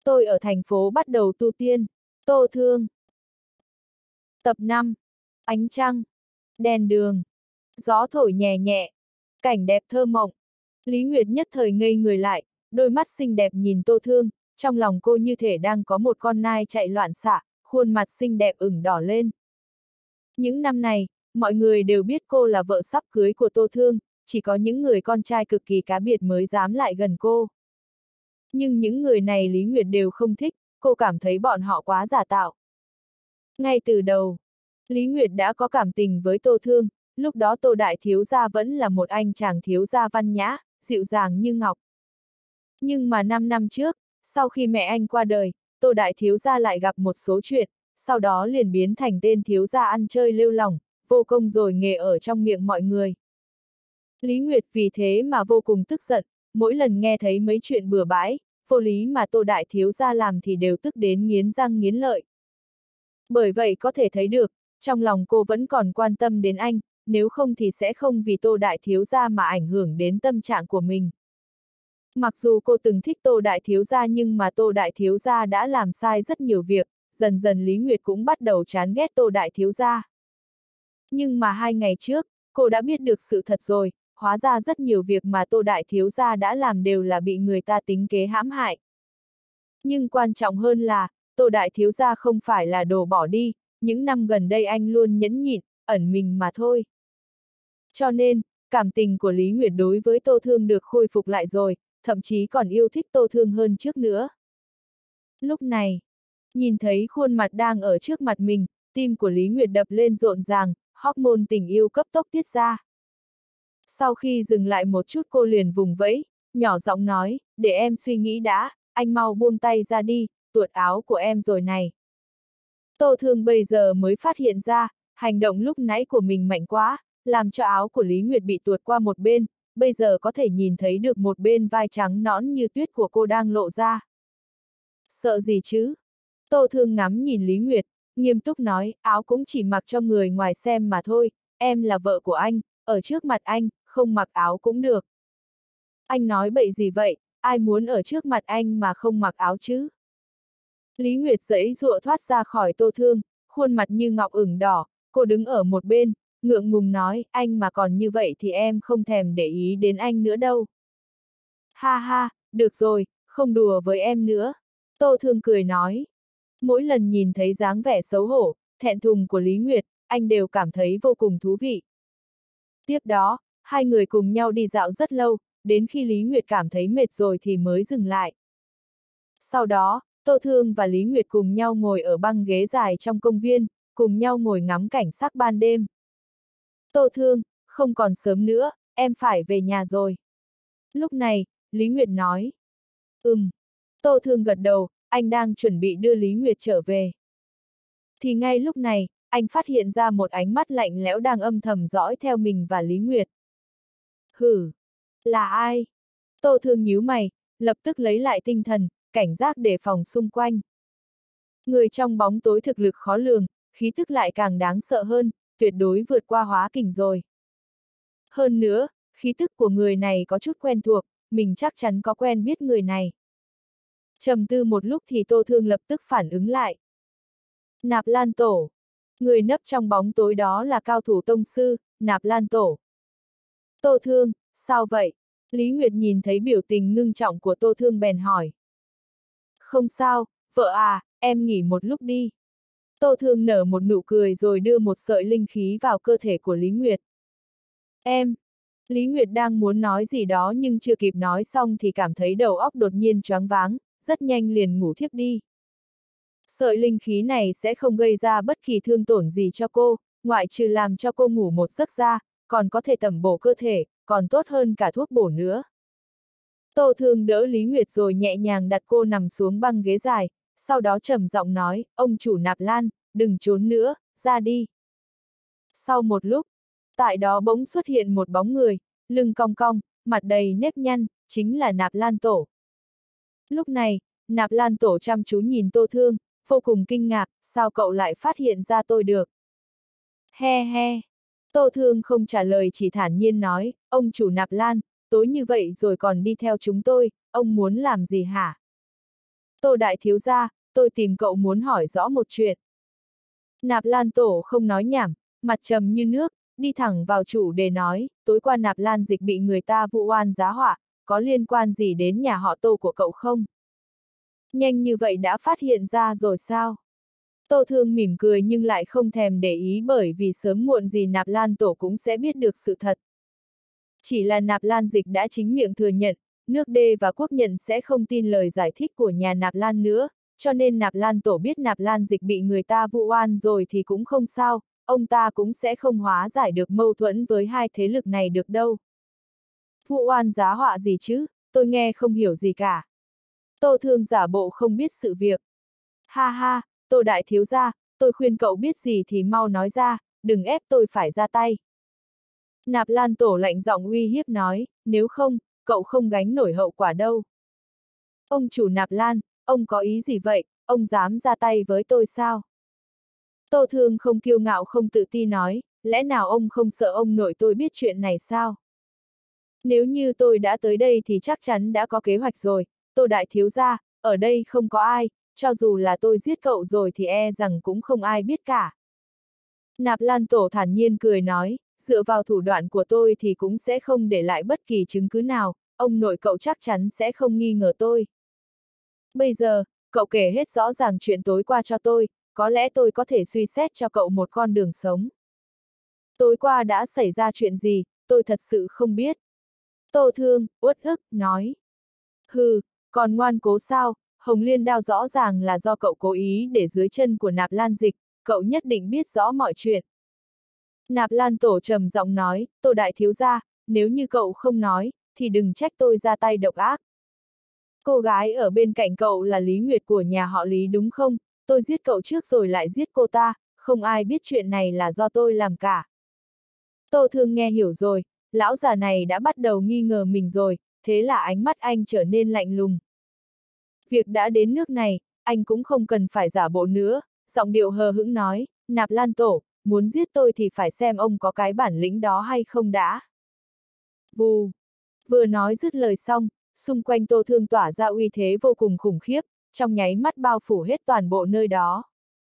Tôi ở thành phố bắt đầu tu tiên. Tô Thương. Tập 5. Ánh trăng. Đèn đường. Gió thổi nhẹ nhẹ. Cảnh đẹp thơ mộng. Lý Nguyệt nhất thời ngây người lại, đôi mắt xinh đẹp nhìn Tô Thương, trong lòng cô như thể đang có một con nai chạy loạn xạ, khuôn mặt xinh đẹp ửng đỏ lên. Những năm này, mọi người đều biết cô là vợ sắp cưới của Tô Thương, chỉ có những người con trai cực kỳ cá biệt mới dám lại gần cô. Nhưng những người này Lý Nguyệt đều không thích, cô cảm thấy bọn họ quá giả tạo. Ngay từ đầu, Lý Nguyệt đã có cảm tình với Tô Thương, lúc đó Tô Đại Thiếu Gia vẫn là một anh chàng thiếu gia văn nhã, dịu dàng như ngọc. Nhưng mà 5 năm trước, sau khi mẹ anh qua đời, Tô Đại Thiếu Gia lại gặp một số chuyện, sau đó liền biến thành tên thiếu gia ăn chơi lêu lỏng, vô công rồi nghề ở trong miệng mọi người. Lý Nguyệt vì thế mà vô cùng tức giận, mỗi lần nghe thấy mấy chuyện bừa bãi, vô lý mà Tô Đại Thiếu Gia làm thì đều tức đến nghiến răng nghiến lợi. Bởi vậy có thể thấy được, trong lòng cô vẫn còn quan tâm đến anh, nếu không thì sẽ không vì Tô Đại Thiếu Gia mà ảnh hưởng đến tâm trạng của mình. Mặc dù cô từng thích Tô Đại Thiếu Gia nhưng mà Tô Đại Thiếu Gia đã làm sai rất nhiều việc, dần dần Lý Nguyệt cũng bắt đầu chán ghét Tô Đại Thiếu Gia. Nhưng mà 2 ngày trước, cô đã biết được sự thật rồi, hóa ra rất nhiều việc mà Tô Đại Thiếu Gia đã làm đều là bị người ta tính kế hãm hại. Nhưng quan trọng hơn là, Tô Đại Thiếu Gia không phải là đồ bỏ đi, những năm gần đây anh luôn nhẫn nhịn, ẩn mình mà thôi. Cho nên, cảm tình của Lý Nguyệt đối với Tô Thương được khôi phục lại rồi, thậm chí còn yêu thích Tô Thương hơn trước nữa. Lúc này, nhìn thấy khuôn mặt đang ở trước mặt mình, tim của Lý Nguyệt đập lên rộn ràng, hormone tình yêu cấp tốc tiết ra. Sau khi dừng lại một chút cô liền vùng vẫy, nhỏ giọng nói, để em suy nghĩ đã, anh mau buông tay ra đi, tuột áo của em rồi này. Tô Thương bây giờ mới phát hiện ra, hành động lúc nãy của mình mạnh quá, làm cho áo của Lý Nguyệt bị tuột qua một bên, bây giờ có thể nhìn thấy được một bên vai trắng nõn như tuyết của cô đang lộ ra. Sợ gì chứ? Tô Thương ngắm nhìn Lý Nguyệt, nghiêm túc nói, áo cũng chỉ mặc cho người ngoài xem mà thôi, em là vợ của anh, ở trước mặt anh, không mặc áo cũng được. Anh nói bậy gì vậy, ai muốn ở trước mặt anh mà không mặc áo chứ? Lý Nguyệt giãy giụa thoát ra khỏi Tô Thương, khuôn mặt như ngọc ửng đỏ, cô đứng ở một bên, ngượng ngùng nói, anh mà còn như vậy thì em không thèm để ý đến anh nữa đâu. Ha ha, được rồi, không đùa với em nữa. Tô Thương cười nói. Mỗi lần nhìn thấy dáng vẻ xấu hổ, thẹn thùng của Lý Nguyệt, anh đều cảm thấy vô cùng thú vị. Tiếp đó, hai người cùng nhau đi dạo rất lâu, đến khi Lý Nguyệt cảm thấy mệt rồi thì mới dừng lại. Sau đó, Tô Thương và Lý Nguyệt cùng nhau ngồi ở băng ghế dài trong công viên, cùng nhau ngồi ngắm cảnh sắc ban đêm. Tô Thương, không còn sớm nữa, em phải về nhà rồi. Lúc này, Lý Nguyệt nói. Tô Thương gật đầu, anh đang chuẩn bị đưa Lý Nguyệt trở về. Thì ngay lúc này, anh phát hiện ra một ánh mắt lạnh lẽo đang âm thầm dõi theo mình và Lý Nguyệt. Hử? Là ai? Tô Thương nhíu mày, lập tức lấy lại tinh thần, cảnh giác đề phòng xung quanh. Người trong bóng tối thực lực khó lường, khí thức lại càng đáng sợ hơn, tuyệt đối vượt qua hóa kình rồi. Hơn nữa, khí thức của người này có chút quen thuộc, mình chắc chắn có quen biết người này. Trầm tư một lúc thì Tô Thương lập tức phản ứng lại. Nạp Lan Tổ. Người nấp trong bóng tối đó là cao thủ tông sư, Nạp Lan Tổ. Tô Thương, sao vậy? Lý Nguyệt nhìn thấy biểu tình ngưng trọng của Tô Thương bèn hỏi. Không sao, vợ à, em nghỉ một lúc đi. Tô Thương nở một nụ cười rồi đưa một sợi linh khí vào cơ thể của Lý Nguyệt. Em. Lý Nguyệt đang muốn nói gì đó nhưng chưa kịp nói xong thì cảm thấy đầu óc đột nhiên choáng váng, rất nhanh liền ngủ thiếp đi. Sợi linh khí này sẽ không gây ra bất kỳ thương tổn gì cho cô, ngoại trừ làm cho cô ngủ một giấc ra, còn có thể tẩm bổ cơ thể, còn tốt hơn cả thuốc bổ nữa. Tô Thương đỡ Lý Nguyệt rồi nhẹ nhàng đặt cô nằm xuống băng ghế dài, sau đó trầm giọng nói, ông chủ Nạp Lan, đừng trốn nữa, ra đi. Sau một lúc, tại đó bỗng xuất hiện một bóng người, lưng cong cong, mặt đầy nếp nhăn, chính là Nạp Lan Tổ. Lúc này, Nạp Lan Tổ chăm chú nhìn Tô Thương, vô cùng kinh ngạc, sao cậu lại phát hiện ra tôi được? He he. Tô Thương không trả lời chỉ thản nhiên nói, ông chủ Nạp Lan, tối như vậy rồi còn đi theo chúng tôi, ông muốn làm gì hả? Tô đại thiếu gia, tôi tìm cậu muốn hỏi rõ một chuyện. Nạp Lan Tổ không nói nhảm, mặt trầm như nước, đi thẳng vào chủ đề nói, tối qua Nạp Lan Dịch bị người ta vu oan giá họa, có liên quan gì đến nhà họ Tô của cậu không? Nhanh như vậy đã phát hiện ra rồi sao? Tô Thương mỉm cười nhưng lại không thèm để ý bởi vì sớm muộn gì Nạp Lan Tổ cũng sẽ biết được sự thật. Chỉ là Nạp Lan Dịch đã chính miệng thừa nhận, nước Đê và quốc nhận sẽ không tin lời giải thích của nhà Nạp Lan nữa, cho nên Nạp Lan Tổ biết Nạp Lan Dịch bị người ta vu oan rồi thì cũng không sao, ông ta cũng sẽ không hóa giải được mâu thuẫn với hai thế lực này được đâu. Vu oan giá họa gì chứ, tôi nghe không hiểu gì cả. Tô Thương giả bộ không biết sự việc. Ha ha, Tô đại thiếu gia, tôi khuyên cậu biết gì thì mau nói ra, đừng ép tôi phải ra tay. Nạp Lan Tổ lạnh giọng uy hiếp nói, nếu không, cậu không gánh nổi hậu quả đâu. Ông chủ Nạp Lan, ông có ý gì vậy, ông dám ra tay với tôi sao? Tô Thương không kiêu ngạo không tự ti nói, lẽ nào ông không sợ ông nội tôi biết chuyện này sao? Nếu như tôi đã tới đây thì chắc chắn đã có kế hoạch rồi, Tô đại thiếu gia, ở đây không có ai, cho dù là tôi giết cậu rồi thì e rằng cũng không ai biết cả. Nạp Lan Tổ thản nhiên cười nói, dựa vào thủ đoạn của tôi thì cũng sẽ không để lại bất kỳ chứng cứ nào, ông nội cậu chắc chắn sẽ không nghi ngờ tôi. Bây giờ, cậu kể hết rõ ràng chuyện tối qua cho tôi, có lẽ tôi có thể suy xét cho cậu một con đường sống. Tối qua đã xảy ra chuyện gì, tôi thật sự không biết. Tô Thương, uất ức, nói. Hừ, còn ngoan cố sao, Hồng Liên đao rõ ràng là do cậu cố ý để dưới chân của Nạp Lan Dịch, cậu nhất định biết rõ mọi chuyện. Nạp Lan Tổ trầm giọng nói, Tô đại thiếu gia, nếu như cậu không nói, thì đừng trách tôi ra tay độc ác. Cô gái ở bên cạnh cậu là Lý Nguyệt của nhà họ Lý đúng không? Tôi giết cậu trước rồi lại giết cô ta, không ai biết chuyện này là do tôi làm cả. Tô Thương nghe hiểu rồi, lão già này đã bắt đầu nghi ngờ mình rồi, thế là ánh mắt anh trở nên lạnh lùng. Việc đã đến nước này, anh cũng không cần phải giả bộ nữa, giọng điệu hờ hững nói, Nạp Lan Tổ, muốn giết tôi thì phải xem ông có cái bản lĩnh đó hay không đã. Vù! Vừa nói dứt lời xong, xung quanh Tô Thương tỏa ra uy thế vô cùng khủng khiếp, trong nháy mắt bao phủ hết toàn bộ nơi đó.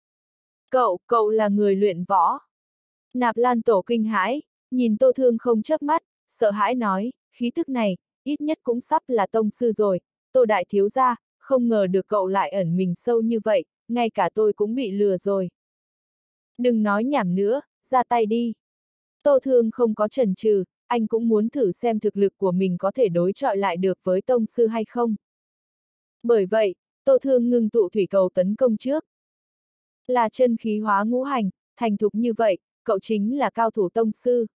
Cậu là người luyện võ. Nạp Lan Tổ kinh hãi, nhìn Tô Thương không chớp mắt, sợ hãi nói, khí tức này, ít nhất cũng sắp là tông sư rồi, Tô đại thiếu gia, không ngờ được cậu lại ẩn mình sâu như vậy, ngay cả tôi cũng bị lừa rồi. Đừng nói nhảm nữa, ra tay đi. Tô Thương không có chần chừ, anh cũng muốn thử xem thực lực của mình có thể đối chọi lại được với tông sư hay không. Bởi vậy, Tô Thương ngưng tụ thủy cầu tấn công trước. Là chân khí hóa ngũ hành, thành thục như vậy, cậu chính là cao thủ tông sư.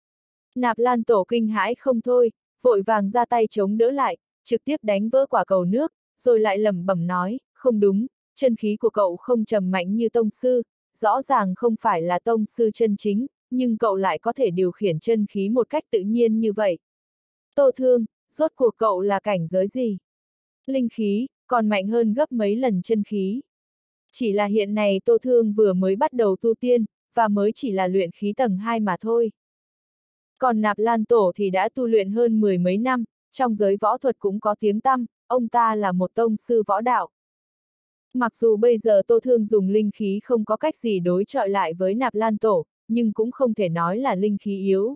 Nạp Lan Tổ kinh hãi không thôi, vội vàng ra tay chống đỡ lại, trực tiếp đánh vỡ quả cầu nước, rồi lại lẩm bẩm nói, không đúng, chân khí của cậu không trầm mạnh như tông sư, rõ ràng không phải là tông sư chân chính, nhưng cậu lại có thể điều khiển chân khí một cách tự nhiên như vậy. Tô Thương, rốt cuộc cậu là cảnh giới gì? Linh khí, còn mạnh hơn gấp mấy lần chân khí. Chỉ là hiện nay Tô Thương vừa mới bắt đầu tu tiên, và mới chỉ là luyện khí tầng 2 mà thôi. Còn Nạp Lan Tổ thì đã tu luyện hơn 10 mấy năm, trong giới võ thuật cũng có tiếng tăm, ông ta là một tông sư võ đạo. Mặc dù bây giờ Tô Thương dùng linh khí không có cách gì đối chọi lại với Nạp Lan Tổ, nhưng cũng không thể nói là linh khí yếu.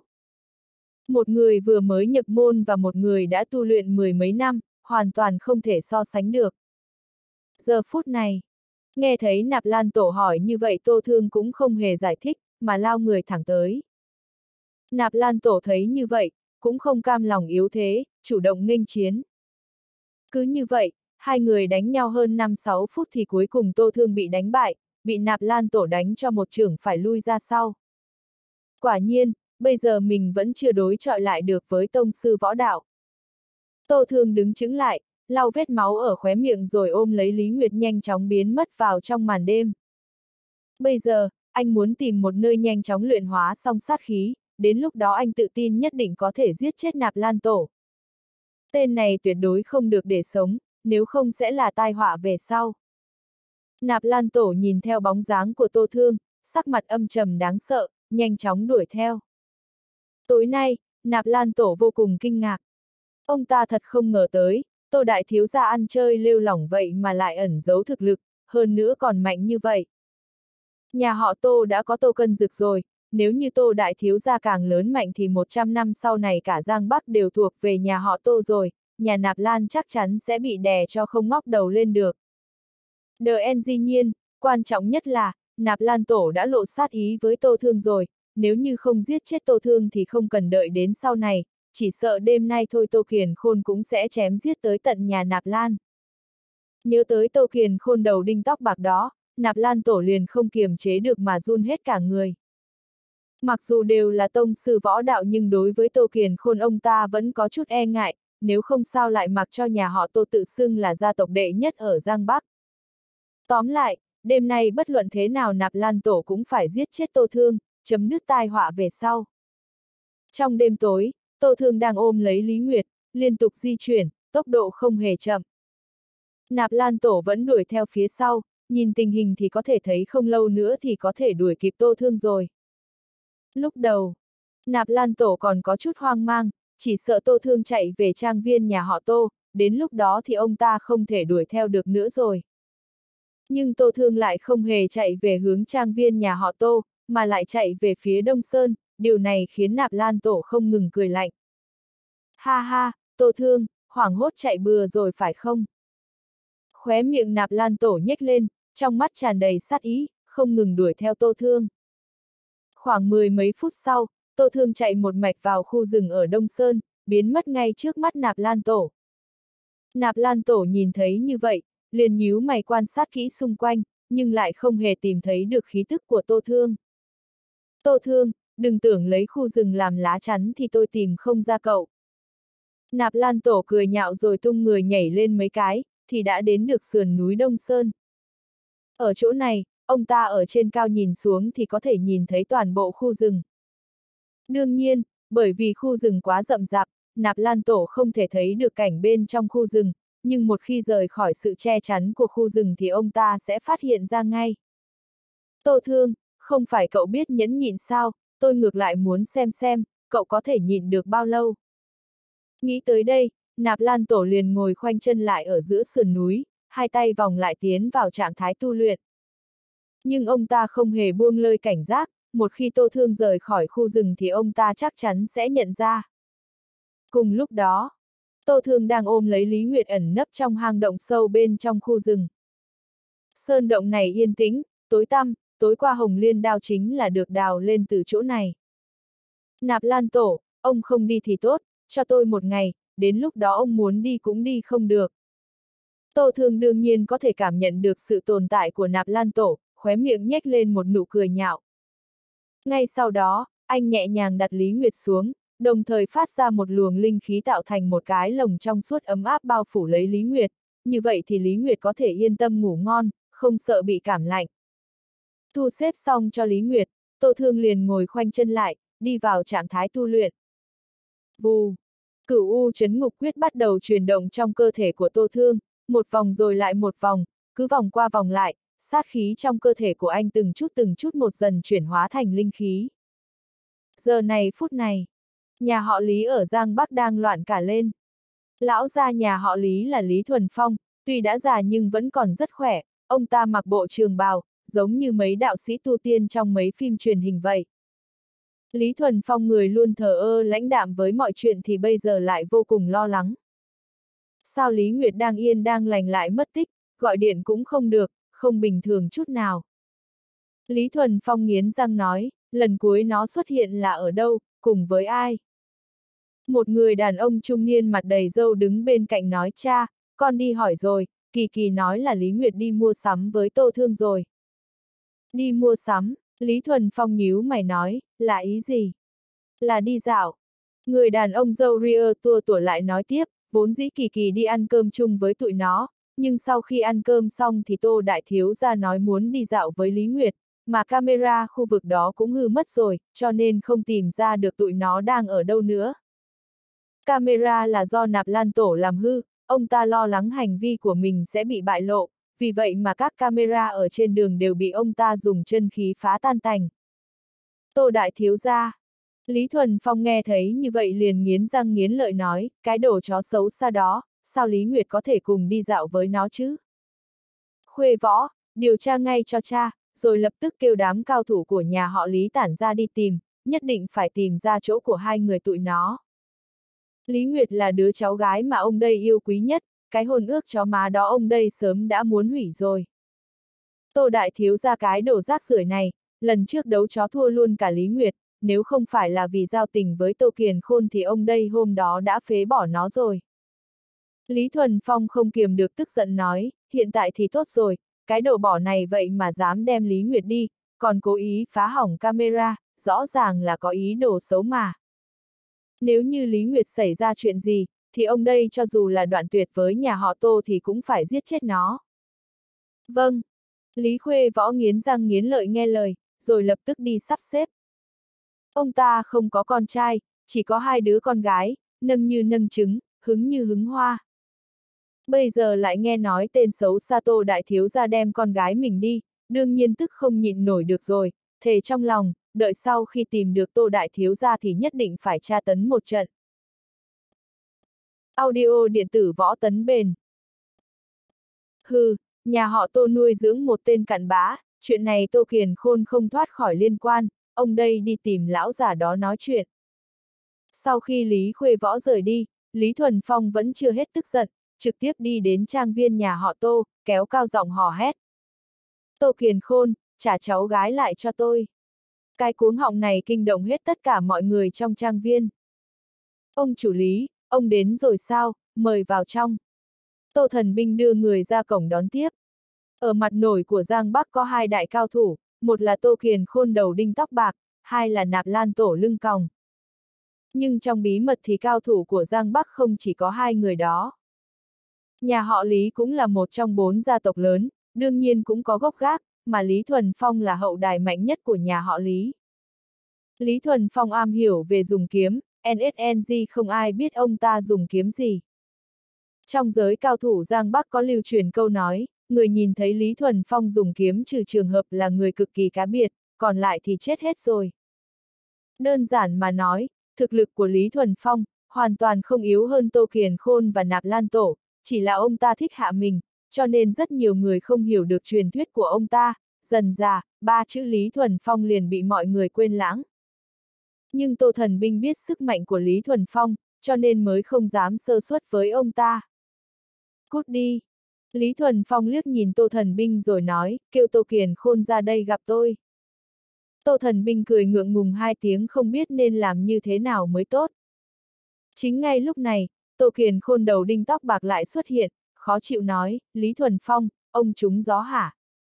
Một người vừa mới nhập môn và một người đã tu luyện 10 mấy năm, hoàn toàn không thể so sánh được. Giờ phút này, nghe thấy Nạp Lan Tổ hỏi như vậy Tô Thương cũng không hề giải thích, mà lao người thẳng tới. Nạp Lan Tổ thấy như vậy, cũng không cam lòng yếu thế, chủ động nghênh chiến. Cứ như vậy, hai người đánh nhau hơn 5-6 phút thì cuối cùng Tô Thương bị đánh bại, bị Nạp Lan Tổ đánh cho một chưởng phải lui ra sau. Quả nhiên, bây giờ mình vẫn chưa đối chọi lại được với tông sư võ đạo. Tô Thương đứng chững lại, lau vết máu ở khóe miệng rồi ôm lấy Lý Nguyệt nhanh chóng biến mất vào trong màn đêm. Bây giờ, anh muốn tìm một nơi nhanh chóng luyện hóa xong sát khí, đến lúc đó anh tự tin nhất định có thể giết chết Nạp Lan Tổ. Tên này tuyệt đối không được để sống, nếu không sẽ là tai họa về sau. Nạp Lan Tổ nhìn theo bóng dáng của Tô Thương, sắc mặt âm trầm đáng sợ, nhanh chóng đuổi theo. Tối nay, Nạp Lan Tổ vô cùng kinh ngạc. Ông ta thật không ngờ tới, Tô đại thiếu gia ăn chơi lêu lỏng vậy mà lại ẩn giấu thực lực, hơn nữa còn mạnh như vậy. Nhà họ Tô đã có Tô Cân Dực rồi, nếu như Tô đại thiếu gia càng lớn mạnh thì 100 năm sau này cả Giang Bắc đều thuộc về nhà họ Tô rồi, nhà Nạp Lan chắc chắn sẽ bị đè cho không ngóc đầu lên được. Dĩ nhiên, quan trọng nhất là, Nạp Lan Tổ đã lộ sát ý với Tô Thương rồi, nếu như không giết chết Tô Thương thì không cần đợi đến sau này, chỉ sợ đêm nay thôi Tô Kiền Khôn cũng sẽ chém giết tới tận nhà Nạp Lan. Nhớ tới Tô Kiền Khôn đầu đinh tóc bạc đó, Nạp Lan Tổ liền không kiềm chế được mà run hết cả người. Mặc dù đều là tông sư võ đạo nhưng đối với Tô Kiền Khôn ông ta vẫn có chút e ngại, nếu không sao lại mặc cho nhà họ Tô tự xưng là gia tộc đệ nhất ở Giang Bắc. Tóm lại, đêm nay bất luận thế nào Nạp Lan Tổ cũng phải giết chết Tô Thương, chấm dứt tai họa về sau. Trong đêm tối, Tô Thương đang ôm lấy Lý Nguyệt, liên tục di chuyển, tốc độ không hề chậm. Nạp Lan Tổ vẫn đuổi theo phía sau, nhìn tình hình thì có thể thấy không lâu nữa thì có thể đuổi kịp Tô Thương rồi. Lúc đầu, Nạp Lan Tổ còn có chút hoang mang, chỉ sợ Tô Thương chạy về trang viên nhà họ Tô, đến lúc đó thì ông ta không thể đuổi theo được nữa rồi. Nhưng Tô Thương lại không hề chạy về hướng trang viên nhà họ Tô, mà lại chạy về phía Đông Sơn, điều này khiến Nạp Lan Tổ không ngừng cười lạnh. Ha ha, Tô Thương, hoảng hốt chạy bừa rồi phải không? Khóe miệng Nạp Lan Tổ nhếch lên, trong mắt tràn đầy sát ý, không ngừng đuổi theo Tô Thương. Khoảng 10 mấy phút sau, Tô Thương chạy một mạch vào khu rừng ở Đông Sơn, biến mất ngay trước mắt Nạp Lan Tổ. Nạp Lan Tổ nhìn thấy như vậy, liền nhíu mày quan sát kỹ xung quanh, nhưng lại không hề tìm thấy được khí tức của Tô Thương. Tô Thương, đừng tưởng lấy khu rừng làm lá chắn thì tôi tìm không ra cậu. Nạp Lan Tổ cười nhạo rồi tung người nhảy lên mấy cái, thì đã đến được sườn núi Đông Sơn. Ở chỗ này, ông ta ở trên cao nhìn xuống thì có thể nhìn thấy toàn bộ khu rừng. Đương nhiên, bởi vì khu rừng quá rậm rạp, Nạp Lan Tổ không thể thấy được cảnh bên trong khu rừng, nhưng một khi rời khỏi sự che chắn của khu rừng thì ông ta sẽ phát hiện ra ngay. Tô Thương, không phải cậu biết nhẫn nhịn sao, tôi ngược lại muốn xem, cậu có thể nhịn được bao lâu. Nghĩ tới đây, Nạp Lan Tổ liền ngồi khoanh chân lại ở giữa sườn núi, hai tay vòng lại tiến vào trạng thái tu luyện. Nhưng ông ta không hề buông lơi cảnh giác, một khi Tô Thương rời khỏi khu rừng thì ông ta chắc chắn sẽ nhận ra. Cùng lúc đó, Tô Thương đang ôm lấy Lý Nguyệt ẩn nấp trong hang động sâu bên trong khu rừng. Sơn động này yên tĩnh, tối tăm, tối qua Hồng Liên đao chính là được đào lên từ chỗ này. Nạp Lan Tổ, ông không đi thì tốt, cho tôi một ngày, đến lúc đó ông muốn đi cũng đi không được. Tô Thương đương nhiên có thể cảm nhận được sự tồn tại của Nạp Lan Tổ, khóe miệng nhếch lên một nụ cười nhạo. Ngay sau đó, anh nhẹ nhàng đặt Lý Nguyệt xuống, đồng thời phát ra một luồng linh khí tạo thành một cái lồng trong suốt ấm áp bao phủ lấy Lý Nguyệt, như vậy thì Lý Nguyệt có thể yên tâm ngủ ngon, không sợ bị cảm lạnh. Thu xếp xong cho Lý Nguyệt, Tô Thương liền ngồi khoanh chân lại, đi vào trạng thái tu luyện. Vù! Cửu U Chấn Ngục Quyết bắt đầu chuyển động trong cơ thể của Tô Thương, một vòng rồi lại một vòng, cứ vòng qua vòng lại, sát khí trong cơ thể của anh từng chút một dần chuyển hóa thành linh khí. Giờ này phút này, nhà họ Lý ở Giang Bắc đang loạn cả lên. Lão gia nhà họ Lý là Lý Thuần Phong, tuy đã già nhưng vẫn còn rất khỏe, ông ta mặc bộ trường bào, giống như mấy đạo sĩ tu tiên trong mấy phim truyền hình vậy. Lý Thuần Phong người luôn thờ ơ lãnh đạm với mọi chuyện thì bây giờ lại vô cùng lo lắng. Sao Lý Nguyệt đang yên đang lành lại mất tích, gọi điện cũng không được, không bình thường chút nào. Lý Thuần Phong nghiến răng nói, lần cuối nó xuất hiện là ở đâu, cùng với ai? Một người đàn ông trung niên mặt đầy râu đứng bên cạnh nói cha, con đi hỏi rồi, Kỳ Kỳ nói là Lý Nguyệt đi mua sắm với Tô Thương rồi. Đi mua sắm, Lý Thuần Phong nhíu mày nói, là ý gì? Là đi dạo. Người đàn ông râu ria tua tủa lại nói tiếp, vốn dĩ Kỳ Kỳ đi ăn cơm chung với tụi nó, nhưng sau khi ăn cơm xong thì Tô Đại Thiếu gia nói muốn đi dạo với Lý Nguyệt, mà camera khu vực đó cũng hư mất rồi, cho nên không tìm ra được tụi nó đang ở đâu nữa. Camera là do Nạp Lan Tổ làm hư, ông ta lo lắng hành vi của mình sẽ bị bại lộ, vì vậy mà các camera ở trên đường đều bị ông ta dùng chân khí phá tan tành. Tô Đại Thiếu gia. Lý Thuần Phong nghe thấy như vậy liền nghiến răng nghiến lợi nói, cái đồ chó xấu xa đó, sao Lý Nguyệt có thể cùng đi dạo với nó chứ? Khuê Võ, điều tra ngay cho cha, rồi lập tức kêu đám cao thủ của nhà họ Lý tản ra đi tìm, nhất định phải tìm ra chỗ của hai người tụi nó. Lý Nguyệt là đứa cháu gái mà ông đây yêu quý nhất, cái hôn ước chó má đó ông đây sớm đã muốn hủy rồi. Tô đại thiếu gia cái đồ rác rưởi này, lần trước đấu chó thua luôn cả Lý Nguyệt, nếu không phải là vì giao tình với Tô Kiền Khôn thì ông đây hôm đó đã phế bỏ nó rồi. Lý Thuần Phong không kiềm được tức giận nói, hiện tại thì tốt rồi, cái đồ bỏ này vậy mà dám đem Lý Nguyệt đi, còn cố ý phá hỏng camera, rõ ràng là có ý đồ xấu mà. Nếu như Lý Nguyệt xảy ra chuyện gì, thì ông đây cho dù là đoạn tuyệt với nhà họ Tô thì cũng phải giết chết nó. Vâng. Lý Khuê Võ nghiến răng nghiến lợi nghe lời, rồi lập tức đi sắp xếp. Ông ta không có con trai, chỉ có hai đứa con gái, nâng như nâng trứng, hứng như hứng hoa. Bây giờ lại nghe nói tên xấu xa Tô đại thiếu gia đem con gái mình đi, đương nhiên tức không nhịn nổi được rồi, thề trong lòng, đợi sau khi tìm được Tô đại thiếu gia thì nhất định phải tra tấn một trận. Audio điện tử Võ Tấn Bền. Hừ, nhà họ Tô nuôi dưỡng một tên cặn bã, chuyện này Tô Kiền Khôn không thoát khỏi liên quan, ông đây đi tìm lão già đó nói chuyện. Sau khi Lý Khuê Võ rời đi, Lý Thuần Phong vẫn chưa hết tức giận, trực tiếp đi đến trang viên nhà họ Tô, kéo cao giọng hò hét. Tô Kiền Khôn, trả cháu gái lại cho tôi. Cái cuống họng này kinh động hết tất cả mọi người trong trang viên. Ông chủ Lý, ông đến rồi sao, mời vào trong. Tô Thần Binh đưa người ra cổng đón tiếp. Ở mặt nổi của Giang Bắc có hai đại cao thủ, một là Tô Kiền Khôn đầu đinh tóc bạc, hai là Nạp Lan Tổ lưng còng. Nhưng trong bí mật thì cao thủ của Giang Bắc không chỉ có hai người đó. Nhà họ Lý cũng là một trong 4 gia tộc lớn, đương nhiên cũng có gốc gác, mà Lý Thuần Phong là hậu đài mạnh nhất của nhà họ Lý. Lý Thuần Phong am hiểu về dùng kiếm, NSNG không ai biết ông ta dùng kiếm gì. Trong giới cao thủ Giang Bắc có lưu truyền câu nói, người nhìn thấy Lý Thuần Phong dùng kiếm trừ trường hợp là người cực kỳ cá biệt, còn lại thì chết hết rồi. Đơn giản mà nói, thực lực của Lý Thuần Phong, hoàn toàn không yếu hơn Tô Kiền Khôn và Nạp Lan Tổ, chỉ là ông ta thích hạ mình, cho nên rất nhiều người không hiểu được truyền thuyết của ông ta, dần dà, 3 chữ Lý Thuần Phong liền bị mọi người quên lãng. Nhưng Tô Thần Binh biết sức mạnh của Lý Thuần Phong, cho nên mới không dám sơ suất với ông ta. Cút đi! Lý Thuần Phong liếc nhìn Tô Thần Binh rồi nói, kêu Tô Kiền Khôn ra đây gặp tôi. Tô Thần Binh cười ngượng ngùng 2 tiếng không biết nên làm như thế nào mới tốt. Chính ngay lúc này, Tô Kiền Khôn đầu đinh tóc bạc lại xuất hiện, khó chịu nói, Lý Thuần Phong, ông trúng gió hả?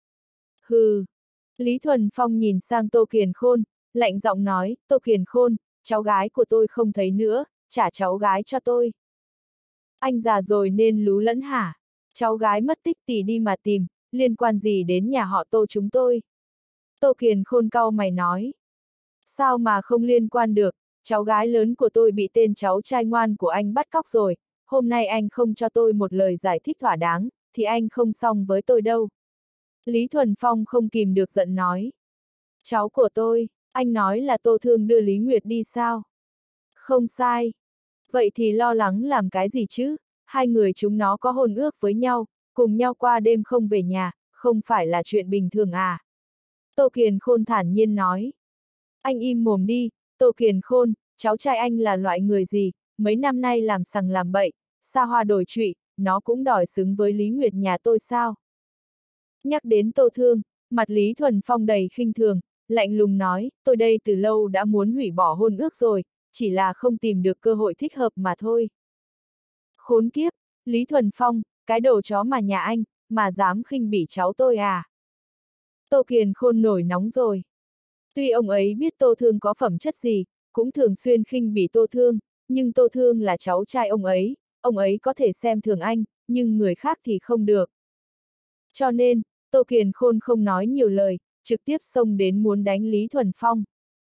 Hừ! Lý Thuần Phong nhìn sang Tô Kiền Khôn, lạnh giọng nói, Tô Kiền Khôn, cháu gái của tôi không thấy nữa, trả cháu gái cho tôi. Anh già rồi nên lú lẫn hả? Cháu gái mất tích thì đi mà tìm, liên quan gì đến nhà họ Tô chúng tôi? Tô Kiền Khôn cau mày nói. Sao mà không liên quan được, cháu gái lớn của tôi bị tên cháu trai ngoan của anh bắt cóc rồi, hôm nay anh không cho tôi một lời giải thích thỏa đáng, thì anh không xong với tôi đâu. Lý Thuần Phong không kìm được giận nói. Cháu của tôi, anh nói là Tô Thương đưa Lý Nguyệt đi sao? Không sai. Vậy thì lo lắng làm cái gì chứ? Hai người chúng nó có hôn ước với nhau, cùng nhau qua đêm không về nhà, không phải là chuyện bình thường à? Tô Kiền Khôn thản nhiên nói. Anh im mồm đi, Tô Kiền Khôn, cháu trai anh là loại người gì, mấy năm nay làm sằng làm bậy, xa hoa đổi trụy, nó cũng đòi xứng với Lý Nguyệt nhà tôi sao? Nhắc đến Tô Thương, mặt Lý Thuần Phong đầy khinh thường, lạnh lùng nói, tôi đây từ lâu đã muốn hủy bỏ hôn ước rồi, chỉ là không tìm được cơ hội thích hợp mà thôi. Khốn kiếp, Lý Thuần Phong, cái đồ chó mà nhà anh, mà dám khinh bỉ cháu tôi à? Tô Kiền Khôn nổi nóng rồi. Tuy ông ấy biết Tô Thương có phẩm chất gì, cũng thường xuyên khinh bỉ Tô Thương, nhưng Tô Thương là cháu trai ông ấy có thể xem thường anh, nhưng người khác thì không được. Cho nên, Tô Kiền Khôn không nói nhiều lời, trực tiếp xông đến muốn đánh Lý Thuần Phong.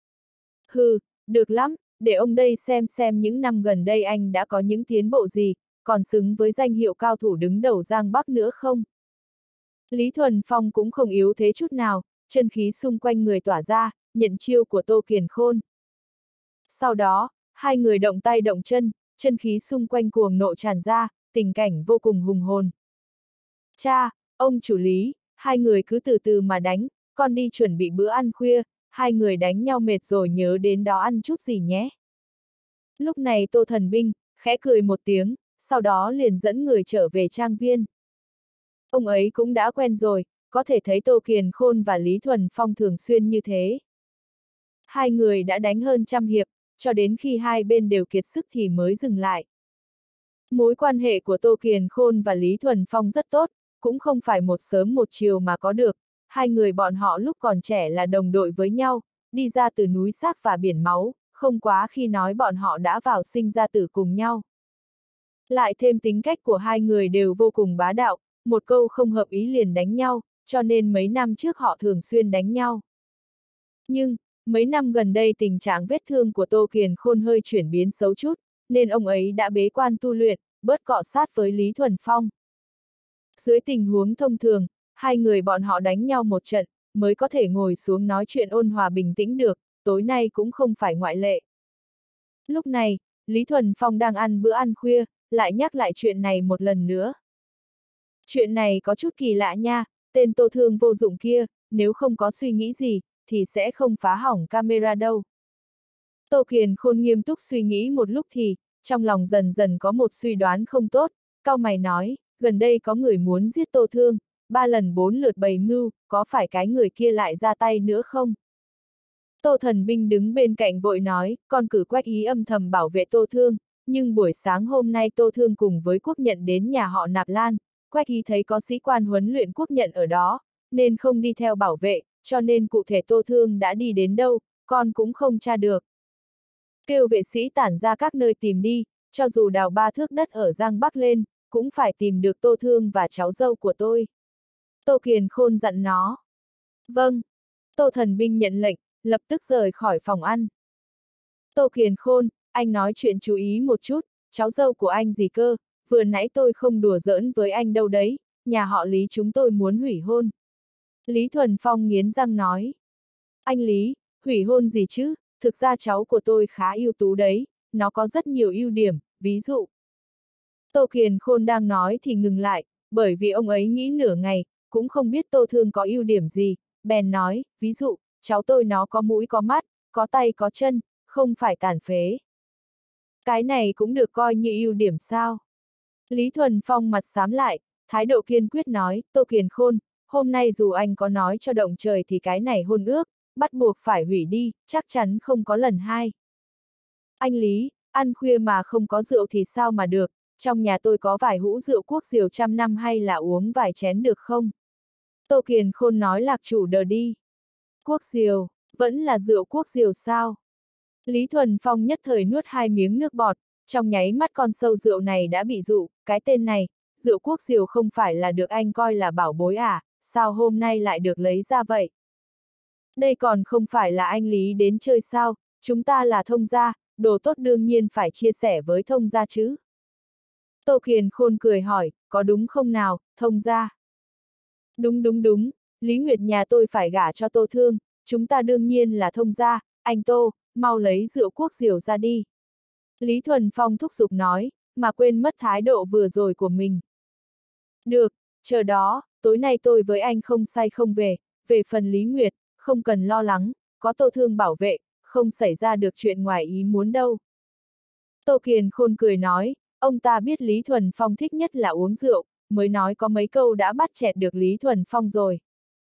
Hừ, được lắm, để ông đây xem những năm gần đây anh đã có những tiến bộ gì, còn xứng với danh hiệu cao thủ đứng đầu Giang Bắc nữa không? Lý Thuần Phong cũng không yếu thế chút nào, chân khí xung quanh người tỏa ra, nhận chiêu của Tô Kiền Khôn. Sau đó, hai người động tay động chân, chân khí xung quanh cuồng nộ tràn ra, tình cảnh vô cùng hùng hồn. Cha, ông chủ Lý, hai người cứ từ từ mà đánh, con đi chuẩn bị bữa ăn khuya, hai người đánh nhau mệt rồi nhớ đến đó ăn chút gì nhé. Lúc này Tô Thần Binh, khẽ cười một tiếng, sau đó liền dẫn người trở về trang viên. Ông ấy cũng đã quen rồi, có thể thấy Tô Kiền Khôn và Lý Thuần Phong thường xuyên như thế. Hai người đã đánh hơn 100 hiệp, cho đến khi hai bên đều kiệt sức thì mới dừng lại. Mối quan hệ của Tô Kiền Khôn và Lý Thuần Phong rất tốt, cũng không phải một sớm một chiều mà có được, hai người bọn họ lúc còn trẻ là đồng đội với nhau, đi ra từ núi xác và biển máu, không quá khi nói bọn họ đã vào sinh ra tử cùng nhau. Lại thêm tính cách của hai người đều vô cùng bá đạo, một câu không hợp ý liền đánh nhau, cho nên mấy năm trước họ thường xuyên đánh nhau. Nhưng, mấy năm gần đây tình trạng vết thương của Tô Kiền Khôn hơi chuyển biến xấu chút, nên ông ấy đã bế quan tu luyện, bớt cọ sát với Lý Thuần Phong. Dưới tình huống thông thường, hai người bọn họ đánh nhau một trận, mới có thể ngồi xuống nói chuyện ôn hòa bình tĩnh được, tối nay cũng không phải ngoại lệ. Lúc này, Lý Thuần Phong đang ăn bữa ăn khuya, lại nhắc lại chuyện này một lần nữa. Chuyện này có chút kỳ lạ nha, tên Tô Thương vô dụng kia, nếu không có suy nghĩ gì, thì sẽ không phá hỏng camera đâu. Tô Kiền Khôn nghiêm túc suy nghĩ một lúc thì, trong lòng dần dần có một suy đoán không tốt, cau mày nói, gần đây có người muốn giết Tô Thương, 3 lần 4 lượt bày mưu, có phải cái người kia lại ra tay nữa không? Tô Thần Binh đứng bên cạnh vội nói, con cử Quách Ý âm thầm bảo vệ Tô Thương, nhưng buổi sáng hôm nay Tô Thương cùng với Quốc Nhận đến nhà họ Nạp Lan, Quách Ý thấy có sĩ quan huấn luyện Quốc Nhận ở đó, nên không đi theo bảo vệ, cho nên cụ thể Tô Thương đã đi đến đâu, con cũng không tra được. Kêu vệ sĩ tản ra các nơi tìm đi, cho dù đào 3 thước đất ở Giang Bắc lên, cũng phải tìm được Tô Thương và cháu dâu của tôi. Tô Kiền Khôn dặn nó. Vâng. Tô Thần Binh nhận lệnh, lập tức rời khỏi phòng ăn. Tô Kiền Khôn, anh nói chuyện chú ý một chút, cháu dâu của anh gì cơ, vừa nãy tôi không đùa giỡn với anh đâu đấy, nhà họ Lý chúng tôi muốn hủy hôn. Lý Thuần Phong nghiến răng nói. Anh Lý, hủy hôn gì chứ, thực ra cháu của tôi khá ưu tú đấy, nó có rất nhiều ưu điểm, ví dụ. Tô Kiền Khôn đang nói thì ngừng lại, bởi vì ông ấy nghĩ nửa ngày, cũng không biết Tô Thương có ưu điểm gì, bèn nói, ví dụ, cháu tôi nó có mũi có mắt, có tay có chân, không phải tàn phế. Cái này cũng được coi như ưu điểm sao? Lý Thuần Phong mặt xám lại, thái độ kiên quyết nói, Tô Kiền Khôn, hôm nay dù anh có nói cho động trời thì cái này hôn ước, bắt buộc phải hủy đi, chắc chắn không có lần hai. Anh Lý, ăn khuya mà không có rượu thì sao mà được, trong nhà tôi có vài hũ rượu Quốc Diều 100 năm hay là uống vài chén được không? Tô Kiền Khôn nói lạc chủ đờ đi. Quốc Diều, vẫn là rượu Quốc Diều sao? Lý Thuần Phong nhất thời nuốt 2 miếng nước bọt, trong nháy mắt con sâu rượu này đã bị dụ, cái tên này, rượu Quốc Diều không phải là được anh coi là bảo bối à, sao hôm nay lại được lấy ra vậy? Đây còn không phải là anh Lý đến chơi sao, chúng ta là thông gia, đồ tốt đương nhiên phải chia sẻ với thông gia chứ. Tô Kiền Khôn cười hỏi, có đúng không nào, thông gia? Đúng, Lý Nguyệt nhà tôi phải gả cho Tô Thương, chúng ta đương nhiên là thông gia, anh Tô, mau lấy rượu Quốc Diều ra đi. Lý Thuần Phong thúc giục nói, mà quên mất thái độ vừa rồi của mình. Được, chờ đó, tối nay tôi với anh không say không về phần Lý Nguyệt, không cần lo lắng, có Tô Thương bảo vệ, không xảy ra được chuyện ngoài ý muốn đâu. Tô Kiền Khôn cười nói, ông ta biết Lý Thuần Phong thích nhất là uống rượu, mới nói có mấy câu đã bắt chẹt được Lý Thuần Phong rồi.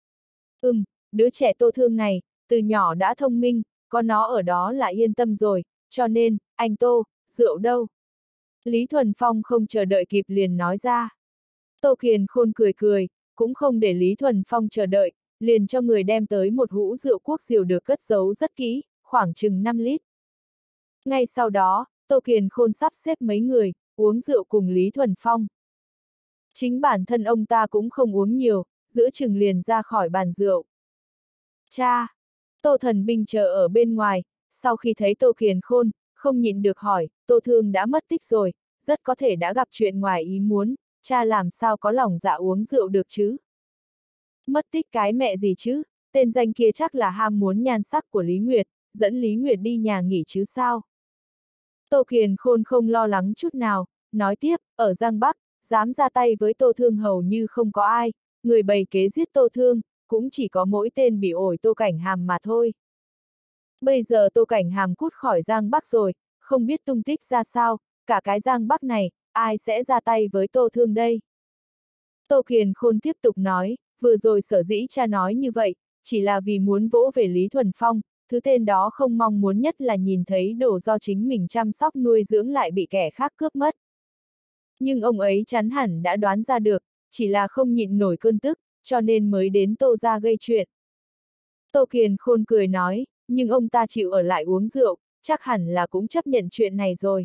Đứa trẻ Tô Thương này, từ nhỏ đã thông minh, có nó ở đó là yên tâm rồi, cho nên, anh Tô, rượu đâu? Lý Thuần Phong không chờ đợi kịp liền nói ra. Tô Kiền Khôn cười, cũng không để Lý Thuần Phong chờ đợi, liền cho người đem tới một hũ rượu Quốc Diều được cất giấu rất kỹ, khoảng chừng 5 lít. Ngay sau đó, Tô Kiền Khôn sắp xếp mấy người, uống rượu cùng Lý Thuần Phong. Chính bản thân ông ta cũng không uống nhiều, giữa chừng liền ra khỏi bàn rượu. Cha! Tô Thần Binh chờ ở bên ngoài, sau khi thấy Tô Kiền Khôn, không nhịn được hỏi, Tô Thương đã mất tích rồi, rất có thể đã gặp chuyện ngoài ý muốn, cha làm sao có lòng dạ uống rượu được chứ? Mất tích cái mẹ gì chứ, tên danh kia chắc là ham muốn nhan sắc của Lý Nguyệt, dẫn Lý Nguyệt đi nhà nghỉ chứ sao? Tô Kiền Khôn không lo lắng chút nào, nói tiếp, ở Giang Bắc, dám ra tay với Tô Thương hầu như không có ai, người bày kế giết Tô Thương, cũng chỉ có mỗi tên bị ổi Tô Cảnh Hàm mà thôi. Bây giờ Tô Cảnh Hàm cút khỏi Giang Bắc rồi, không biết tung tích ra sao, cả cái Giang Bắc này, ai sẽ ra tay với Tô Thương đây? Tô Kiền Khôn tiếp tục nói, vừa rồi sở dĩ cha nói như vậy, chỉ là vì muốn vỗ về Lý Thuần Phong, thứ tên đó không mong muốn nhất là nhìn thấy đồ do chính mình chăm sóc nuôi dưỡng lại bị kẻ khác cướp mất. Nhưng ông ấy chắn hẳn đã đoán ra được, chỉ là không nhịn nổi cơn tức, cho nên mới đến Tô gia gây chuyện. Tô Kiền Khôn cười nói, nhưng ông ta chịu ở lại uống rượu, chắc hẳn là cũng chấp nhận chuyện này rồi.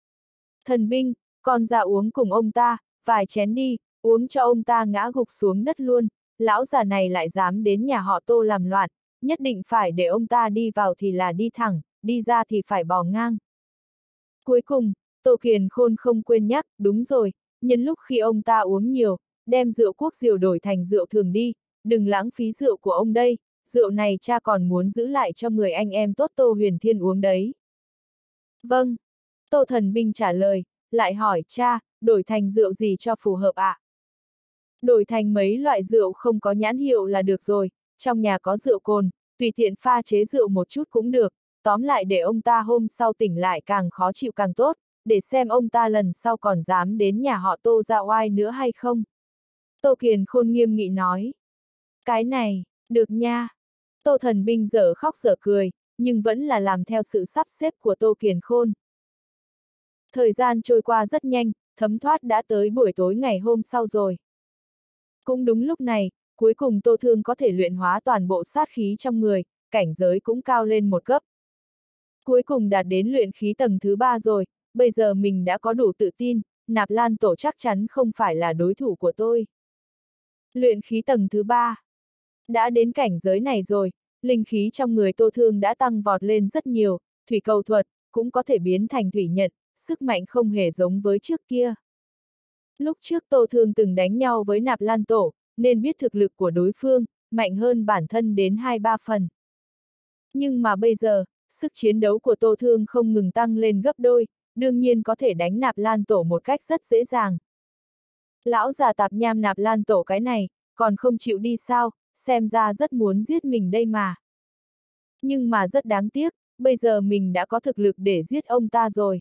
Thần binh, con ra uống cùng ông ta, vài chén đi, uống cho ông ta ngã gục xuống đất luôn, lão già này lại dám đến nhà họ Tô làm loạn, nhất định phải để ông ta đi vào thì là đi thẳng, đi ra thì phải bò ngang. Cuối cùng, Tô Kiền Khôn không quên nhắc, đúng rồi, nhân lúc khi ông ta uống nhiều, đem rượu quốc diều đổi thành rượu thường đi, đừng lãng phí rượu của ông đây, rượu này cha còn muốn giữ lại cho người anh em tốt Tô Huyền Thiên uống đấy. Vâng. Tô Thần Binh trả lời, lại hỏi cha, đổi thành rượu gì cho phù hợp ạ? Đổi thành mấy loại rượu không có nhãn hiệu là được rồi, trong nhà có rượu cồn, tùy tiện pha chế rượu một chút cũng được, tóm lại để ông ta hôm sau tỉnh lại càng khó chịu càng tốt, để xem ông ta lần sau còn dám đến nhà họ Tô ra oai nữa hay không. Tô Kiền Khôn nghiêm nghị nói. Cái này, được nha. Tô Thần Binh dở khóc dở cười, nhưng vẫn là làm theo sự sắp xếp của Tô Kiền Khôn. Thời gian trôi qua rất nhanh, thấm thoát đã tới buổi tối ngày hôm sau rồi. Cũng đúng lúc này, cuối cùng Tô Thương có thể luyện hóa toàn bộ sát khí trong người, cảnh giới cũng cao lên một cấp. Cuối cùng đạt đến luyện khí tầng thứ 3 rồi, bây giờ mình đã có đủ tự tin, Nạp Lan Tổ chắc chắn không phải là đối thủ của tôi. Luyện khí tầng thứ 3. Đã đến cảnh giới này rồi, linh khí trong người Tô Thương đã tăng vọt lên rất nhiều, thủy cầu thuật, cũng có thể biến thành thủy nhận, sức mạnh không hề giống với trước kia. Lúc trước Tô Thương từng đánh nhau với Nạp Lan Tổ, nên biết thực lực của đối phương, mạnh hơn bản thân đến 2-3 phần. Nhưng mà bây giờ, sức chiến đấu của Tô Thương không ngừng tăng lên gấp đôi, đương nhiên có thể đánh Nạp Lan Tổ một cách rất dễ dàng. Lão già tạp nham Nạp Lan Tổ cái này, còn không chịu đi sao, xem ra rất muốn giết mình đây mà. Nhưng mà rất đáng tiếc, bây giờ mình đã có thực lực để giết ông ta rồi.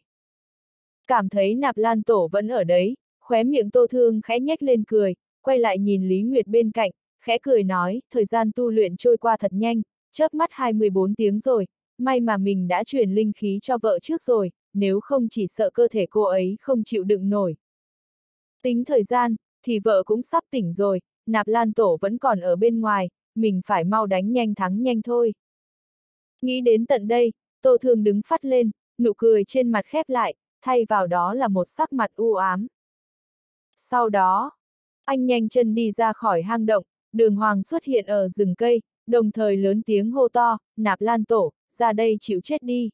Cảm thấy Nạp Lan Tổ vẫn ở đấy, khóe miệng Tô Thương khẽ nhếch lên cười, quay lại nhìn Lý Nguyệt bên cạnh, khẽ cười nói, thời gian tu luyện trôi qua thật nhanh, chớp mắt 24 tiếng rồi, may mà mình đã truyền linh khí cho vợ trước rồi, nếu không chỉ sợ cơ thể cô ấy không chịu đựng nổi. Tính thời gian, thì vợ cũng sắp tỉnh rồi, Nạp Lan Tổ vẫn còn ở bên ngoài, mình phải mau đánh nhanh thắng nhanh thôi. Nghĩ đến tận đây, Tô Thương đứng phắt lên, nụ cười trên mặt khép lại, thay vào đó là một sắc mặt u ám. Sau đó, anh nhanh chân đi ra khỏi hang động, Đường Hoàng xuất hiện ở rừng cây, đồng thời lớn tiếng hô to, Nạp Lan Tổ, ra đây chịu chết đi.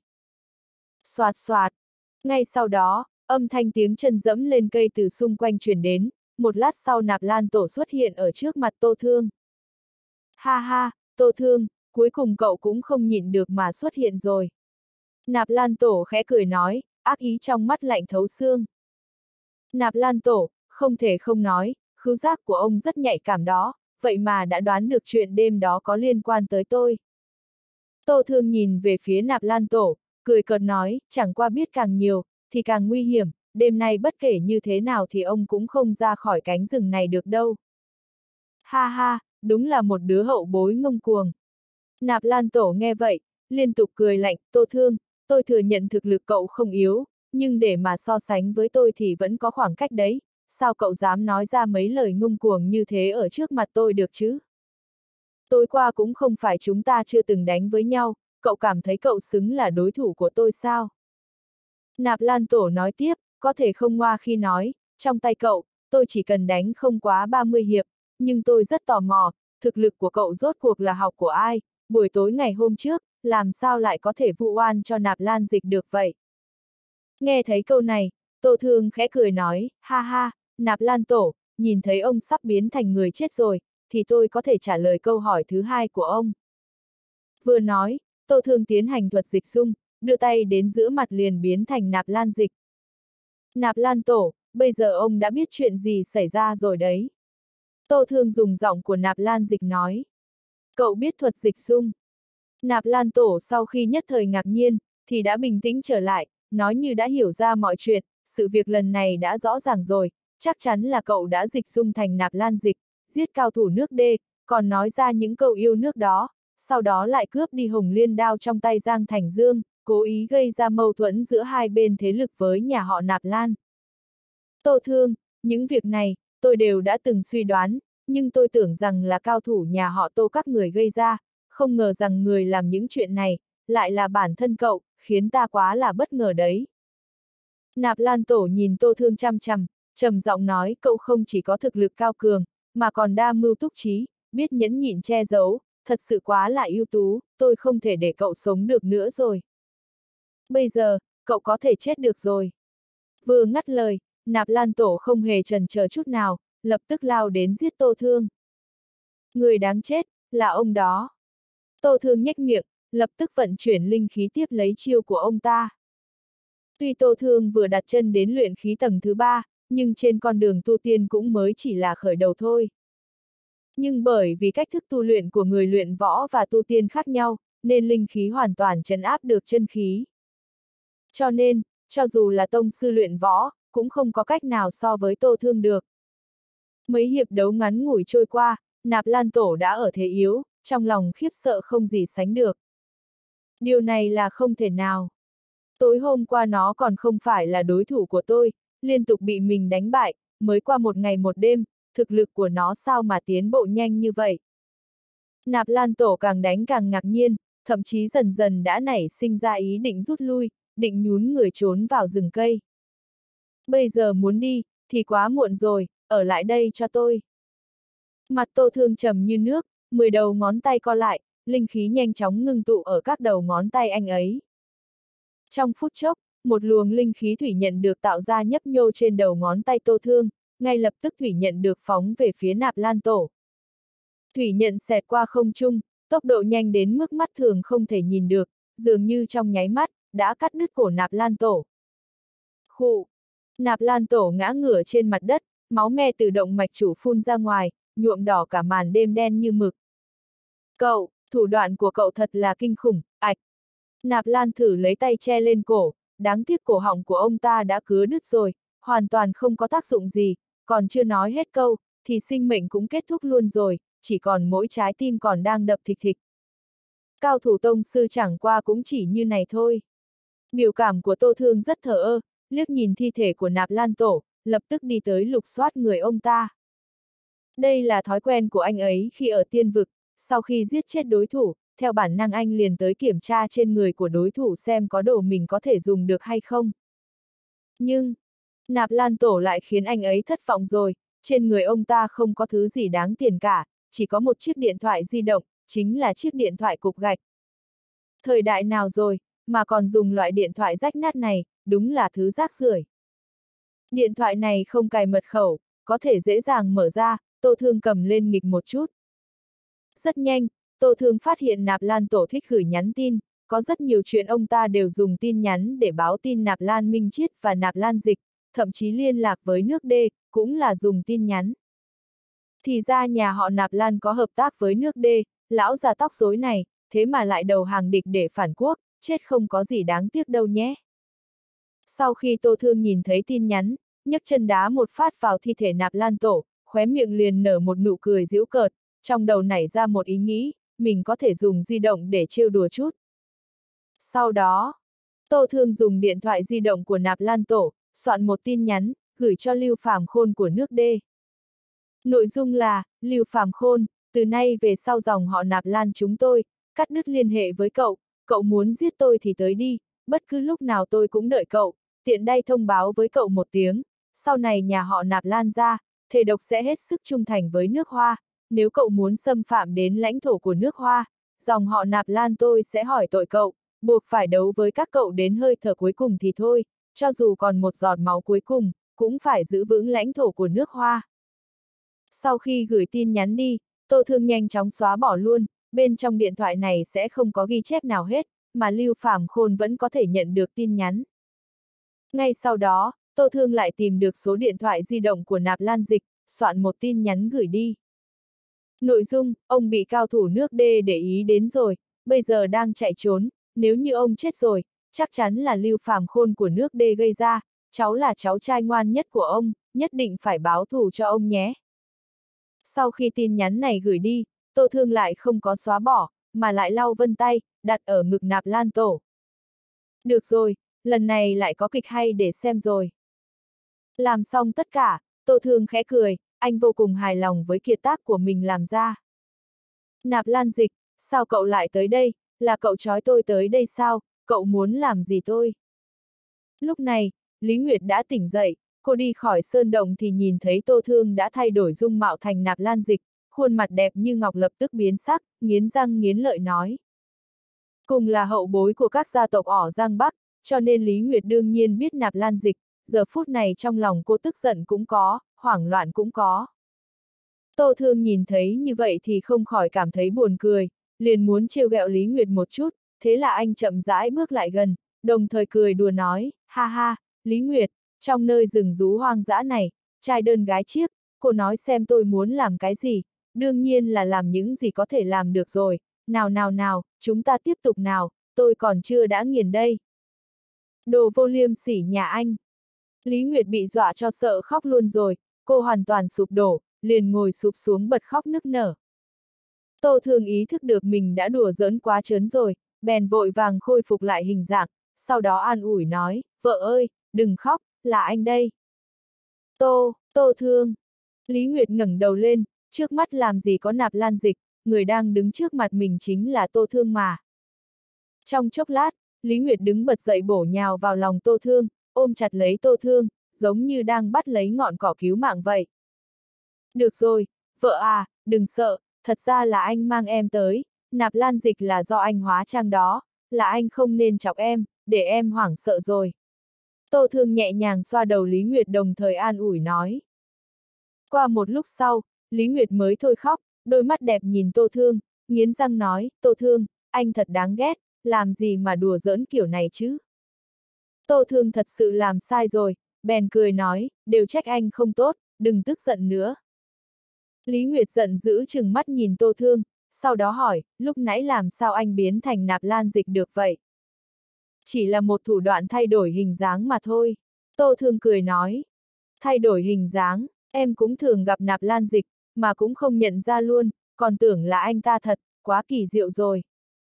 Xoạt xoạt. Ngay sau đó, âm thanh tiếng chân dẫm lên cây từ xung quanh truyền đến, một lát sau Nạp Lan Tổ xuất hiện ở trước mặt Tô Thương. Ha ha, Tô Thương, cuối cùng cậu cũng không nhịn được mà xuất hiện rồi. Nạp Lan Tổ khẽ cười nói, ác ý trong mắt lạnh thấu xương. Nạp Lan Tổ, không thể không nói, khứu giác của ông rất nhạy cảm đó, vậy mà đã đoán được chuyện đêm đó có liên quan tới tôi. Tô Thương nhìn về phía Nạp Lan Tổ, cười cợt nói, chẳng qua biết càng nhiều, thì càng nguy hiểm, đêm nay bất kể như thế nào thì ông cũng không ra khỏi cánh rừng này được đâu. Ha ha, đúng là một đứa hậu bối ngông cuồng. Nạp Lan Tổ nghe vậy, liên tục cười lạnh, Tô Thương, tôi thừa nhận thực lực cậu không yếu, nhưng để mà so sánh với tôi thì vẫn có khoảng cách đấy, sao cậu dám nói ra mấy lời ngông cuồng như thế ở trước mặt tôi được chứ? Tối qua cũng không phải chúng ta chưa từng đánh với nhau, cậu cảm thấy cậu xứng là đối thủ của tôi sao? Nạp Lan Tổ nói tiếp, có thể không ngoa khi nói, trong tay cậu, tôi chỉ cần đánh không quá 30 hiệp, nhưng tôi rất tò mò, thực lực của cậu rốt cuộc là học của ai, buổi tối ngày hôm trước, làm sao lại có thể vụ oan cho Nạp Lan Dịch được vậy? Nghe thấy câu này, Tô Thương khẽ cười nói, ha ha, Nạp Lan Tổ, nhìn thấy ông sắp biến thành người chết rồi, thì tôi có thể trả lời câu hỏi thứ hai của ông. Vừa nói, Tô Thương tiến hành thuật dịch dung, đưa tay đến giữa mặt liền biến thành Nạp Lan Dịch. Nạp Lan Tổ, bây giờ ông đã biết chuyện gì xảy ra rồi đấy. Tô Thương dùng giọng của Nạp Lan Dịch nói. Cậu biết thuật dịch dung. Nạp Lan Tổ sau khi nhất thời ngạc nhiên, thì đã bình tĩnh trở lại, nói như đã hiểu ra mọi chuyện, sự việc lần này đã rõ ràng rồi, chắc chắn là cậu đã dịch dung thành Nạp Lan Dịch, giết cao thủ nước đê, còn nói ra những câu yêu nước đó, sau đó lại cướp đi Hồng Liên đao trong tay Giang Thành Dương, cố ý gây ra mâu thuẫn giữa hai bên thế lực với nhà họ Nạp Lan. Tô Thương, những việc này, tôi đều đã từng suy đoán, nhưng tôi tưởng rằng là cao thủ nhà họ Tô các người gây ra, không ngờ rằng người làm những chuyện này, lại là bản thân cậu, khiến ta quá là bất ngờ đấy. Nạp Lan Tổ nhìn Tô Thương chăm chăm, trầm giọng nói cậu không chỉ có thực lực cao cường, mà còn đa mưu túc trí, biết nhẫn nhịn che giấu, thật sự quá là ưu tú, tôi không thể để cậu sống được nữa rồi. Bây giờ, cậu có thể chết được rồi. Vừa ngắt lời, Nạp Lan Tổ không hề chần chờ chút nào, lập tức lao đến giết Tô Thương. Người đáng chết, là ông đó. Tô Thương nhếch miệng, lập tức vận chuyển linh khí tiếp lấy chiêu của ông ta. Tuy Tô Thương vừa đặt chân đến luyện khí tầng thứ 3, nhưng trên con đường tu tiên cũng mới chỉ là khởi đầu thôi. Nhưng bởi vì cách thức tu luyện của người luyện võ và tu tiên khác nhau, nên linh khí hoàn toàn trấn áp được chân khí. Cho nên, cho dù là tông sư luyện võ, cũng không có cách nào so với Tô Thương được. Mấy hiệp đấu ngắn ngủi trôi qua, Nạp Lan Tổ đã ở thế yếu, trong lòng khiếp sợ không gì sánh được. Điều này là không thể nào. Tối hôm qua nó còn không phải là đối thủ của tôi, liên tục bị mình đánh bại, mới qua một ngày một đêm, thực lực của nó sao mà tiến bộ nhanh như vậy. Nạp Lan Tổ càng đánh càng ngạc nhiên, thậm chí dần dần đã nảy sinh ra ý định rút lui, định nhún người trốn vào rừng cây. Bây giờ muốn đi, thì quá muộn rồi, ở lại đây cho tôi. Mặt Tô Thương trầm như nước, 10 đầu ngón tay co lại, linh khí nhanh chóng ngưng tụ ở các đầu ngón tay anh ấy. Trong phút chốc, một luồng linh khí thủy nhận được tạo ra nhấp nhô trên đầu ngón tay Tô Thương, ngay lập tức thủy nhận được phóng về phía Nạp Lan Tổ. Thủy nhận xẹt qua không trung, tốc độ nhanh đến mức mắt thường không thể nhìn được, dường như trong nháy mắt, đã cắt đứt cổ Nạp Lan Tổ. Khụ! Nạp Lan Tổ ngã ngửa trên mặt đất, máu me từ động mạch chủ phun ra ngoài, nhuộm đỏ cả màn đêm đen như mực. Cậu, thủ đoạn của cậu thật là kinh khủng, ạch! Nạp Lan thử lấy tay che lên cổ, đáng tiếc cổ họng của ông ta đã cứa đứt rồi, hoàn toàn không có tác dụng gì, còn chưa nói hết câu, thì sinh mệnh cũng kết thúc luôn rồi, chỉ còn mỗi trái tim còn đang đập thịch thịch. Cao thủ tông sư chẳng qua cũng chỉ như này thôi. Biểu cảm của Tô Thương rất thờ ơ, liếc nhìn thi thể của Nạp Lan Tổ, lập tức đi tới lục soát người ông ta. Đây là thói quen của anh ấy khi ở tiên vực, sau khi giết chết đối thủ, theo bản năng anh liền tới kiểm tra trên người của đối thủ xem có đồ mình có thể dùng được hay không. Nhưng, Nạp Lan Tổ lại khiến anh ấy thất vọng rồi, trên người ông ta không có thứ gì đáng tiền cả, chỉ có một chiếc điện thoại di động, chính là chiếc điện thoại cục gạch. Thời đại nào rồi, mà còn dùng loại điện thoại rách nát này, đúng là thứ rác rưởi. Điện thoại này không cài mật khẩu, có thể dễ dàng mở ra, Tô Thương cầm lên nghịch một chút. Rất nhanh, Tô Thương phát hiện Nạp Lan Tổ thích gửi nhắn tin, có rất nhiều chuyện ông ta đều dùng tin nhắn để báo tin Nạp Lan Minh Chiết và Nạp Lan Dịch, thậm chí liên lạc với nước đê, cũng là dùng tin nhắn. Thì ra nhà họ Nạp Lan có hợp tác với nước đê, lão già tóc rối này, thế mà lại đầu hàng địch để phản quốc, chết không có gì đáng tiếc đâu nhé. Sau khi Tô Thương nhìn thấy tin nhắn, nhấc chân đá một phát vào thi thể Nạp Lan Tổ, khóe miệng liền nở một nụ cười giễu cợt, trong đầu nảy ra một ý nghĩ, mình có thể dùng di động để trêu đùa chút. Sau đó, Tô Thương dùng điện thoại di động của Nạp Lan Tổ, soạn một tin nhắn, gửi cho Lưu Phàm Khôn của nước đê. Nội dung là, Lưu Phàm Khôn, từ nay về sau dòng họ Nạp Lan chúng tôi, cắt đứt liên hệ với cậu, cậu muốn giết tôi thì tới đi, bất cứ lúc nào tôi cũng đợi cậu, tiện đây thông báo với cậu một tiếng, sau này nhà họ Nạp Lan ra, thề độc sẽ hết sức trung thành với nước Hoa, nếu cậu muốn xâm phạm đến lãnh thổ của nước Hoa, dòng họ Nạp Lan tôi sẽ hỏi tội cậu, buộc phải đấu với các cậu đến hơi thở cuối cùng thì thôi, cho dù còn một giọt máu cuối cùng, cũng phải giữ vững lãnh thổ của nước Hoa. Sau khi gửi tin nhắn đi, Tô Thương nhanh chóng xóa bỏ luôn, bên trong điện thoại này sẽ không có ghi chép nào hết, mà Lưu Phàm Khôn vẫn có thể nhận được tin nhắn. Ngay sau đó, Tô Thương lại tìm được số điện thoại di động của Nạp Lan Dịch, soạn một tin nhắn gửi đi. Nội dung, ông bị cao thủ nước D để ý đến rồi, bây giờ đang chạy trốn, nếu như ông chết rồi, chắc chắn là Lưu Phàm Khôn của nước D gây ra, cháu là cháu trai ngoan nhất của ông, nhất định phải báo thù cho ông nhé. Sau khi tin nhắn này gửi đi, Tô Thương lại không có xóa bỏ, mà lại lau vân tay, đặt ở ngực Nạp Lan Tổ. Được rồi, lần này lại có kịch hay để xem rồi. Làm xong tất cả, Tô Thương khẽ cười, anh vô cùng hài lòng với kiệt tác của mình làm ra. Nạp Lan Dịch, sao cậu lại tới đây, là cậu trói tôi tới đây sao, cậu muốn làm gì tôi? Lúc này, Lý Nguyệt đã tỉnh dậy, cô đi khỏi sơn động thì nhìn thấy Tô Thương đã thay đổi dung mạo thành Nạp Lan Dịch, khuôn mặt đẹp như ngọc lập tức biến sắc, nghiến răng nghiến lợi nói. Cùng là hậu bối của các gia tộc ở Giang Bắc, cho nên Lý Nguyệt đương nhiên biết Nạp Lan Dịch, giờ phút này trong lòng cô tức giận cũng có, hoảng loạn cũng có. Tô Thương nhìn thấy như vậy thì không khỏi cảm thấy buồn cười, liền muốn trêu ghẹo Lý Nguyệt một chút, thế là anh chậm rãi bước lại gần, đồng thời cười đùa nói, ha ha, Lý Nguyệt, trong nơi rừng rú hoang dã này, trai đơn gái chiếc, cô nói xem tôi muốn làm cái gì, đương nhiên là làm những gì có thể làm được rồi, nào nào nào, chúng ta tiếp tục nào, tôi còn chưa đã nghiền đây. Đồ vô liêm sỉ nhà anh. Lý Nguyệt bị dọa cho sợ khóc luôn rồi, cô hoàn toàn sụp đổ, liền ngồi sụp xuống bật khóc nức nở. Tô Thương ý thức được mình đã đùa giỡn quá trớn rồi, bèn vội vàng khôi phục lại hình dạng, sau đó an ủi nói, vợ ơi, đừng khóc, là anh đây. Tô Thương. Lý Nguyệt ngẩng đầu lên, trước mắt làm gì có Nạp Lan Dịch, người đang đứng trước mặt mình chính là Tô Thương mà. Trong chốc lát, Lý Nguyệt đứng bật dậy bổ nhào vào lòng Tô Thương, ôm chặt lấy Tô Thương, giống như đang bắt lấy ngọn cỏ cứu mạng vậy. Được rồi, vợ à, đừng sợ, thật ra là anh mang em tới, Nạp Lan Dịch là do anh hóa trang đó, là anh không nên chọc em, để em hoảng sợ rồi. Tô Thương nhẹ nhàng xoa đầu Lý Nguyệt đồng thời an ủi nói. Qua một lúc sau, Lý Nguyệt mới thôi khóc, đôi mắt đẹp nhìn Tô Thương, nghiến răng nói, Tô Thương, anh thật đáng ghét, làm gì mà đùa giỡn kiểu này chứ? Tô Thương thật sự làm sai rồi, bèn cười nói, đều trách anh không tốt, đừng tức giận nữa. Lý Nguyệt giận dữ trừng mắt nhìn Tô Thương, sau đó hỏi, lúc nãy làm sao anh biến thành Nạp Lan Dịch được vậy? Chỉ là một thủ đoạn thay đổi hình dáng mà thôi. Tô Thương cười nói, thay đổi hình dáng, em cũng thường gặp Nạp Lan Dịch, mà cũng không nhận ra luôn, còn tưởng là anh ta thật, quá kỳ diệu rồi.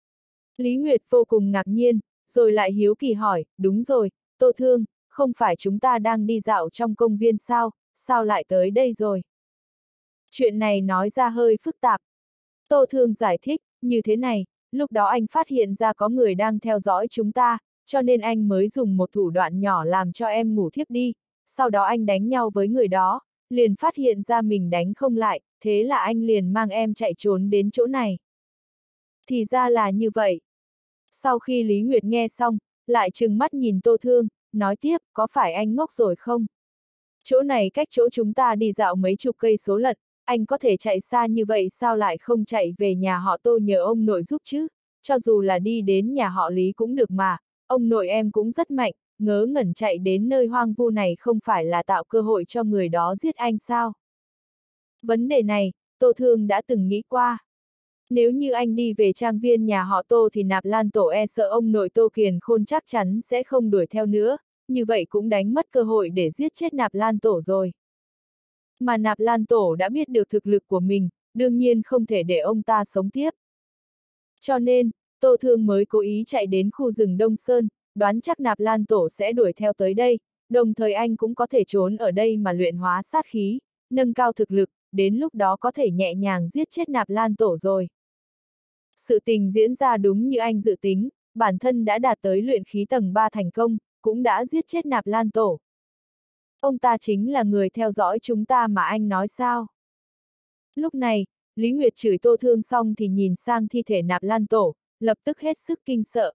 Lý Nguyệt vô cùng ngạc nhiên, rồi lại hiếu kỳ hỏi, đúng rồi, Tô Thương, không phải chúng ta đang đi dạo trong công viên sao lại tới đây rồi? Chuyện này nói ra hơi phức tạp. Tô Thương giải thích, như thế này, lúc đó anh phát hiện ra có người đang theo dõi chúng ta, cho nên anh mới dùng một thủ đoạn nhỏ làm cho em ngủ thiếp đi, sau đó anh đánh nhau với người đó, liền phát hiện ra mình đánh không lại, thế là anh liền mang em chạy trốn đến chỗ này. Thì ra là như vậy. Sau khi Lý Nguyệt nghe xong, lại trừng mắt nhìn Tô Thương, nói tiếp, có phải anh ngốc rồi không? Chỗ này cách chỗ chúng ta đi dạo mấy chục cây số lận, anh có thể chạy xa như vậy sao lại không chạy về nhà họ Tô nhờ ông nội giúp chứ? Cho dù là đi đến nhà họ Lý cũng được mà, ông nội em cũng rất mạnh, ngớ ngẩn chạy đến nơi hoang vu này không phải là tạo cơ hội cho người đó giết anh sao? Vấn đề này, Tô Thương đã từng nghĩ qua. Nếu như anh đi về trang viên nhà họ Tô thì Nạp Lan Tổ e sợ ông nội Tô Kiền Khôn chắc chắn sẽ không đuổi theo nữa, như vậy cũng đánh mất cơ hội để giết chết Nạp Lan Tổ rồi. Mà Nạp Lan Tổ đã biết được thực lực của mình, đương nhiên không thể để ông ta sống tiếp. Cho nên, Tô Thương mới cố ý chạy đến khu rừng Đông Sơn, đoán chắc Nạp Lan Tổ sẽ đuổi theo tới đây, đồng thời anh cũng có thể trốn ở đây mà luyện hóa sát khí, nâng cao thực lực, đến lúc đó có thể nhẹ nhàng giết chết Nạp Lan Tổ rồi. Sự tình diễn ra đúng như anh dự tính, bản thân đã đạt tới luyện khí tầng 3 thành công, cũng đã giết chết Nạp Lan Tổ. Ông ta chính là người theo dõi chúng ta mà anh nói sao? Lúc này, Lý Nguyệt chửi Tô Thương xong thì nhìn sang thi thể Nạp Lan Tổ, lập tức hết sức kinh sợ,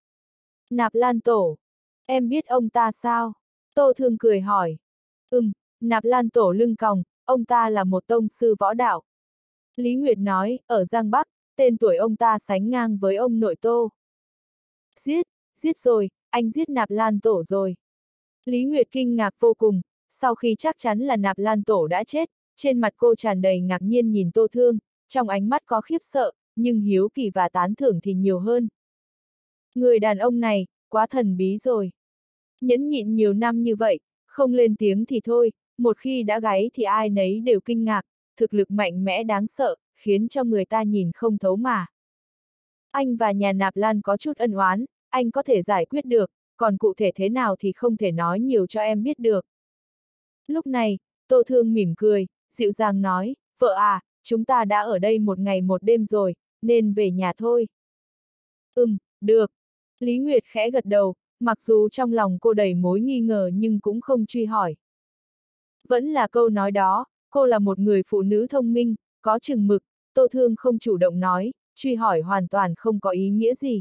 Nạp Lan Tổ, em biết ông ta sao? Tô Thương cười hỏi. Nạp Lan Tổ lưng còng, ông ta là một tông sư võ đạo. Lý Nguyệt nói, ở Giang Bắc, tên tuổi ông ta sánh ngang với ông nội Tô. Giết rồi, anh giết Nạp Lan Tổ rồi. Lý Nguyệt kinh ngạc vô cùng, sau khi chắc chắn là Nạp Lan Tổ đã chết, trên mặt cô tràn đầy ngạc nhiên nhìn Tô Thương, trong ánh mắt có khiếp sợ, nhưng hiếu kỳ và tán thưởng thì nhiều hơn. Người đàn ông này, quá thần bí rồi. Nhẫn nhịn nhiều năm như vậy, không lên tiếng thì thôi, một khi đã gáy thì ai nấy đều kinh ngạc, thực lực mạnh mẽ đáng sợ, khiến cho người ta nhìn không thấu mà. Anh và nhà Nạp Lan có chút ân oán, anh có thể giải quyết được, còn cụ thể thế nào thì không thể nói nhiều cho em biết được. Lúc này, Tô Thương mỉm cười, dịu dàng nói, vợ à, chúng ta đã ở đây một ngày một đêm rồi, nên về nhà thôi. Được. Lý Nguyệt khẽ gật đầu, mặc dù trong lòng cô đầy mối nghi ngờ nhưng cũng không truy hỏi. Vẫn là câu nói đó, cô là một người phụ nữ thông minh, có chừng mực, Tô Thương không chủ động nói, truy hỏi hoàn toàn không có ý nghĩa gì.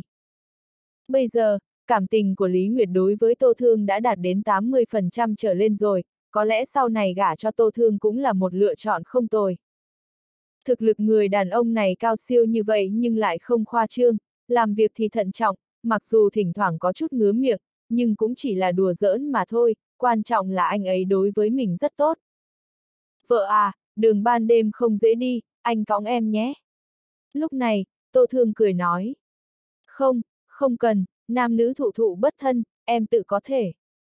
Bây giờ, cảm tình của Lý Nguyệt đối với Tô Thương đã đạt đến 80% trở lên rồi, có lẽ sau này gả cho Tô Thương cũng là một lựa chọn không tồi. Thực lực người đàn ông này cao siêu như vậy nhưng lại không khoa trương, làm việc thì thận trọng, mặc dù thỉnh thoảng có chút ngứa miệng, nhưng cũng chỉ là đùa giỡn mà thôi, quan trọng là anh ấy đối với mình rất tốt. Vợ à, đường ban đêm không dễ đi, anh cõng em nhé. Lúc này, Tô Thương cười nói. Không cần, nam nữ thụ thụ bất thân, em tự có thể.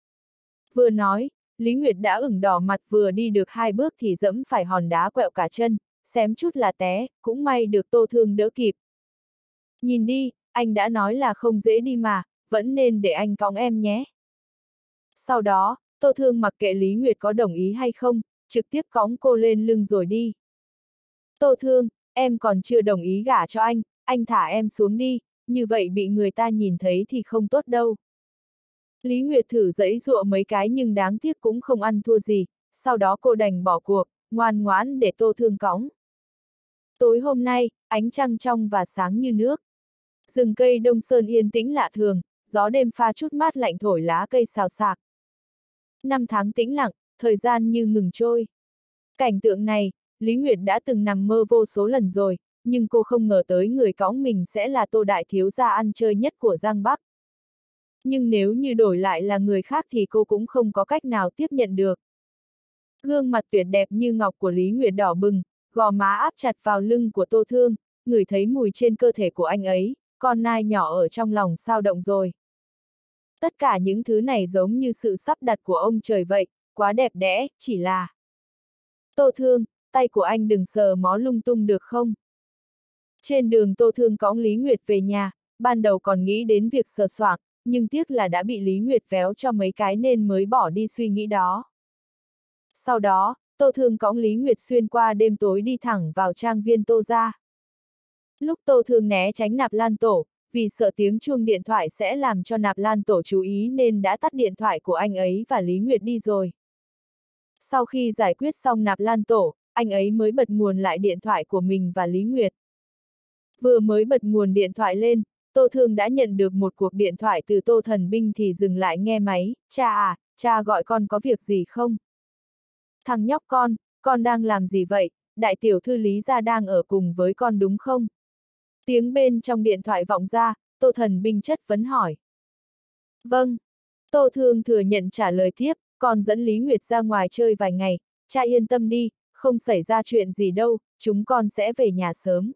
Vừa nói, Lý Nguyệt đã ửng đỏ mặt, vừa đi được 2 bước thì dẫm phải hòn đá quẹo cả chân, xém chút là té, cũng may được Tô Thương đỡ kịp. Nhìn đi, anh đã nói là không dễ đi mà, vẫn nên để anh cõng em nhé. Sau đó, Tô Thương mặc kệ Lý Nguyệt có đồng ý hay không, trực tiếp cõng cô lên lưng rồi đi. Tô Thương, em còn chưa đồng ý gả cho anh thả em xuống đi, như vậy bị người ta nhìn thấy thì không tốt đâu. Lý Nguyệt thử giãy giụa mấy cái nhưng đáng tiếc cũng không ăn thua gì, sau đó cô đành bỏ cuộc, ngoan ngoãn để Tô Thương cõng. Tối hôm nay, ánh trăng trong và sáng như nước. Rừng cây Đông Sơn yên tĩnh lạ thường, gió đêm pha chút mát lạnh thổi lá cây xào xạc. 5 tháng tĩnh lặng, thời gian như ngừng trôi. Cảnh tượng này, Lý Nguyệt đã từng nằm mơ vô số lần rồi, nhưng cô không ngờ tới người cõng mình sẽ là Tô đại thiếu gia ăn chơi nhất của Giang Bắc. Nhưng nếu như đổi lại là người khác thì cô cũng không có cách nào tiếp nhận được. Gương mặt tuyệt đẹp như ngọc của Lý Nguyệt đỏ bừng, gò má áp chặt vào lưng của Tô Thương, ngửi thấy mùi trên cơ thể của anh ấy, con nai nhỏ ở trong lòng sao động rồi. Tất cả những thứ này giống như sự sắp đặt của ông trời vậy, quá đẹp đẽ, chỉ là... Tô Thương, tay của anh đừng sờ mó lung tung được không? Trên đường Tô Thương cõng Lý Nguyệt về nhà, ban đầu còn nghĩ đến việc sờ soạng, nhưng tiếc là đã bị Lý Nguyệt véo cho mấy cái nên mới bỏ đi suy nghĩ đó. Sau đó, Tô Thương cõng Lý Nguyệt xuyên qua đêm tối đi thẳng vào trang viên Tô gia. Lúc Tô Thương né tránh Nạp Lan Tổ, vì sợ tiếng chuông điện thoại sẽ làm cho Nạp Lan Tổ chú ý nên đã tắt điện thoại của anh ấy và Lý Nguyệt đi rồi. Sau khi giải quyết xong Nạp Lan Tổ, anh ấy mới bật nguồn lại điện thoại của mình và Lý Nguyệt. Vừa mới bật nguồn điện thoại lên, Tô Thương đã nhận được một cuộc điện thoại từ Tô Thần Binh thì dừng lại nghe máy. Cha à, cha gọi con có việc gì không? Thằng nhóc con đang làm gì vậy? Đại tiểu thư Lý gia đang ở cùng với con đúng không? Tiếng bên trong điện thoại vọng ra, Tô Thần Binh chất vấn hỏi. Vâng. Tô Thương thừa nhận trả lời tiếp, con dẫn Lý Nguyệt ra ngoài chơi vài ngày, cha yên tâm đi, không xảy ra chuyện gì đâu, chúng con sẽ về nhà sớm.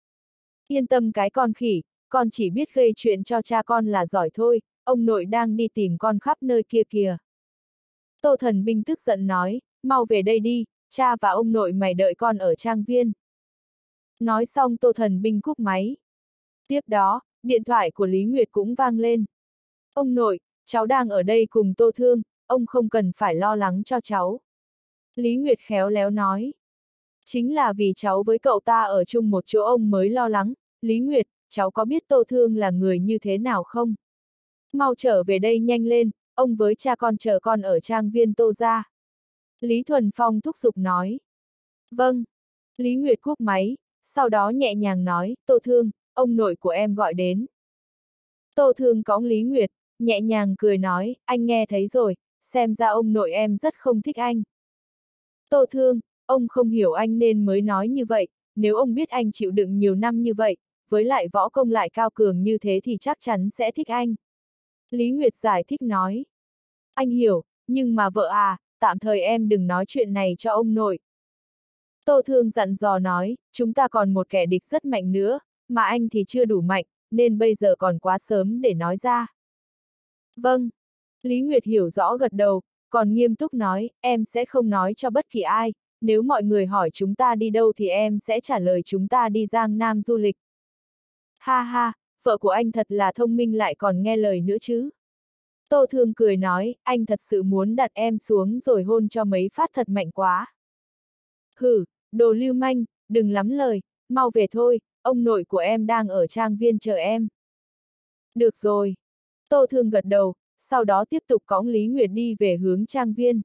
Yên tâm cái con khỉ, con chỉ biết gây chuyện cho cha con là giỏi thôi, ông nội đang đi tìm con khắp nơi kia kìa. Tô Thần Binh tức giận nói, mau về đây đi, cha và ông nội mày đợi con ở trang viên. Nói xong Tô Thần Binh cúp máy. Tiếp đó, điện thoại của Lý Nguyệt cũng vang lên. Ông nội, cháu đang ở đây cùng Tô Thương, ông không cần phải lo lắng cho cháu. Lý Nguyệt khéo léo nói. Chính là vì cháu với cậu ta ở chung một chỗ ông mới lo lắng. Lý Nguyệt, cháu có biết Tô Thương là người như thế nào không? Mau trở về đây nhanh lên, ông với cha con chờ con ở trang viên Tô gia. Lý Thuần Phong thúc giục nói. Vâng. Lý Nguyệt cúp máy, sau đó nhẹ nhàng nói, Tô Thương, ông nội của em gọi đến. Tô Thương cõng Lý Nguyệt, nhẹ nhàng cười nói, anh nghe thấy rồi, xem ra ông nội em rất không thích anh. Tô Thương, ông không hiểu anh nên mới nói như vậy, nếu ông biết anh chịu đựng nhiều năm như vậy, với lại võ công lại cao cường như thế thì chắc chắn sẽ thích anh. Lý Nguyệt giải thích nói. Anh hiểu, nhưng mà vợ à, tạm thời em đừng nói chuyện này cho ông nội. Tô Thương dặn dò nói, chúng ta còn một kẻ địch rất mạnh nữa, mà anh thì chưa đủ mạnh, nên bây giờ còn quá sớm để nói ra. Vâng. Lý Nguyệt hiểu rõ gật đầu, còn nghiêm túc nói, em sẽ không nói cho bất kỳ ai, nếu mọi người hỏi chúng ta đi đâu thì em sẽ trả lời chúng ta đi Giang Nam du lịch. Ha ha, vợ của anh thật là thông minh lại còn nghe lời nữa chứ. Tô Thương cười nói, anh thật sự muốn đặt em xuống rồi hôn cho mấy phát thật mạnh quá. Hử, đồ lưu manh, đừng lắm lời, mau về thôi, ông nội của em đang ở trang viên chờ em. Được rồi. Tô Thương gật đầu, sau đó tiếp tục cõng Lý Nguyệt đi về hướng trang viên.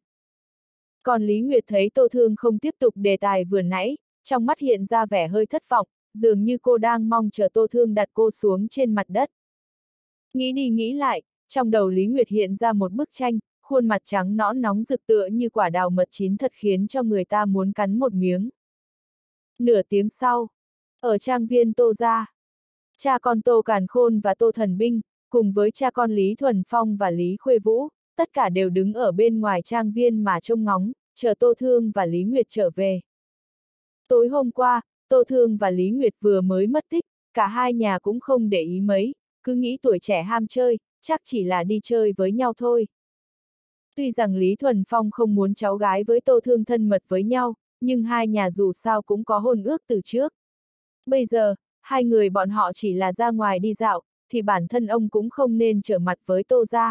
Còn Lý Nguyệt thấy Tô Thương không tiếp tục đề tài vừa nãy, trong mắt hiện ra vẻ hơi thất vọng, dường như cô đang mong chờ Tô Thương đặt cô xuống trên mặt đất. Nghĩ đi nghĩ lại, trong đầu Lý Nguyệt hiện ra một bức tranh, khuôn mặt trắng nõn nóng rực tựa như quả đào mật chín thật khiến cho người ta muốn cắn một miếng. Nửa tiếng sau, ở trang viên Tô gia, cha con Tô Càn Khôn và Tô Thần Binh, cùng với cha con Lý Thuần Phong và Lý Khuê Vũ, tất cả đều đứng ở bên ngoài trang viên mà trông ngóng, chờ Tô Thương và Lý Nguyệt trở về. Tối hôm qua, Tô Thương và Lý Nguyệt vừa mới mất tích, cả hai nhà cũng không để ý mấy, cứ nghĩ tuổi trẻ ham chơi, chắc chỉ là đi chơi với nhau thôi. Tuy rằng Lý Thuần Phong không muốn cháu gái với Tô Thương thân mật với nhau, nhưng hai nhà dù sao cũng có hôn ước từ trước. Bây giờ, hai người bọn họ chỉ là ra ngoài đi dạo, thì bản thân ông cũng không nên trở mặt với Tô gia.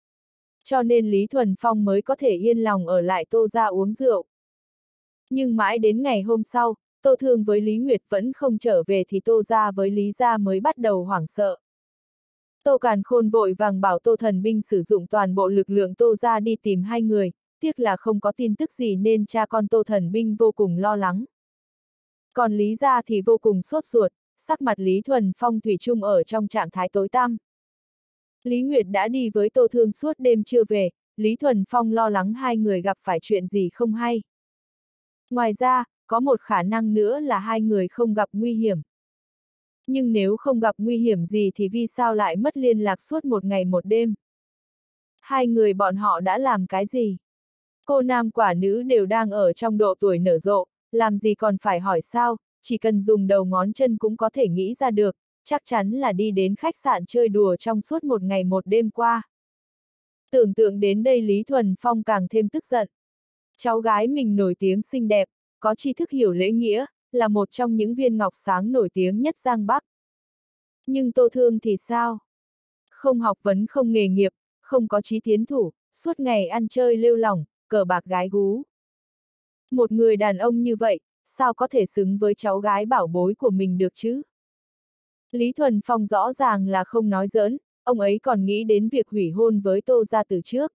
Cho nên Lý Thuần Phong mới có thể yên lòng ở lại Tô gia uống rượu. Nhưng mãi đến ngày hôm sau, Tô Thương với Lý Nguyệt vẫn không trở về thì Tô gia với Lý gia mới bắt đầu hoảng sợ. Tô Càn Khôn vội vàng bảo Tô Thần Binh sử dụng toàn bộ lực lượng Tô gia đi tìm hai người, tiếc là không có tin tức gì nên cha con Tô Thần Binh vô cùng lo lắng. Còn Lý gia thì vô cùng sốt ruột, sắc mặt Lý Thuần Phong thủy chung ở trong trạng thái tối tăm. Lý Nguyệt đã đi với Tô Thương suốt đêm chưa về, Lý Thuần Phong lo lắng hai người gặp phải chuyện gì không hay. Ngoài ra, có một khả năng nữa là hai người không gặp nguy hiểm. Nhưng nếu không gặp nguy hiểm gì thì vì sao lại mất liên lạc suốt một ngày một đêm? Hai người bọn họ đã làm cái gì? Cô nam quả nữ đều đang ở trong độ tuổi nở rộ, làm gì còn phải hỏi sao, chỉ cần dùng đầu ngón chân cũng có thể nghĩ ra được, chắc chắn là đi đến khách sạn chơi đùa trong suốt một ngày một đêm qua. Tưởng tượng đến đây Lý Thuần Phong càng thêm tức giận. Cháu gái mình nổi tiếng xinh đẹp, có tri thức hiểu lễ nghĩa, là một trong những viên ngọc sáng nổi tiếng nhất Giang Bắc. Nhưng Tô Thương thì sao? Không học vấn không nghề nghiệp, không có chí tiến thủ, suốt ngày ăn chơi lêu lỏng, cờ bạc gái gú. Một người đàn ông như vậy, sao có thể xứng với cháu gái bảo bối của mình được chứ? Lý Thuần Phong rõ ràng là không nói giỡn, ông ấy còn nghĩ đến việc hủy hôn với Tô gia từ trước.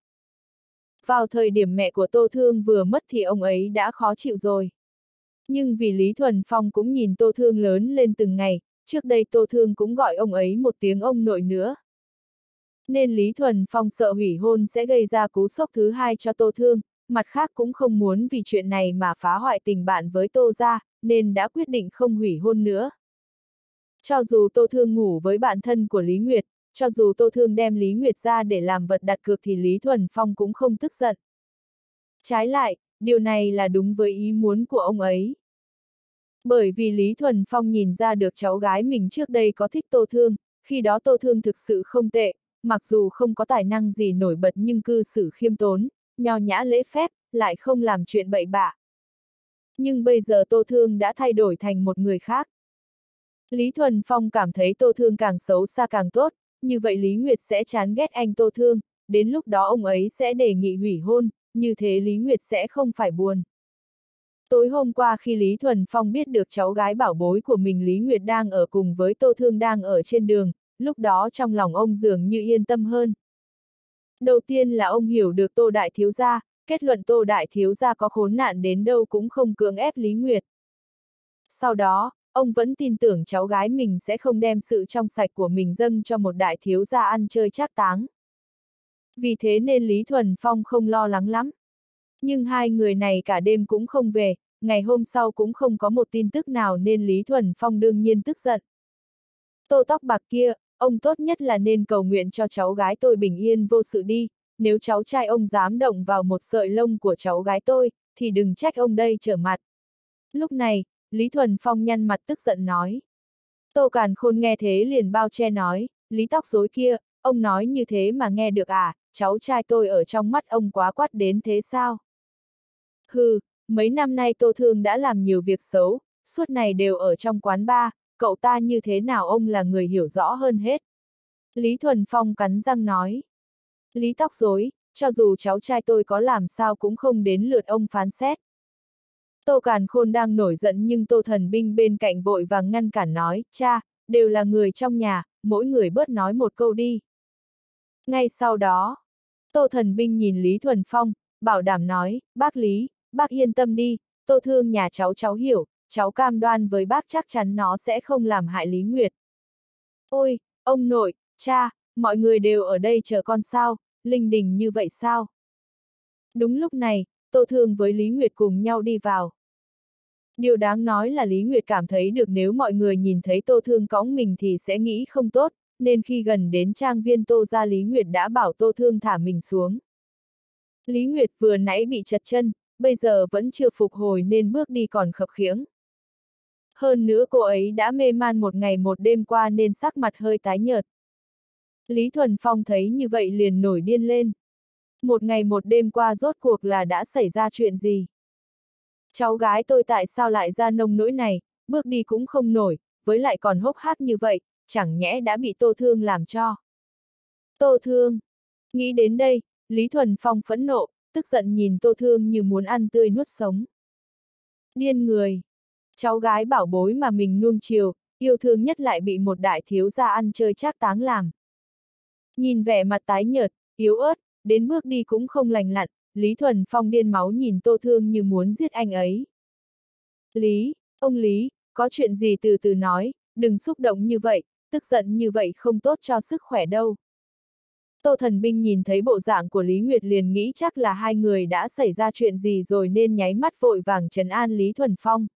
Vào thời điểm mẹ của Tô Thương vừa mất thì ông ấy đã khó chịu rồi. Nhưng vì Lý Thuần Phong cũng nhìn Tô Thương lớn lên từng ngày, trước đây Tô Thương cũng gọi ông ấy một tiếng ông nội nữa. Nên Lý Thuần Phong sợ hủy hôn sẽ gây ra cú sốc thứ hai cho Tô Thương, mặt khác cũng không muốn vì chuyện này mà phá hoại tình bạn với Tô gia, nên đã quyết định không hủy hôn nữa. Cho dù Tô Thương ngủ với bạn thân của Lý Nguyệt, cho dù Tô Thương đem Lý Nguyệt ra để làm vật đặt cược thì Lý Thuần Phong cũng không tức giận. Trái lại, điều này là đúng với ý muốn của ông ấy. Bởi vì Lý Thuần Phong nhìn ra được cháu gái mình trước đây có thích Tô Thương, khi đó Tô Thương thực sự không tệ, mặc dù không có tài năng gì nổi bật nhưng cư xử khiêm tốn, nho nhã lễ phép, lại không làm chuyện bậy bạ. Nhưng bây giờ Tô Thương đã thay đổi thành một người khác. Lý Thuần Phong cảm thấy Tô Thương càng xấu xa càng tốt, như vậy Lý Nguyệt sẽ chán ghét anh Tô Thương, đến lúc đó ông ấy sẽ đề nghị hủy hôn, như thế Lý Nguyệt sẽ không phải buồn. Tối hôm qua khi Lý Thuần Phong biết được cháu gái bảo bối của mình Lý Nguyệt đang ở cùng với Tô Thương đang ở trên đường, lúc đó trong lòng ông dường như yên tâm hơn. Đầu tiên là ông hiểu được Tô Đại Thiếu Gia, kết luận Tô Đại Thiếu Gia có khốn nạn đến đâu cũng không cưỡng ép Lý Nguyệt. Sau đó, ông vẫn tin tưởng cháu gái mình sẽ không đem sự trong sạch của mình dâng cho một đại thiếu gia ăn chơi trác táng. Vì thế nên Lý Thuần Phong không lo lắng lắm. Nhưng hai người này cả đêm cũng không về, ngày hôm sau cũng không có một tin tức nào nên Lý Thuần Phong đương nhiên tức giận. Tô tóc bạc kia, ông tốt nhất là nên cầu nguyện cho cháu gái tôi bình yên vô sự đi, nếu cháu trai ông dám động vào một sợi lông của cháu gái tôi, thì đừng trách ông đây trở mặt. Lúc này, Lý Thuần Phong nhăn mặt tức giận nói. Tô Càn Khôn nghe thế liền bao che nói, Lý tóc rối kia, ông nói như thế mà nghe được à, cháu trai tôi ở trong mắt ông quá quát đến thế sao? Hừ, mấy năm nay Tô Thương đã làm nhiều việc xấu, suốt này đều ở trong quán bar, cậu ta như thế nào ông là người hiểu rõ hơn hết. Lý Thuần Phong cắn răng nói. Lý tóc rối, cho dù cháu trai tôi có làm sao cũng không đến lượt ông phán xét. Tô Càn Khôn đang nổi giận nhưng Tô Thần Binh bên cạnh vội vàng ngăn cản nói, cha, đều là người trong nhà, mỗi người bớt nói một câu đi. Ngay sau đó, Tô Thần Binh nhìn Lý Thuần Phong, bảo đảm nói, bác Lý, bác yên tâm đi, Tô Thương nhà cháu hiểu, cháu cam đoan với bác chắc chắn nó sẽ không làm hại Lý Nguyệt. Ôi, ông nội, cha, mọi người đều ở đây chờ con sao, linh đình như vậy sao? Đúng lúc này, Tô Thương với Lý Nguyệt cùng nhau đi vào. Điều đáng nói là Lý Nguyệt cảm thấy được nếu mọi người nhìn thấy Tô Thương cõng mình thì sẽ nghĩ không tốt, nên khi gần đến trang viên Tô gia Lý Nguyệt đã bảo Tô Thương thả mình xuống. Lý Nguyệt vừa nãy bị trật chân, bây giờ vẫn chưa phục hồi nên bước đi còn khập khiễng. Hơn nữa cô ấy đã mê man một ngày một đêm qua nên sắc mặt hơi tái nhợt. Lý Thuần Phong thấy như vậy liền nổi điên lên. Một ngày một đêm qua rốt cuộc là đã xảy ra chuyện gì? Cháu gái tôi tại sao lại ra nông nỗi này, bước đi cũng không nổi, với lại còn hốc hác như vậy, chẳng nhẽ đã bị Tô Thương làm cho. Tô Thương! Nghĩ đến đây, Lý Thuần Phong phẫn nộ, tức giận nhìn Tô Thương như muốn ăn tươi nuốt sống. Điên người! Cháu gái bảo bối mà mình nuông chiều, yêu thương nhất lại bị một đại thiếu gia ăn chơi trác táng làm. Nhìn vẻ mặt tái nhợt, yếu ớt, đến bước đi cũng không lành lặn, Lý Thuần Phong điên máu nhìn Tô Thương như muốn giết anh ấy. Lý, ông Lý, có chuyện gì từ từ nói, đừng xúc động như vậy, tức giận như vậy không tốt cho sức khỏe đâu. Tô Thần Binh nhìn thấy bộ dạng của Lý Nguyệt liền nghĩ chắc là hai người đã xảy ra chuyện gì rồi nên nháy mắt vội vàng trấn an Lý Thuần Phong.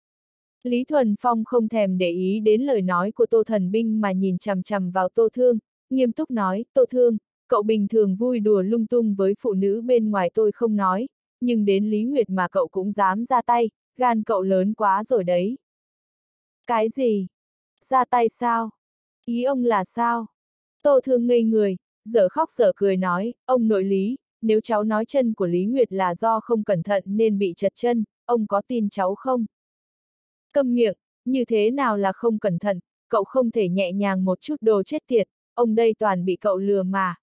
Lý Thuần Phong không thèm để ý đến lời nói của Tô Thần Binh mà nhìn chằm chằm vào Tô Thương, nghiêm túc nói, Tô Thương, cậu bình thường vui đùa lung tung với phụ nữ bên ngoài tôi không nói, nhưng đến Lý Nguyệt mà cậu cũng dám ra tay, gan cậu lớn quá rồi đấy. Cái gì? Ra tay sao? Ý ông là sao? Tô Thương ngây người, dở khóc dở cười nói, ông nội Lý, nếu cháu nói chân của Lý Nguyệt là do không cẩn thận nên bị trật chân, ông có tin cháu không? Câm miệng, như thế nào là không cẩn thận, cậu không thể nhẹ nhàng một chút đồ chết tiệt, ông đây toàn bị cậu lừa mà.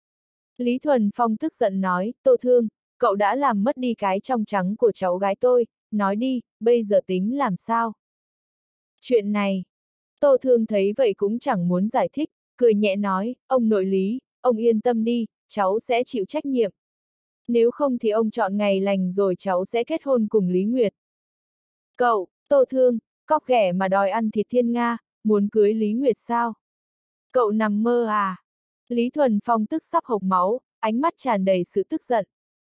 Lý Thuần Phong tức giận nói, Tô Thương, cậu đã làm mất đi cái trong trắng của cháu gái tôi, nói đi, bây giờ tính làm sao? Chuyện này, Tô Thương thấy vậy cũng chẳng muốn giải thích, cười nhẹ nói, ông nội Lý, ông yên tâm đi, cháu sẽ chịu trách nhiệm. Nếu không thì ông chọn ngày lành rồi cháu sẽ kết hôn cùng Lý Nguyệt. Cậu, Tô Thương, cóc ghẻ mà đòi ăn thịt thiên nga, muốn cưới Lý Nguyệt sao? Cậu nằm mơ à? Lý Thuần Phong tức sắp hộc máu, ánh mắt tràn đầy sự tức giận.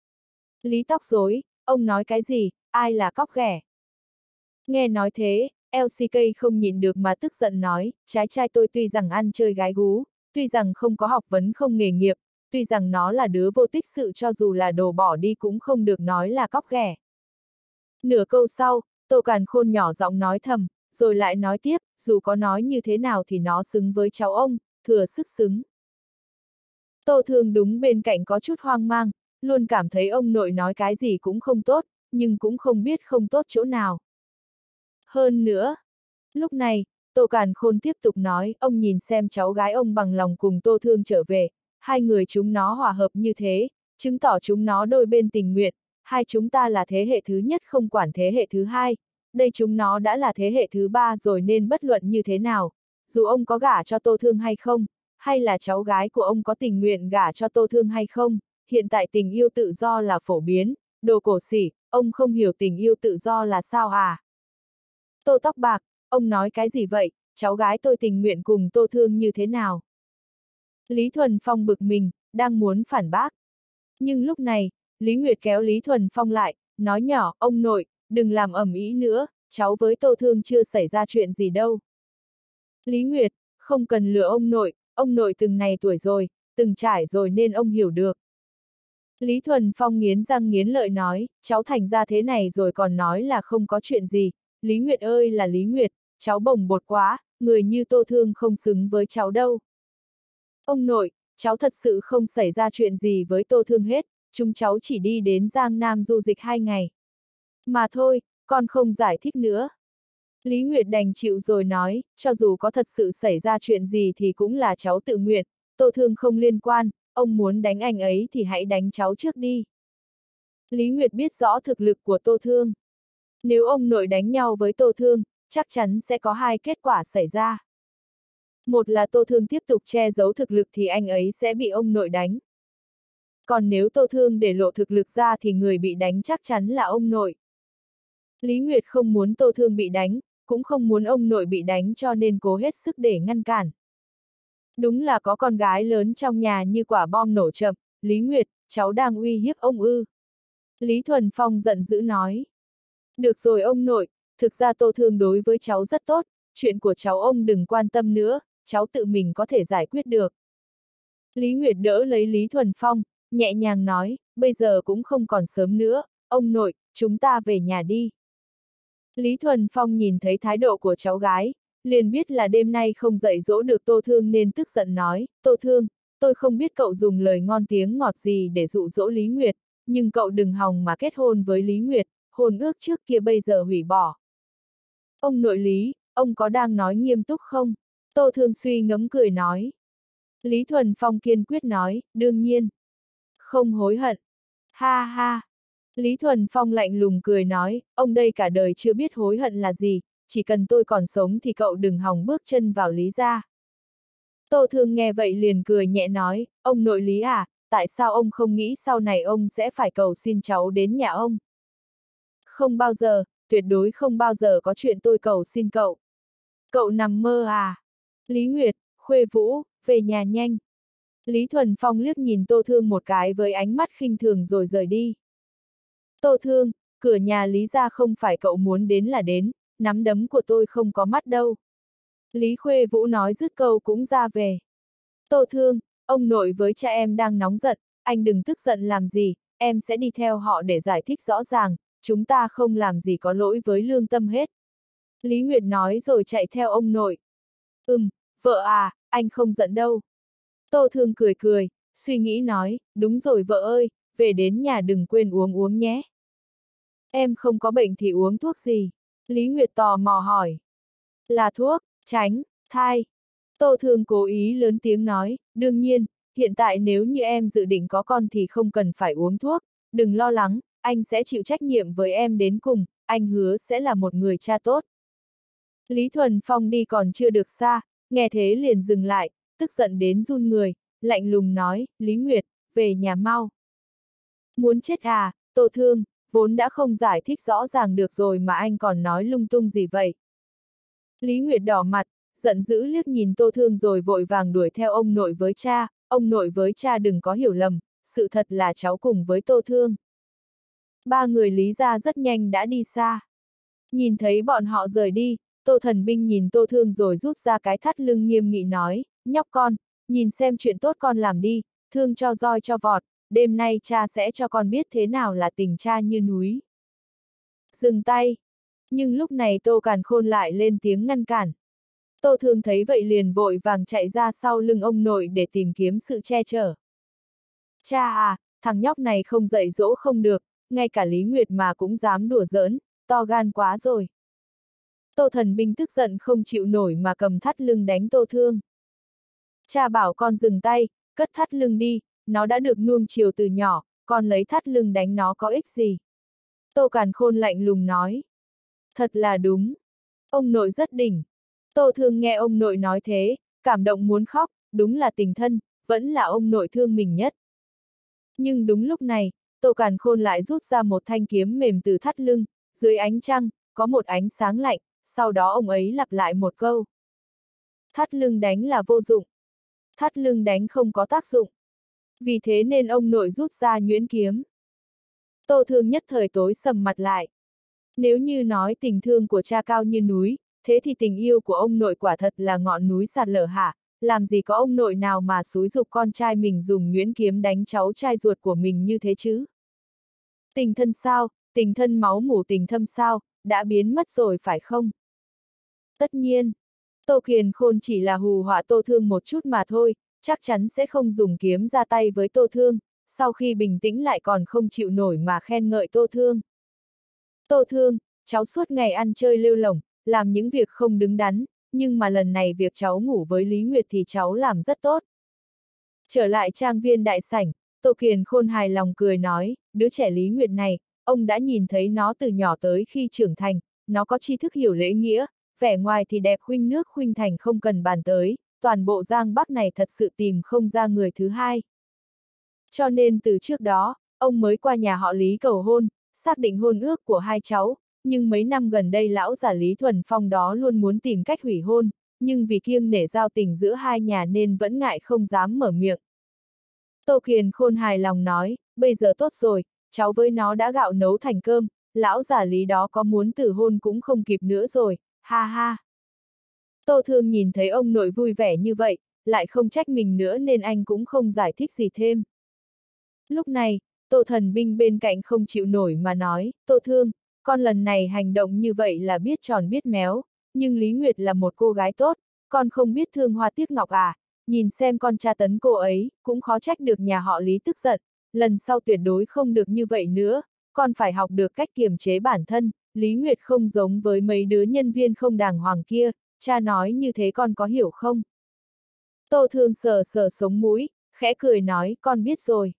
Lý tóc rối, ông nói cái gì, ai là cóc ghẻ? Nghe nói thế, LCK không nhịn được mà tức giận nói, trái trai tôi tuy rằng ăn chơi gái gú, tuy rằng không có học vấn không nghề nghiệp, tuy rằng nó là đứa vô tích sự cho dù là đồ bỏ đi cũng không được nói là cóc ghẻ. Nửa câu sau, Tô Càn Khôn nhỏ giọng nói thầm, rồi lại nói tiếp, dù có nói như thế nào thì nó xứng với cháu ông, thừa sức xứng. Tô Thương đúng bên cạnh có chút hoang mang, luôn cảm thấy ông nội nói cái gì cũng không tốt, nhưng cũng không biết không tốt chỗ nào. Hơn nữa, lúc này, Tô Càn Khôn tiếp tục nói, ông nhìn xem cháu gái ông bằng lòng cùng Tô Thương trở về, hai người chúng nó hòa hợp như thế, chứng tỏ chúng nó đôi bên tình nguyện, hai chúng ta là thế hệ thứ nhất không quản thế hệ thứ hai, đây chúng nó đã là thế hệ thứ ba rồi nên bất luận như thế nào, dù ông có gả cho Tô Thương hay không, hay là cháu gái của ông có tình nguyện gả cho Tô Thương hay không, hiện tại tình yêu tự do là phổ biến, đồ cổ xỉ, ông không hiểu tình yêu tự do là sao à? Tô tóc bạc, ông nói cái gì vậy, cháu gái tôi tình nguyện cùng Tô Thương như thế nào? Lý Thuần Phong bực mình, đang muốn phản bác. Nhưng lúc này, Lý Nguyệt kéo Lý Thuần Phong lại, nói nhỏ, ông nội, đừng làm ầm ĩ nữa, cháu với Tô Thương chưa xảy ra chuyện gì đâu. Lý Nguyệt, không cần lừa ông nội từng này tuổi rồi, từng trải rồi nên ông hiểu được. Lý Thuần Phong nghiến răng nghiến lợi nói, cháu thành ra thế này rồi còn nói là không có chuyện gì, Lý Nguyệt ơi là Lý Nguyệt, cháu bồng bột quá, người như Tô Thương không xứng với cháu đâu. Ông nội, cháu thật sự không xảy ra chuyện gì với Tô Thương hết, chúng cháu chỉ đi đến Giang Nam du dịch 2 ngày. Mà thôi, con không giải thích nữa. Lý Nguyệt đành chịu rồi nói, cho dù có thật sự xảy ra chuyện gì thì cũng là cháu tự nguyện, Tô Thương không liên quan, ông muốn đánh anh ấy thì hãy đánh cháu trước đi. Lý Nguyệt biết rõ thực lực của Tô Thương. Nếu ông nội đánh nhau với Tô Thương, chắc chắn sẽ có 2 kết quả xảy ra. Một là Tô Thương tiếp tục che giấu thực lực thì anh ấy sẽ bị ông nội đánh. Còn nếu Tô Thương để lộ thực lực ra thì người bị đánh chắc chắn là ông nội. Lý Nguyệt không muốn Tô Thương bị đánh, cũng không muốn ông nội bị đánh cho nên cố hết sức để ngăn cản. Đúng là có con gái lớn trong nhà như quả bom nổ chậm, Lý Nguyệt, cháu đang uy hiếp ông ư. Lý Thuần Phong giận dữ nói. Được rồi ông nội, thực ra Tô Thương đối với cháu rất tốt, chuyện của cháu ông đừng quan tâm nữa, cháu tự mình có thể giải quyết được. Lý Nguyệt đỡ lấy Lý Thuần Phong, nhẹ nhàng nói, bây giờ cũng không còn sớm nữa, ông nội, chúng ta về nhà đi. Lý Thuần Phong nhìn thấy thái độ của cháu gái, liền biết là đêm nay không dạy dỗ được Tô Thương nên tức giận nói, Tô Thương, tôi không biết cậu dùng lời ngon tiếng ngọt gì để dụ dỗ Lý Nguyệt, nhưng cậu đừng hòng mà kết hôn với Lý Nguyệt, hôn ước trước kia bây giờ hủy bỏ. Ông nội Lý, ông có đang nói nghiêm túc không? Tô Thương suy ngẫm cười nói. Lý Thuần Phong kiên quyết nói, đương nhiên. Không hối hận. Ha ha. Lý Thuần Phong lạnh lùng cười nói, ông đây cả đời chưa biết hối hận là gì, chỉ cần tôi còn sống thì cậu đừng hòng bước chân vào Lý gia. Tô Thương nghe vậy liền cười nhẹ nói, ông nội Lý à, tại sao ông không nghĩ sau này ông sẽ phải cầu xin cháu đến nhà ông? Không bao giờ, tuyệt đối không bao giờ có chuyện tôi cầu xin cậu. Cậu nằm mơ à? Lý Nguyệt, Khuê Vũ, về nhà nhanh. Lý Thuần Phong liếc nhìn Tô Thương một cái với ánh mắt khinh thường rồi rời đi. Tô Thương, cửa nhà Lý gia không phải cậu muốn đến là đến, nắm đấm của tôi không có mắt đâu. Lý Khuê Vũ nói dứt câu cũng ra về. Tô Thương, ông nội với cha em đang nóng giận, anh đừng tức giận làm gì, em sẽ đi theo họ để giải thích rõ ràng, chúng ta không làm gì có lỗi với lương tâm hết. Lý Nguyệt nói rồi chạy theo ông nội. Vợ à, anh không giận đâu. Tô Thương cười cười, suy nghĩ nói, đúng rồi vợ ơi, về đến nhà đừng quên uống nhé. Em không có bệnh thì uống thuốc gì? Lý Nguyệt tò mò hỏi. Là thuốc, tránh, thai. Tô Thương cố ý lớn tiếng nói, đương nhiên, hiện tại nếu như em dự định có con thì không cần phải uống thuốc, đừng lo lắng, anh sẽ chịu trách nhiệm với em đến cùng, anh hứa sẽ là một người cha tốt. Lý Thuần Phong đi còn chưa được xa, nghe thế liền dừng lại, tức giận đến run người, lạnh lùng nói, Lý Nguyệt, về nhà mau. Muốn chết à, Tô Thương, vốn đã không giải thích rõ ràng được rồi mà anh còn nói lung tung gì vậy. Lý Nguyệt đỏ mặt, giận dữ liếc nhìn Tô Thương rồi vội vàng đuổi theo ông nội với cha, ông nội với cha đừng có hiểu lầm, sự thật là cháu cùng với Tô Thương. Ba người Lý gia rất nhanh đã đi xa. Nhìn thấy bọn họ rời đi, Tô Thần Binh nhìn Tô Thương rồi rút ra cái thắt lưng nghiêm nghị nói, nhóc con, nhìn xem chuyện tốt con làm đi, thương cho roi cho vọt, đêm nay cha sẽ cho con biết thế nào là tình cha như núi. Dừng tay. Nhưng lúc này Tô Càn Khôn lại lên tiếng ngăn cản. Tô Thương thấy vậy liền vội vàng chạy ra sau lưng ông nội để tìm kiếm sự che chở. Cha à, thằng nhóc này không dạy dỗ không được, ngay cả Lý Nguyệt mà cũng dám đùa giỡn, to gan quá rồi. Tô Thần Binh tức giận không chịu nổi mà cầm thắt lưng đánh Tô Thương. Cha bảo con dừng tay, cất thắt lưng đi, nó đã được nuông chiều từ nhỏ, con lấy thắt lưng đánh nó có ích gì. Tô Càn Khôn lạnh lùng nói. Thật là đúng. Ông nội rất đỉnh. Tô Thương nghe ông nội nói thế, cảm động muốn khóc, đúng là tình thân, vẫn là ông nội thương mình nhất. Nhưng đúng lúc này, Tô Càn Khôn lại rút ra một thanh kiếm mềm từ thắt lưng, dưới ánh trăng, có một ánh sáng lạnh, sau đó ông ấy lặp lại một câu. Thắt lưng đánh là vô dụng. Thắt lưng đánh không có tác dụng. Vì thế nên ông nội rút ra nhuyễn kiếm. Tô Thương nhất thời tối sầm mặt lại. Nếu như nói tình thương của cha cao như núi, thế thì tình yêu của ông nội quả thật là ngọn núi sạt lở hả, làm gì có ông nội nào mà xúi giục con trai mình dùng nhuyễn kiếm đánh cháu trai ruột của mình như thế chứ? Tình thân sao, tình thân máu mủ tình thâm sao, đã biến mất rồi phải không? Tất nhiên, Tô Kiền Khôn chỉ là hù họa Tô Thương một chút mà thôi, chắc chắn sẽ không dùng kiếm ra tay với Tô Thương, sau khi bình tĩnh lại còn không chịu nổi mà khen ngợi Tô Thương. Tô Thương, cháu suốt ngày ăn chơi lêu lổng, làm những việc không đứng đắn, nhưng mà lần này việc cháu ngủ với Lý Nguyệt thì cháu làm rất tốt. Trở lại trang viên đại sảnh, Tô Kiền Khôn hài lòng cười nói, đứa trẻ Lý Nguyệt này, ông đã nhìn thấy nó từ nhỏ tới khi trưởng thành, nó có tri thức hiểu lễ nghĩa, vẻ ngoài thì đẹp khuynh nước khuynh thành không cần bàn tới, toàn bộ Giang Bắc này thật sự tìm không ra người thứ hai. Cho nên từ trước đó, ông mới qua nhà họ Lý cầu hôn, xác định hôn ước của hai cháu, nhưng mấy năm gần đây lão già Lý Thuần Phong đó luôn muốn tìm cách hủy hôn, nhưng vì kiêng nể giao tình giữa hai nhà nên vẫn ngại không dám mở miệng. Tô Kiền Khôn hài lòng nói, bây giờ tốt rồi, cháu với nó đã gạo nấu thành cơm, lão già Lý đó có muốn từ hôn cũng không kịp nữa rồi, ha ha. Tô Thương nhìn thấy ông nội vui vẻ như vậy, lại không trách mình nữa nên anh cũng không giải thích gì thêm. Lúc này, Tô Thần Binh bên cạnh không chịu nổi mà nói, Tô Thương, con lần này hành động như vậy là biết tròn biết méo, nhưng Lý Nguyệt là một cô gái tốt, con không biết thương hoa tiếc ngọc à, nhìn xem con tra tấn cô ấy, cũng khó trách được nhà họ Lý tức giận, lần sau tuyệt đối không được như vậy nữa, con phải học được cách kiềm chế bản thân, Lý Nguyệt không giống với mấy đứa nhân viên không đàng hoàng kia, cha nói như thế con có hiểu không? Tô Thương sờ sờ sống mũi, khẽ cười nói, con biết rồi.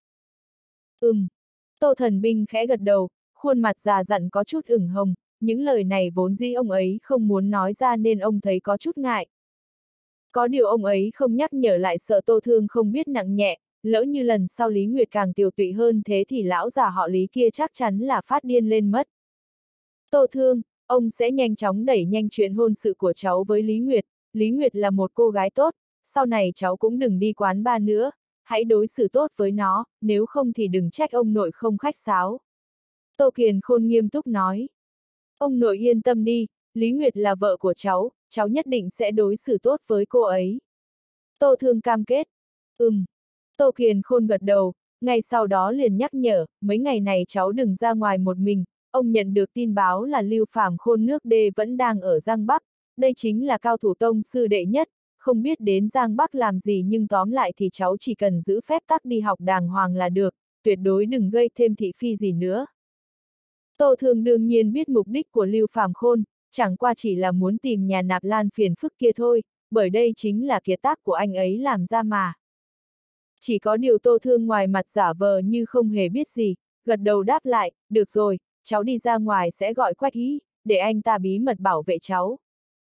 Tô Thần Binh khẽ gật đầu, khuôn mặt già dặn có chút ửng hồng, những lời này vốn dĩ ông ấy không muốn nói ra nên ông thấy có chút ngại. Có điều ông ấy không nhắc nhở lại sợ Tô Thương không biết nặng nhẹ, lỡ như lần sau Lý Nguyệt càng tiều tụy hơn thế thì lão già họ Lý kia chắc chắn là phát điên lên mất. Tô Thương, ông sẽ nhanh chóng đẩy nhanh chuyện hôn sự của cháu với Lý Nguyệt là một cô gái tốt, sau này cháu cũng đừng đi quán bar nữa, hãy đối xử tốt với nó, nếu không thì đừng trách ông nội không khách sáo. Tô Kiền Khôn nghiêm túc nói. Ông nội yên tâm đi, Lý Nguyệt là vợ của cháu nhất định sẽ đối xử tốt với cô ấy. Tô Thương cam kết. Tô Kiền Khôn gật đầu, ngay sau đó liền nhắc nhở, mấy ngày này cháu đừng ra ngoài một mình, ông nhận được tin báo là Lưu Phàm Khôn nước đê vẫn đang ở Giang Bắc, đây chính là cao thủ tông sư đệ nhất, không biết đến Giang Bắc làm gì nhưng tóm lại thì cháu chỉ cần giữ phép tắc đi học đàng hoàng là được, tuyệt đối đừng gây thêm thị phi gì nữa. Tô Thương đương nhiên biết mục đích của Lưu Phàm Khôn, chẳng qua chỉ là muốn tìm nhà nạp lan phiền phức kia thôi, bởi đây chính là kiệt tác của anh ấy làm ra mà. Chỉ có điều Tô Thương ngoài mặt giả vờ như không hề biết gì, gật đầu đáp lại, được rồi, cháu đi ra ngoài sẽ gọi Quách Ý, để anh ta bí mật bảo vệ cháu.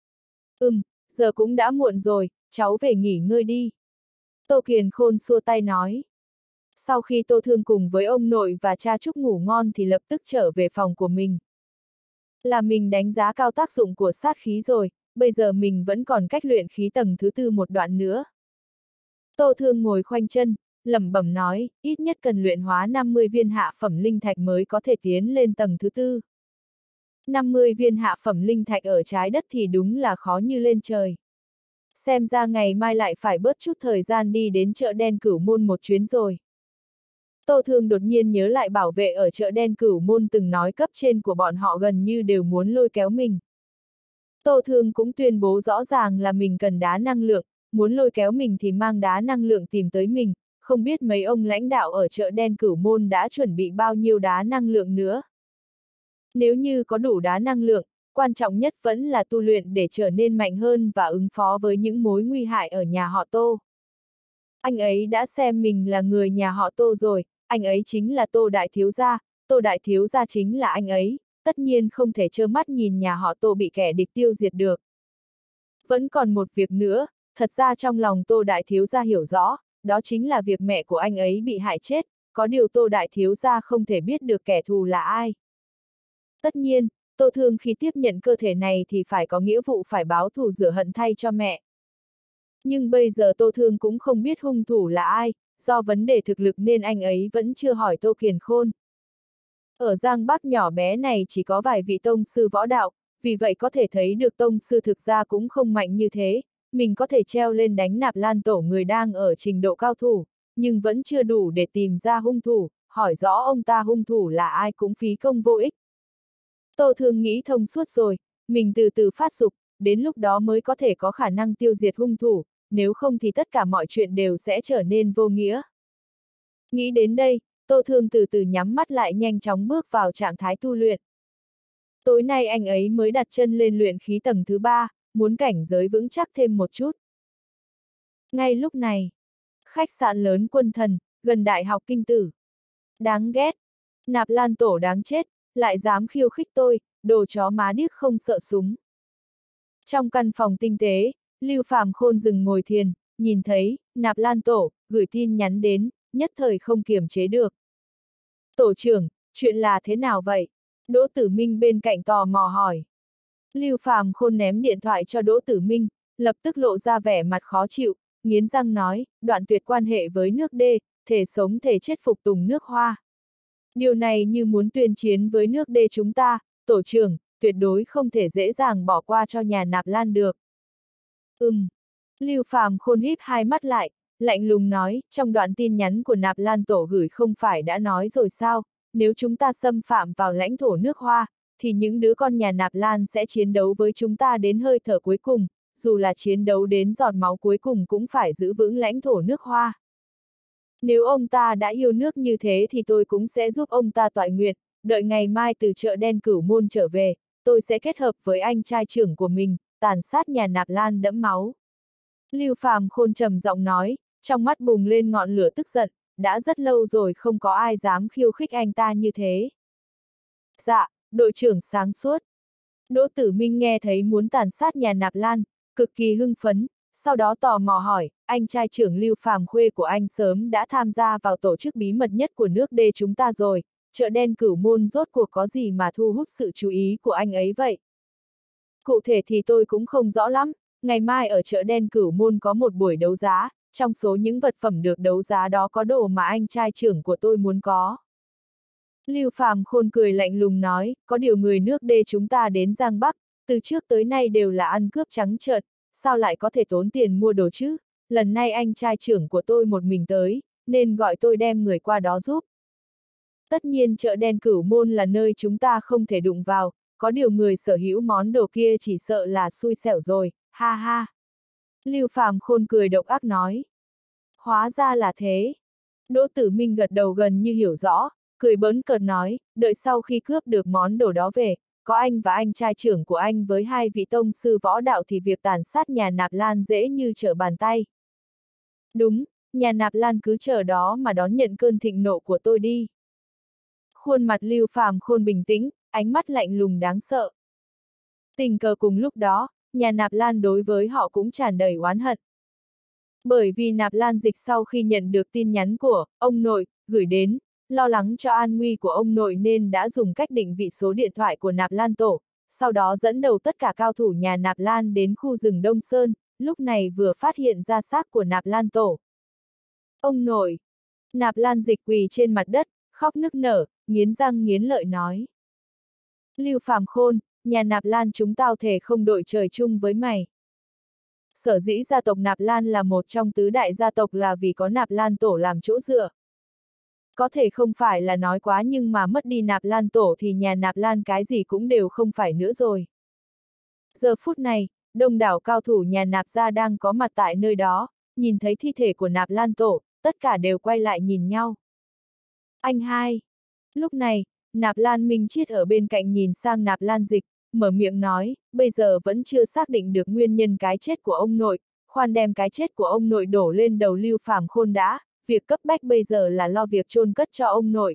Giờ cũng đã muộn rồi, cháu về nghỉ ngơi đi. Tô Kiền Khôn xua tay nói. Sau khi Tô Thương cùng với ông nội và cha chúc ngủ ngon thì lập tức trở về phòng của mình. Là mình đánh giá cao tác dụng của sát khí rồi, bây giờ mình vẫn còn cách luyện khí tầng thứ tư một đoạn nữa. Tô Thương ngồi khoanh chân, lẩm bẩm nói, ít nhất cần luyện hóa 50 viên hạ phẩm linh thạch mới có thể tiến lên tầng thứ tư. 50 viên hạ phẩm linh thạch ở trái đất thì đúng là khó như lên trời. Xem ra ngày mai lại phải bớt chút thời gian đi đến chợ đen Cửu Môn một chuyến rồi. Tô Thương đột nhiên nhớ lại bảo vệ ở chợ đen Cửu Môn từng nói cấp trên của bọn họ gần như đều muốn lôi kéo mình. Tô Thương cũng tuyên bố rõ ràng là mình cần đá năng lượng, muốn lôi kéo mình thì mang đá năng lượng tìm tới mình, không biết mấy ông lãnh đạo ở chợ đen Cửu Môn đã chuẩn bị bao nhiêu đá năng lượng nữa. Nếu như có đủ đá năng lượng, quan trọng nhất vẫn là tu luyện để trở nên mạnh hơn và ứng phó với những mối nguy hại ở nhà họ Tô. Anh ấy đã xem mình là người nhà họ Tô rồi, anh ấy chính là Tô Đại Thiếu gia chính là anh ấy, tất nhiên không thể trơ mắt nhìn nhà họ Tô bị kẻ địch tiêu diệt được. Vẫn còn một việc nữa, thật ra trong lòng Tô Đại Thiếu gia hiểu rõ, đó chính là việc mẹ của anh ấy bị hại chết, có điều Tô Đại Thiếu gia không thể biết được kẻ thù là ai. Tất nhiên, Tô Thương khi tiếp nhận cơ thể này thì phải có nghĩa vụ phải báo thù rửa hận thay cho mẹ. Nhưng bây giờ Tô Thương cũng không biết hung thủ là ai, do vấn đề thực lực nên anh ấy vẫn chưa hỏi Tô Kiền Khôn. Ở Giang Bắc nhỏ bé này chỉ có vài vị tông sư võ đạo, vì vậy có thể thấy được tông sư thực ra cũng không mạnh như thế, mình có thể treo lên đánh Nạp Lan Tổ người đang ở trình độ cao thủ, nhưng vẫn chưa đủ để tìm ra hung thủ, hỏi rõ ông ta hung thủ là ai cũng phí công vô ích. Tô Thương nghĩ thông suốt rồi, mình từ từ phát dục, đến lúc đó mới có thể có khả năng tiêu diệt hung thủ, nếu không thì tất cả mọi chuyện đều sẽ trở nên vô nghĩa. Nghĩ đến đây, Tô Thương từ từ nhắm mắt lại nhanh chóng bước vào trạng thái tu luyện. Tối nay anh ấy mới đặt chân lên luyện khí tầng thứ 3, muốn cảnh giới vững chắc thêm một chút. Ngay lúc này, khách sạn lớn Quân Thần, gần Đại học Kinh Tử. Đáng ghét, Nạp Lan Tổ đáng chết, lại dám khiêu khích tôi, đồ chó má điếc không sợ súng. Trong căn phòng tinh tế, Lưu Phàm Khôn dừng ngồi thiền, nhìn thấy, Nạp Lan Tổ, gửi tin nhắn đến, nhất thời không kiềm chế được. Tổ trưởng, chuyện là thế nào vậy? Đỗ Tử Minh bên cạnh tò mò hỏi. Lưu Phàm Khôn ném điện thoại cho Đỗ Tử Minh, lập tức lộ ra vẻ mặt khó chịu, nghiến răng nói, đoạn tuyệt quan hệ với nước Đê, thể sống thể chết phục tùng nước Hoa. Điều này như muốn tuyên chiến với nước Đê chúng ta, tổ trưởng, tuyệt đối không thể dễ dàng bỏ qua cho nhà Nạp Lan được. Lưu Phàm Khôn híp hai mắt lại, lạnh lùng nói, trong đoạn tin nhắn của Nạp Lan Tổ gửi không phải đã nói rồi sao, nếu chúng ta xâm phạm vào lãnh thổ nước Hoa, thì những đứa con nhà Nạp Lan sẽ chiến đấu với chúng ta đến hơi thở cuối cùng, dù là chiến đấu đến giọt máu cuối cùng cũng phải giữ vững lãnh thổ nước Hoa. Nếu ông ta đã yêu nước như thế thì tôi cũng sẽ giúp ông ta toại nguyện, đợi ngày mai từ chợ đen Cửu Môn trở về, tôi sẽ kết hợp với anh trai trưởng của mình, tàn sát nhà Nạp Lan đẫm máu. Lưu Phàm Khôn trầm giọng nói, trong mắt bùng lên ngọn lửa tức giận, đã rất lâu rồi không có ai dám khiêu khích anh ta như thế. Dạ, đội trưởng sáng suốt. Đỗ Tử Minh nghe thấy muốn tàn sát nhà Nạp Lan, cực kỳ hưng phấn, sau đó tò mò hỏi, anh trai trưởng Lưu Phàm Khuê của anh sớm đã tham gia vào tổ chức bí mật nhất của nước Đê chúng ta rồi, chợ đen Cửu Môn rốt cuộc có gì mà thu hút sự chú ý của anh ấy vậy? Cụ thể thì tôi cũng không rõ lắm, ngày mai ở chợ đen Cửu Môn có một buổi đấu giá, trong số những vật phẩm được đấu giá đó có đồ mà anh trai trưởng của tôi muốn có. Lưu Phàm Khôn cười lạnh lùng nói, có điều người nước Đê chúng ta đến Giang Bắc, từ trước tới nay đều là ăn cướp trắng trợn, sao lại có thể tốn tiền mua đồ chứ? Lần này anh trai trưởng của tôi một mình tới, nên gọi tôi đem người qua đó giúp. Tất nhiên chợ đen Cửu Môn là nơi chúng ta không thể đụng vào, có điều người sở hữu món đồ kia chỉ sợ là xui xẻo rồi, ha ha. Lưu Phàm Khôn cười độc ác nói. Hóa ra là thế. Đỗ Tử Minh gật đầu gần như hiểu rõ, cười bỡn cợt nói, đợi sau khi cướp được món đồ đó về, có anh và anh trai trưởng của anh với hai vị tông sư võ đạo thì việc tàn sát nhà Nạp Lan dễ như trở bàn tay. Đúng, nhà Nạp Lan cứ chờ đó mà đón nhận cơn thịnh nộ của tôi đi. Khuôn mặt Lưu Phàm Khôn bình tĩnh, ánh mắt lạnh lùng đáng sợ. Tình cờ cùng lúc đó, nhà Nạp Lan đối với họ cũng tràn đầy oán hận. Bởi vì Nạp Lan Dịch sau khi nhận được tin nhắn của ông nội gửi đến, lo lắng cho an nguy của ông nội nên đã dùng cách định vị số điện thoại của Nạp Lan Tổ, sau đó dẫn đầu tất cả cao thủ nhà Nạp Lan đến khu rừng Đông Sơn, lúc này vừa phát hiện ra xác của Nạp Lan Tổ. Ông nội! Nạp Lan Dịch quỳ trên mặt đất, khóc nức nở, nghiến răng nghiến lợi nói. Lưu Phàm Khôn, nhà Nạp Lan chúng tao thề không đội trời chung với mày. Sở dĩ gia tộc Nạp Lan là một trong tứ đại gia tộc là vì có Nạp Lan Tổ làm chỗ dựa. Có thể không phải là nói quá nhưng mà mất đi Nạp Lan Tổ thì nhà Nạp Lan cái gì cũng đều không phải nữa rồi. Giờ phút này, đông đảo cao thủ nhà Nạp gia đang có mặt tại nơi đó, nhìn thấy thi thể của Nạp Lan Tổ, tất cả đều quay lại nhìn nhau. Anh hai! Lúc này, Nạp Lan Minh Chiết ở bên cạnh nhìn sang Nạp Lan Dịch, mở miệng nói, bây giờ vẫn chưa xác định được nguyên nhân cái chết của ông nội, khoan đem cái chết của ông nội đổ lên đầu Lưu Phàm Khôn đã, việc cấp bách bây giờ là lo việc chôn cất cho ông nội.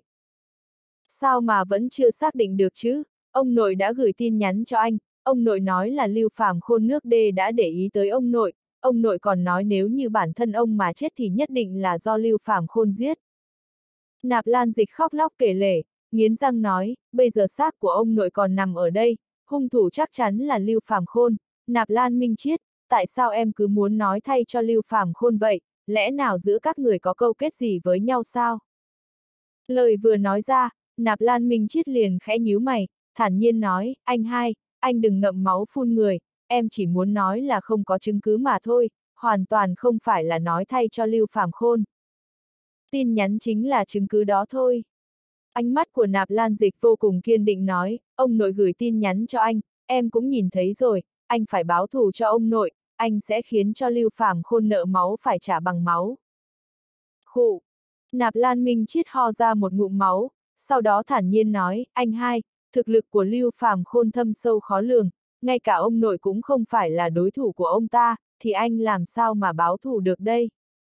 Sao mà vẫn chưa xác định được chứ? Ông nội đã gửi tin nhắn cho anh, ông nội nói là Lưu Phàm Khôn nước Đê đã để ý tới ông nội còn nói nếu như bản thân ông mà chết thì nhất định là do Lưu Phàm Khôn giết. Nạp Lan Dịch khóc lóc kể lể, nghiến răng nói, bây giờ xác của ông nội còn nằm ở đây, hung thủ chắc chắn là Lưu Phàm Khôn. Nạp Lan Minh Chiết, tại sao em cứ muốn nói thay cho Lưu Phàm Khôn vậy, lẽ nào giữa các người có câu kết gì với nhau sao? Lời vừa nói ra, Nạp Lan Minh Chiết liền khẽ nhíu mày, thản nhiên nói, anh hai, anh đừng ngậm máu phun người, em chỉ muốn nói là không có chứng cứ mà thôi, hoàn toàn không phải là nói thay cho Lưu Phàm Khôn. Tin nhắn chính là chứng cứ đó thôi. Ánh mắt của Nạp Lan Dịch vô cùng kiên định nói, ông nội gửi tin nhắn cho anh, em cũng nhìn thấy rồi, anh phải báo thù cho ông nội, anh sẽ khiến cho Lưu Phàm Khôn nợ máu phải trả bằng máu. Khụ. Nạp Lan Minh Chiết ho ra một ngụm máu, sau đó thản nhiên nói, anh hai, thực lực của Lưu Phàm Khôn thâm sâu khó lường, ngay cả ông nội cũng không phải là đối thủ của ông ta, thì anh làm sao mà báo thù được đây?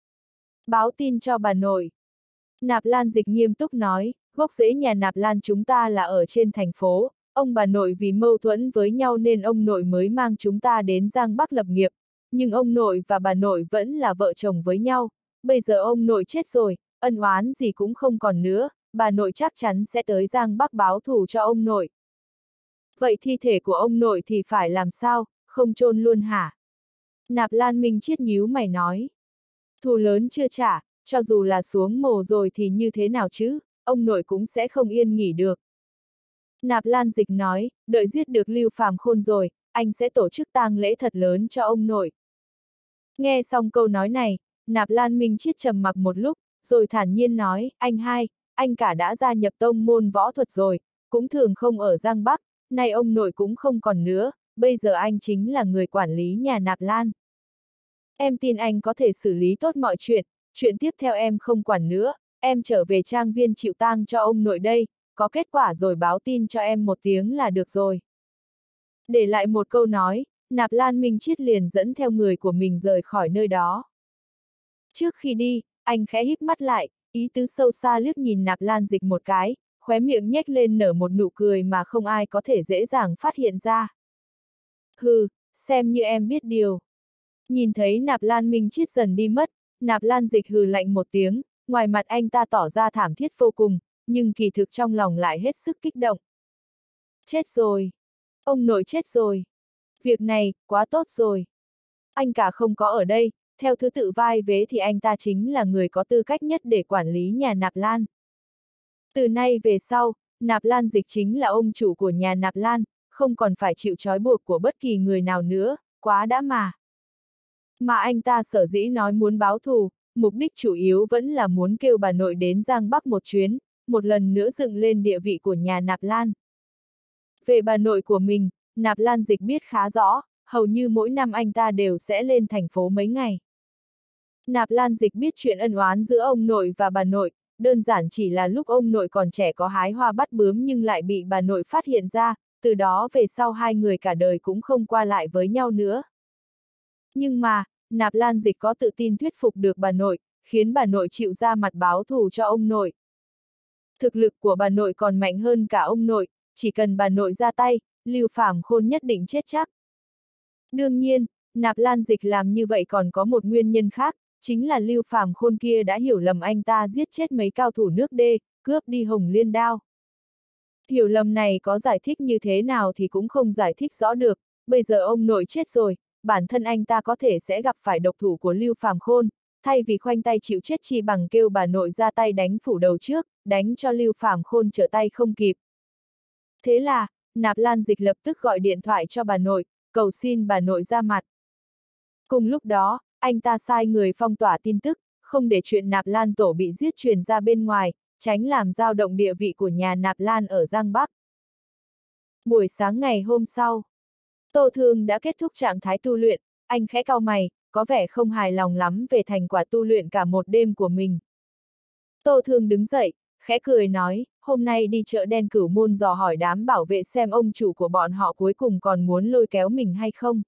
Báo tin cho bà nội. Nạp Lan Dịch nghiêm túc nói, gốc rễ nhà Nạp Lan chúng ta là ở trên thành phố, ông bà nội vì mâu thuẫn với nhau nên ông nội mới mang chúng ta đến Giang Bắc lập nghiệp, nhưng ông nội và bà nội vẫn là vợ chồng với nhau, bây giờ ông nội chết rồi, ân oán gì cũng không còn nữa, bà nội chắc chắn sẽ tới Giang Bắc báo thù cho ông nội. Vậy thi thể của ông nội thì phải làm sao, không chôn luôn hả? Nạp Lan Minh Chiết nhíu mày nói. Thù lớn chưa trả, cho dù là xuống mồ rồi thì như thế nào chứ, ông nội cũng sẽ không yên nghỉ được. Nạp Lan Dịch nói, đợi giết được Lưu Phàm Khôn rồi, anh sẽ tổ chức tang lễ thật lớn cho ông nội. Nghe xong câu nói này, Nạp Lan Minh Chiết trầm mặc một lúc, rồi thản nhiên nói, anh hai, anh cả đã gia nhập tông môn võ thuật rồi, cũng thường không ở Giang Bắc, nay ông nội cũng không còn nữa, bây giờ anh chính là người quản lý nhà Nạp Lan. Em tin anh có thể xử lý tốt mọi chuyện, chuyện tiếp theo em không quản nữa, em trở về trang viên chịu tang cho ông nội đây, có kết quả rồi báo tin cho em một tiếng là được rồi. Để lại một câu nói, Nạp Lan Minh Chiết liền dẫn theo người của mình rời khỏi nơi đó. Trước khi đi, anh khẽ híp mắt lại, ý tứ sâu xa liếc nhìn Nạp Lan Dịch một cái, khóe miệng nhếch lên nở một nụ cười mà không ai có thể dễ dàng phát hiện ra. Hừ, xem như em biết điều. Nhìn thấy Nạp Lan Minh Chiết dần đi mất, Nạp Lan Dịch hừ lạnh một tiếng, ngoài mặt anh ta tỏ ra thảm thiết vô cùng, nhưng kỳ thực trong lòng lại hết sức kích động. Chết rồi! Ông nội chết rồi! Việc này, quá tốt rồi! Anh cả không có ở đây, theo thứ tự vai vế thì anh ta chính là người có tư cách nhất để quản lý nhà Nạp Lan. Từ nay về sau, Nạp Lan Dịch chính là ông chủ của nhà Nạp Lan, không còn phải chịu trói buộc của bất kỳ người nào nữa, quá đã mà. Mà anh ta sở dĩ nói muốn báo thù, mục đích chủ yếu vẫn là muốn kêu bà nội đến Giang Bắc một chuyến, một lần nữa dựng lên địa vị của nhà Nạp Lan. Về bà nội của mình, Nạp Lan Dịch biết khá rõ, hầu như mỗi năm anh ta đều sẽ lên thành phố mấy ngày. Nạp Lan Dịch biết chuyện ân oán giữa ông nội và bà nội, đơn giản chỉ là lúc ông nội còn trẻ có hái hoa bắt bướm nhưng lại bị bà nội phát hiện ra, từ đó về sau hai người cả đời cũng không qua lại với nhau nữa. Nhưng mà, Nạp Lan Dịch có tự tin thuyết phục được bà nội, khiến bà nội chịu ra mặt báo thù cho ông nội. Thực lực của bà nội còn mạnh hơn cả ông nội, chỉ cần bà nội ra tay, Lưu Phàm Khôn nhất định chết chắc. Đương nhiên, Nạp Lan Dịch làm như vậy còn có một nguyên nhân khác, chính là Lưu Phàm Khôn kia đã hiểu lầm anh ta giết chết mấy cao thủ nước đê, cướp đi Hồng Liên Đao. Hiểu lầm này có giải thích như thế nào thì cũng không giải thích rõ được, bây giờ ông nội chết rồi, bản thân anh ta có thể sẽ gặp phải độc thủ của Lưu Phàm Khôn, thay vì khoanh tay chịu chết chi bằng kêu bà nội ra tay đánh phủ đầu trước, đánh cho Lưu Phàm Khôn trở tay không kịp. Thế là, Nạp Lan Dịch lập tức gọi điện thoại cho bà nội, cầu xin bà nội ra mặt. Cùng lúc đó, anh ta sai người phong tỏa tin tức, không để chuyện Nạp Lan Tổ bị giết truyền ra bên ngoài, tránh làm dao động địa vị của nhà Nạp Lan ở Giang Bắc. Buổi sáng ngày hôm sau, Tô Thương đã kết thúc trạng thái tu luyện, anh khẽ cau mày, có vẻ không hài lòng lắm về thành quả tu luyện cả một đêm của mình. Tô Thương đứng dậy, khẽ cười nói, hôm nay đi chợ đen Cửu Môn dò hỏi đám bảo vệ xem ông chủ của bọn họ cuối cùng còn muốn lôi kéo mình hay không.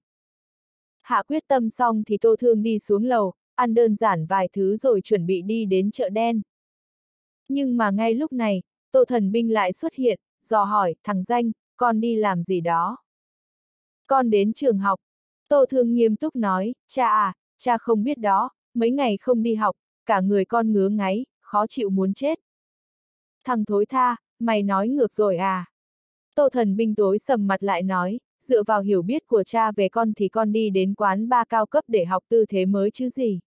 Hạ quyết tâm xong thì Tô Thương đi xuống lầu, ăn đơn giản vài thứ rồi chuẩn bị đi đến chợ đen. Nhưng mà ngay lúc này, Tô Thần Binh lại xuất hiện, dò hỏi, thằng danh, con đi làm gì đó? Con đến trường học. Tô Thương nghiêm túc nói, cha không biết đó, mấy ngày không đi học, cả người con ngứa ngáy, khó chịu muốn chết. Thằng thối tha, mày nói ngược rồi à? Tô Thần Binh tối sầm mặt lại nói, dựa vào hiểu biết của cha về con thì con đi đến quán bar cao cấp để học tư thế mới chứ gì.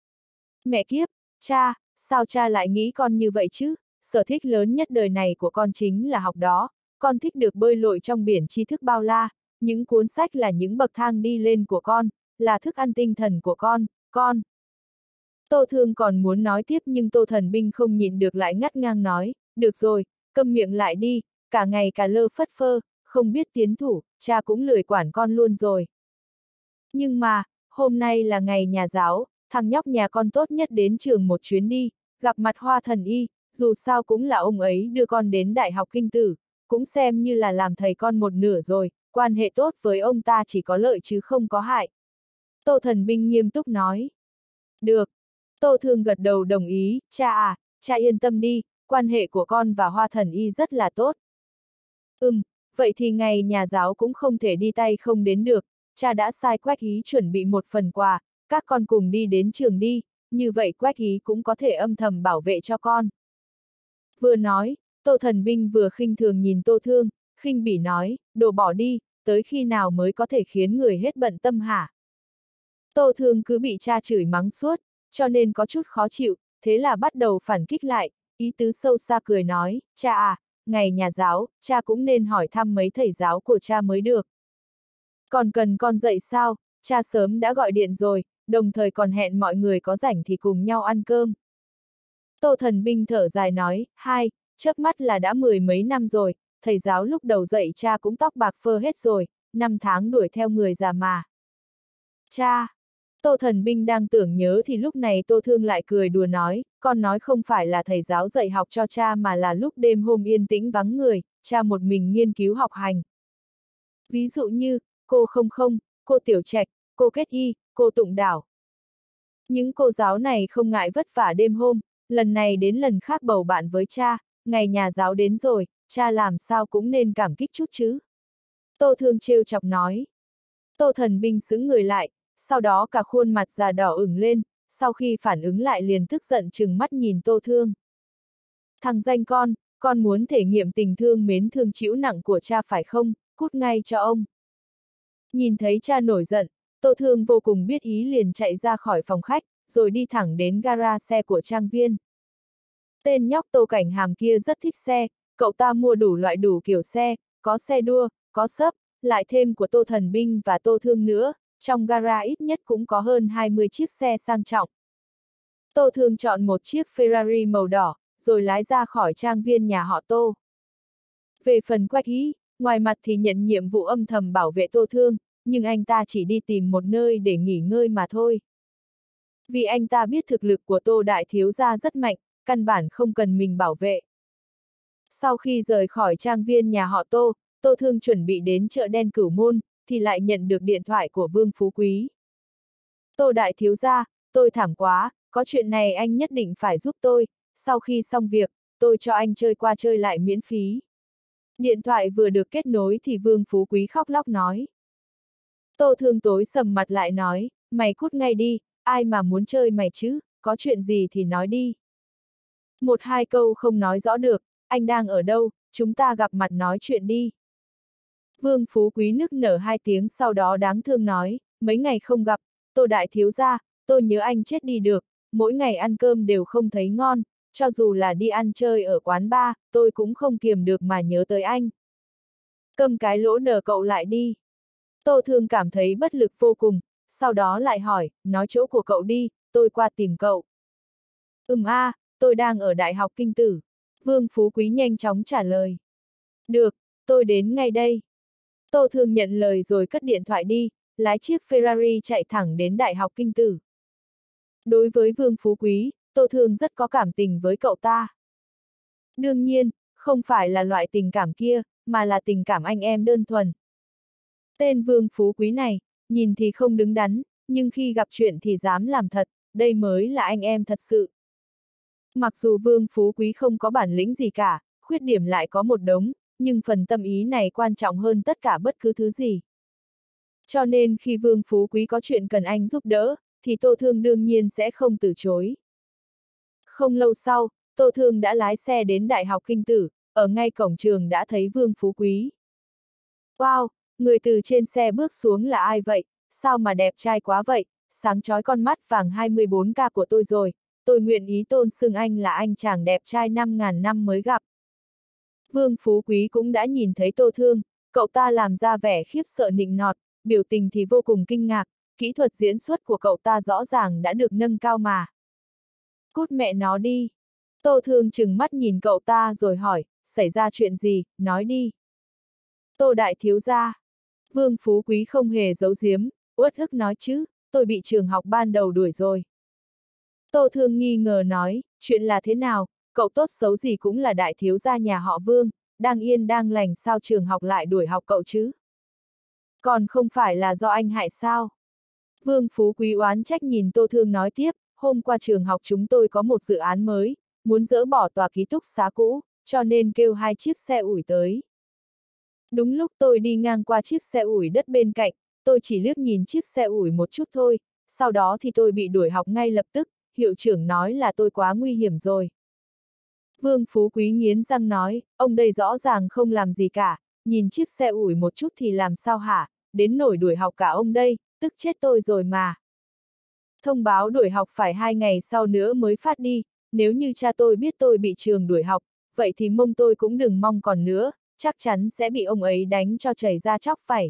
Mẹ kiếp, cha, sao cha lại nghĩ con như vậy chứ? Sở thích lớn nhất đời này của con chính là học đó, con thích được bơi lội trong biển tri thức bao la, những cuốn sách là những bậc thang đi lên của con, là thức ăn tinh thần của con. Tô Thương còn muốn nói tiếp nhưng Tô Thần Binh không nhịn được lại ngắt ngang nói, được rồi, câm miệng lại đi, cả ngày cả lơ phất phơ, không biết tiến thủ, cha cũng lười quản con luôn rồi. Nhưng mà, hôm nay là ngày nhà giáo, thằng nhóc nhà con tốt nhất đến trường một chuyến đi, gặp mặt Hoa Thần Y, dù sao cũng là ông ấy đưa con đến Đại học Kinh Tử, cũng xem như là làm thầy con một nửa rồi, quan hệ tốt với ông ta chỉ có lợi chứ không có hại. Tô Thần Binh nghiêm túc nói. Được. Tô Thương gật đầu đồng ý, cha yên tâm đi, quan hệ của con và Hoa Thần Y rất là tốt. Vậy thì ngày nhà giáo cũng không thể đi tay không đến được, cha đã sai Quách Ý chuẩn bị một phần quà, các con cùng đi đến trường đi, như vậy Quách Ý cũng có thể âm thầm bảo vệ cho con. Vừa nói, Tô Thần Binh vừa khinh thường nhìn Tô Thương, khinh bỉ nói, đồ bỏ đi, tới khi nào mới có thể khiến người hết bận tâm hả? Tô Thương cứ bị cha chửi mắng suốt, cho nên có chút khó chịu, thế là bắt đầu phản kích lại, ý tứ sâu xa cười nói, cha à, ngày nhà giáo, cha cũng nên hỏi thăm mấy thầy giáo của cha mới được. Còn cần con dạy sao, cha sớm đã gọi điện rồi, đồng thời còn hẹn mọi người có rảnh thì cùng nhau ăn cơm. Tô Thần Binh thở dài nói, chớp mắt là đã 10 mấy năm rồi, thầy giáo lúc đầu dạy cha cũng tóc bạc phơ hết rồi, 5 tháng đuổi theo người già mà. Cha! Tô Thần Binh đang tưởng nhớ thì lúc này Tô Thương lại cười đùa nói, con nói không phải là thầy giáo dạy học cho cha mà là lúc đêm hôm yên tĩnh vắng người, cha một mình nghiên cứu học hành. Ví dụ như, cô Không Không, cô Tiểu Trạch, cô Kết Y, cô Tụng Đảo. Những cô giáo này không ngại vất vả đêm hôm, lần này đến lần khác bầu bạn với cha, ngày nhà giáo đến rồi, cha làm sao cũng nên cảm kích chút chứ. Tô Thương trêu chọc nói. Tô Thần Binh sững người lại, sau đó cả khuôn mặt già đỏ ửng lên, sau khi phản ứng lại liền tức giận trừng mắt nhìn Tô Thương. Thằng danh con muốn thể nghiệm tình thương mến thương chịu nặng của cha phải không, cút ngay cho ông. Nhìn thấy cha nổi giận, Tô Thương vô cùng biết ý liền chạy ra khỏi phòng khách, rồi đi thẳng đến gara xe của Trang Viên. Tên nhóc Tô Cảnh Hàm kia rất thích xe, cậu ta mua đủ loại đủ kiểu xe, có xe đua, có SUV, lại thêm của Tô Thần Binh và Tô Thương nữa, trong gara ít nhất cũng có hơn 20 chiếc xe sang trọng. Tô Thương chọn một chiếc Ferrari màu đỏ, rồi lái ra khỏi Trang Viên nhà họ Tô. Về phần Quách Ý, ngoài mặt thì nhận nhiệm vụ âm thầm bảo vệ Tô Thương, nhưng anh ta chỉ đi tìm một nơi để nghỉ ngơi mà thôi. Vì anh ta biết thực lực của Tô Đại Thiếu Gia rất mạnh, căn bản không cần mình bảo vệ. Sau khi rời khỏi Trang Viên nhà họ Tô, Tô Thương chuẩn bị đến chợ đen Cửu Môn, thì lại nhận được điện thoại của Vương Phú Quý. Tô Đại Thiếu Gia, tôi thảm quá, có chuyện này anh nhất định phải giúp tôi, sau khi xong việc, tôi cho anh chơi qua chơi lại miễn phí. Điện thoại vừa được kết nối thì Vương Phú Quý khóc lóc nói. Tô Thương tối sầm mặt lại nói, mày cút ngay đi, ai mà muốn chơi mày chứ, có chuyện gì thì nói đi. Một hai câu không nói rõ được, anh đang ở đâu, chúng ta gặp mặt nói chuyện đi. Vương Phú Quý nức nở 2 tiếng sau đó đáng thương nói, mấy ngày không gặp, Tô Đại Thiếu Gia, tôi nhớ anh chết đi được, mỗi ngày ăn cơm đều không thấy ngon, cho dù là đi ăn chơi ở quán bar, tôi cũng không kiềm được mà nhớ tới anh. Cầm cái lỗ nở cậu lại đi. Tô Thương cảm thấy bất lực vô cùng, sau đó lại hỏi, nói chỗ của cậu đi, tôi qua tìm cậu. Tôi đang ở Đại học Kinh Tử. Vương Phú Quý nhanh chóng trả lời. Được, tôi đến ngay đây. Tô Thương nhận lời rồi cất điện thoại đi, lái chiếc Ferrari chạy thẳng đến Đại học Kinh Tử. Đối với Vương Phú Quý, Tô Thương rất có cảm tình với cậu ta. Đương nhiên, không phải là loại tình cảm kia, mà là tình cảm anh em đơn thuần. Tên Vương Phú Quý này, nhìn thì không đứng đắn, nhưng khi gặp chuyện thì dám làm thật, đây mới là anh em thật sự. Mặc dù Vương Phú Quý không có bản lĩnh gì cả, khuyết điểm lại có một đống, nhưng phần tâm ý này quan trọng hơn tất cả bất cứ thứ gì. Cho nên khi Vương Phú Quý có chuyện cần anh giúp đỡ, thì Tô Thương đương nhiên sẽ không từ chối. Không lâu sau, Tô Thương đã lái xe đến Đại học Kinh Tử, ở ngay cổng trường đã thấy Vương Phú Quý. Wow, người từ trên xe bước xuống là ai vậy, sao mà đẹp trai quá vậy, sáng chói con mắt vàng 24K của tôi rồi, tôi nguyện ý tôn xưng anh là anh chàng đẹp trai 5.000 năm mới gặp. Vương Phú Quý cũng đã nhìn thấy Tô Thương, Cậu ta làm ra vẻ khiếp sợ nịnh nọt, biểu tình thì vô cùng kinh ngạc, kỹ thuật diễn xuất của cậu ta rõ ràng đã được nâng cao mà. Cút mẹ nó đi. Tô Thương trừng mắt nhìn cậu ta rồi hỏi, xảy ra chuyện gì, nói đi. Tô đại thiếu gia. Vương Phú Quý không hề giấu giếm, uất ức nói chứ, tôi bị trường học ban đầu đuổi rồi. Tô Thương nghi ngờ nói, chuyện là thế nào, cậu tốt xấu gì cũng là đại thiếu gia nhà họ Vương, đang yên đang lành sao trường học lại đuổi học cậu chứ? Còn không phải là do anh hại sao? Vương Phú Quý oán trách nhìn Tô Thương nói tiếp, hôm qua trường học chúng tôi có một dự án mới, muốn dỡ bỏ tòa ký túc xá cũ, cho nên kêu 2 chiếc xe ủi tới. Đúng lúc tôi đi ngang qua chiếc xe ủi đất bên cạnh, tôi chỉ liếc nhìn chiếc xe ủi một chút thôi, sau đó thì tôi bị đuổi học ngay lập tức, hiệu trưởng nói là tôi quá nguy hiểm rồi. Vương Phú Quý nghiến răng nói, ông đây rõ ràng không làm gì cả, nhìn chiếc xe ủi một chút thì làm sao hả, đến nổi đuổi học cả ông đây, tức chết tôi rồi mà. Thông báo đuổi học phải 2 ngày sau nữa mới phát đi, nếu như cha tôi biết tôi bị trường đuổi học, vậy thì mông tôi cũng đừng mong còn nữa, chắc chắn sẽ bị ông ấy đánh cho chảy ra chóc phẩy.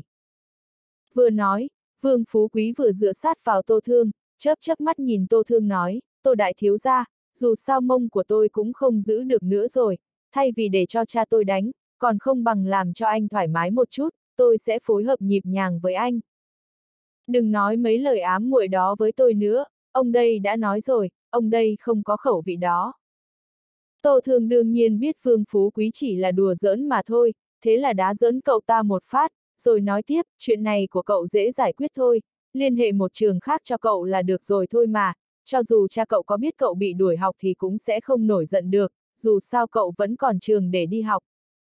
Vừa nói, Vương Phú Quý vừa dựa sát vào Tô Thương, chớp mắt nhìn Tô Thương nói, Tô đại thiếu gia, dù sao mông của tôi cũng không giữ được nữa rồi, thay vì để cho cha tôi đánh, còn không bằng làm cho anh thoải mái một chút, tôi sẽ phối hợp nhịp nhàng với anh. Đừng nói mấy lời ám muội đó với tôi nữa, ông đây đã nói rồi, ông đây không có khẩu vị đó. Tô Thương đương nhiên biết Vương Phú Quý chỉ là đùa giỡn mà thôi, thế là đá giỡn cậu ta một phát, rồi nói tiếp, chuyện này của cậu dễ giải quyết thôi, liên hệ một trường khác cho cậu là được rồi thôi mà, cho dù cha cậu có biết cậu bị đuổi học thì cũng sẽ không nổi giận được, dù sao cậu vẫn còn trường để đi học.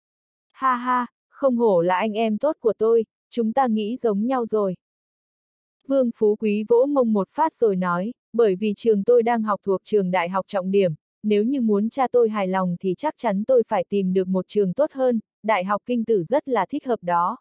Ha ha, không hổ là anh em tốt của tôi, chúng ta nghĩ giống nhau rồi. Vương Phú Quý vỗ mông một phát rồi nói, bởi vì trường tôi đang học thuộc trường đại học trọng điểm, nếu như muốn cha tôi hài lòng thì chắc chắn tôi phải tìm được một trường tốt hơn, Đại học Kinh Tử rất là thích hợp đó.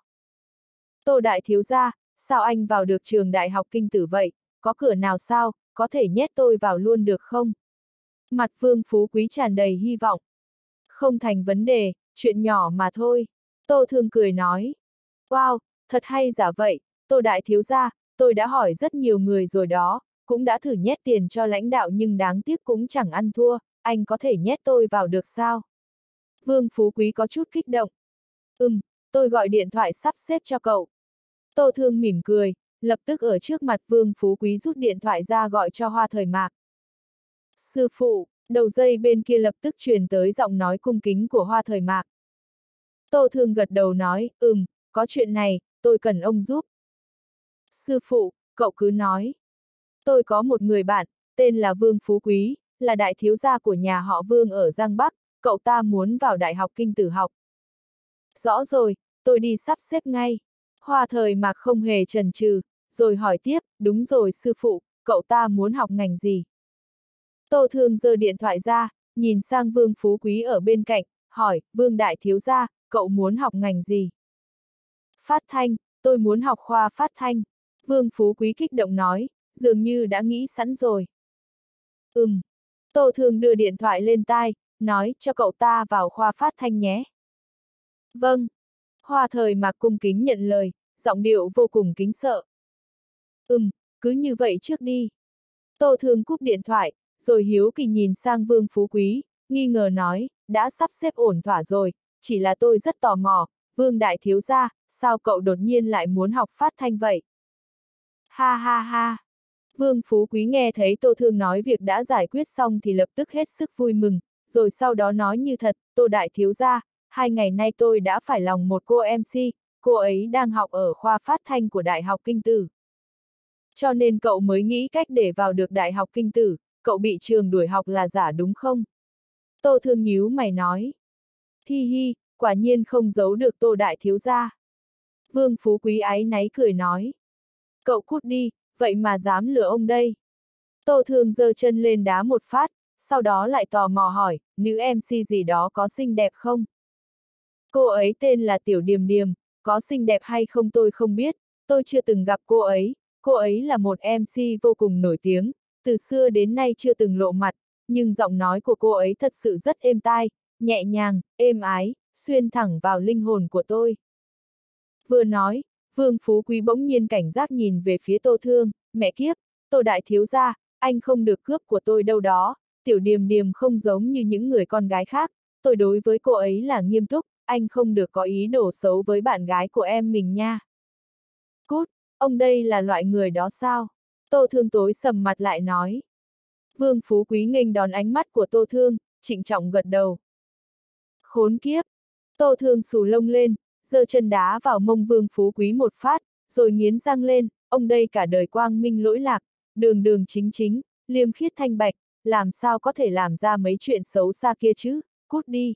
Tô đại thiếu gia, sao anh vào được trường Đại học Kinh Tử vậy, có cửa nào sao, có thể nhét tôi vào luôn được không? Mặt Vương Phú Quý tràn đầy hy vọng. Không thành vấn đề, chuyện nhỏ mà thôi. Tô Thương cười nói. Wow, thật hay giả vậy, Tô đại thiếu gia, tôi đã hỏi rất nhiều người rồi đó, cũng đã thử nhét tiền cho lãnh đạo nhưng đáng tiếc cũng chẳng ăn thua, anh có thể nhét tôi vào được sao? Vương Phú Quý có chút kích động. Tôi gọi điện thoại sắp xếp cho cậu. Tô Thương mỉm cười, lập tức ở trước mặt Vương Phú Quý rút điện thoại ra gọi cho Hoa Thời Mạc. Sư phụ, đầu dây bên kia lập tức truyền tới giọng nói cung kính của Hoa Thời Mạc. Tô Thương gật đầu nói, có chuyện này, tôi cần ông giúp. Sư phụ, cậu cứ nói. Tôi có một người bạn, tên là Vương Phú Quý, là đại thiếu gia của nhà họ Vương ở Giang Bắc, cậu ta muốn vào Đại học Kinh Tử học. Rõ rồi, tôi đi sắp xếp ngay. Hoa Thời Mạc không hề chần chừ, rồi hỏi tiếp, đúng rồi sư phụ, cậu ta muốn học ngành gì? Tô Thương giơ điện thoại ra, nhìn sang Vương Phú Quý ở bên cạnh, hỏi, Vương đại thiếu gia, cậu muốn học ngành gì? Phát thanh, tôi muốn học khoa phát thanh. Vương Phú Quý kích động nói, dường như đã nghĩ sẵn rồi. Tô Thương đưa điện thoại lên tai, nói cho cậu ta vào khoa phát thanh nhé. Vâng. Hoa Thời Mạc cung kính nhận lời, giọng điệu vô cùng kính sợ. Cứ như vậy trước đi. Tô Thương cúp điện thoại, rồi hiếu kỳ nhìn sang Vương Phú Quý, nghi ngờ nói, đã sắp xếp ổn thỏa rồi, chỉ là tôi rất tò mò, Vương đại thiếu gia, sao cậu đột nhiên lại muốn học phát thanh vậy? Ha ha ha. Vương Phú Quý nghe thấy Tô Thương nói việc đã giải quyết xong thì lập tức hết sức vui mừng, rồi sau đó nói như thật, Tô đại thiếu gia, 2 ngày nay tôi đã phải lòng một cô MC, cô ấy đang học ở khoa phát thanh của Đại học Kinh Tử. Cho nên cậu mới nghĩ cách để vào được Đại học Kinh Tử, cậu bị trường đuổi học là giả đúng không? Tô Thương nhíu mày nói. Hi hi, quả nhiên không giấu được Tô đại thiếu gia. Vương Phú Quý áy náy cười nói. Cậu cút đi, vậy mà dám lừa ông đây. Tô Thương giơ chân lên đá một phát, sau đó lại tò mò hỏi, nữ MC gì đó có xinh đẹp không? Cô ấy tên là Tiểu Điềm Điềm, có xinh đẹp hay không tôi không biết, tôi chưa từng gặp cô ấy là một MC vô cùng nổi tiếng, từ xưa đến nay chưa từng lộ mặt, nhưng giọng nói của cô ấy thật sự rất êm tai, nhẹ nhàng, êm ái, xuyên thẳng vào linh hồn của tôi. Vừa nói, Vương Phú Quý bỗng nhiên cảnh giác nhìn về phía Tô Thương, mẹ kiếp, Tô đại thiếu gia, anh không được cướp của tôi đâu đó, tiểu Điềm Điềm không giống như những người con gái khác, tôi đối với cô ấy là nghiêm túc, anh không được có ý đồ xấu với bạn gái của em mình nha. Cút, ông đây là loại người đó sao? Tô Thương tối sầm mặt lại nói. Vương Phú Quý nghênh đón ánh mắt của Tô Thương, trịnh trọng gật đầu. Khốn kiếp! Tô Thương xù lông lên, giơ chân đá vào mông Vương Phú Quý một phát, rồi nghiến răng lên, ông đây cả đời quang minh lỗi lạc, đường đường chính chính, liêm khiết thanh bạch, làm sao có thể làm ra mấy chuyện xấu xa kia chứ, cút đi.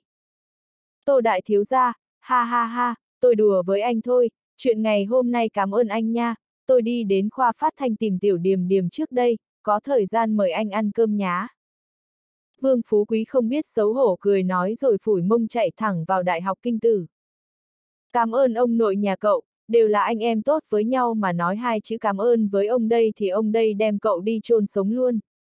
Tô đại thiếu gia, ha ha ha, tôi đùa với anh thôi, chuyện ngày hôm nay cảm ơn anh nha, tôi đi đến khoa phát thanh tìm tiểu Điềm Điềm trước đây, có thời gian mời anh ăn cơm nhá. Vương Phú Quý không biết xấu hổ cười nói rồi phủi mông chạy thẳng vào Đại học Kinh Tử. Cảm ơn ông nội nhà cậu, đều là anh em tốt với nhau mà nói hai chữ cảm ơn với ông đây thì ông đây đem cậu đi chôn sống luôn.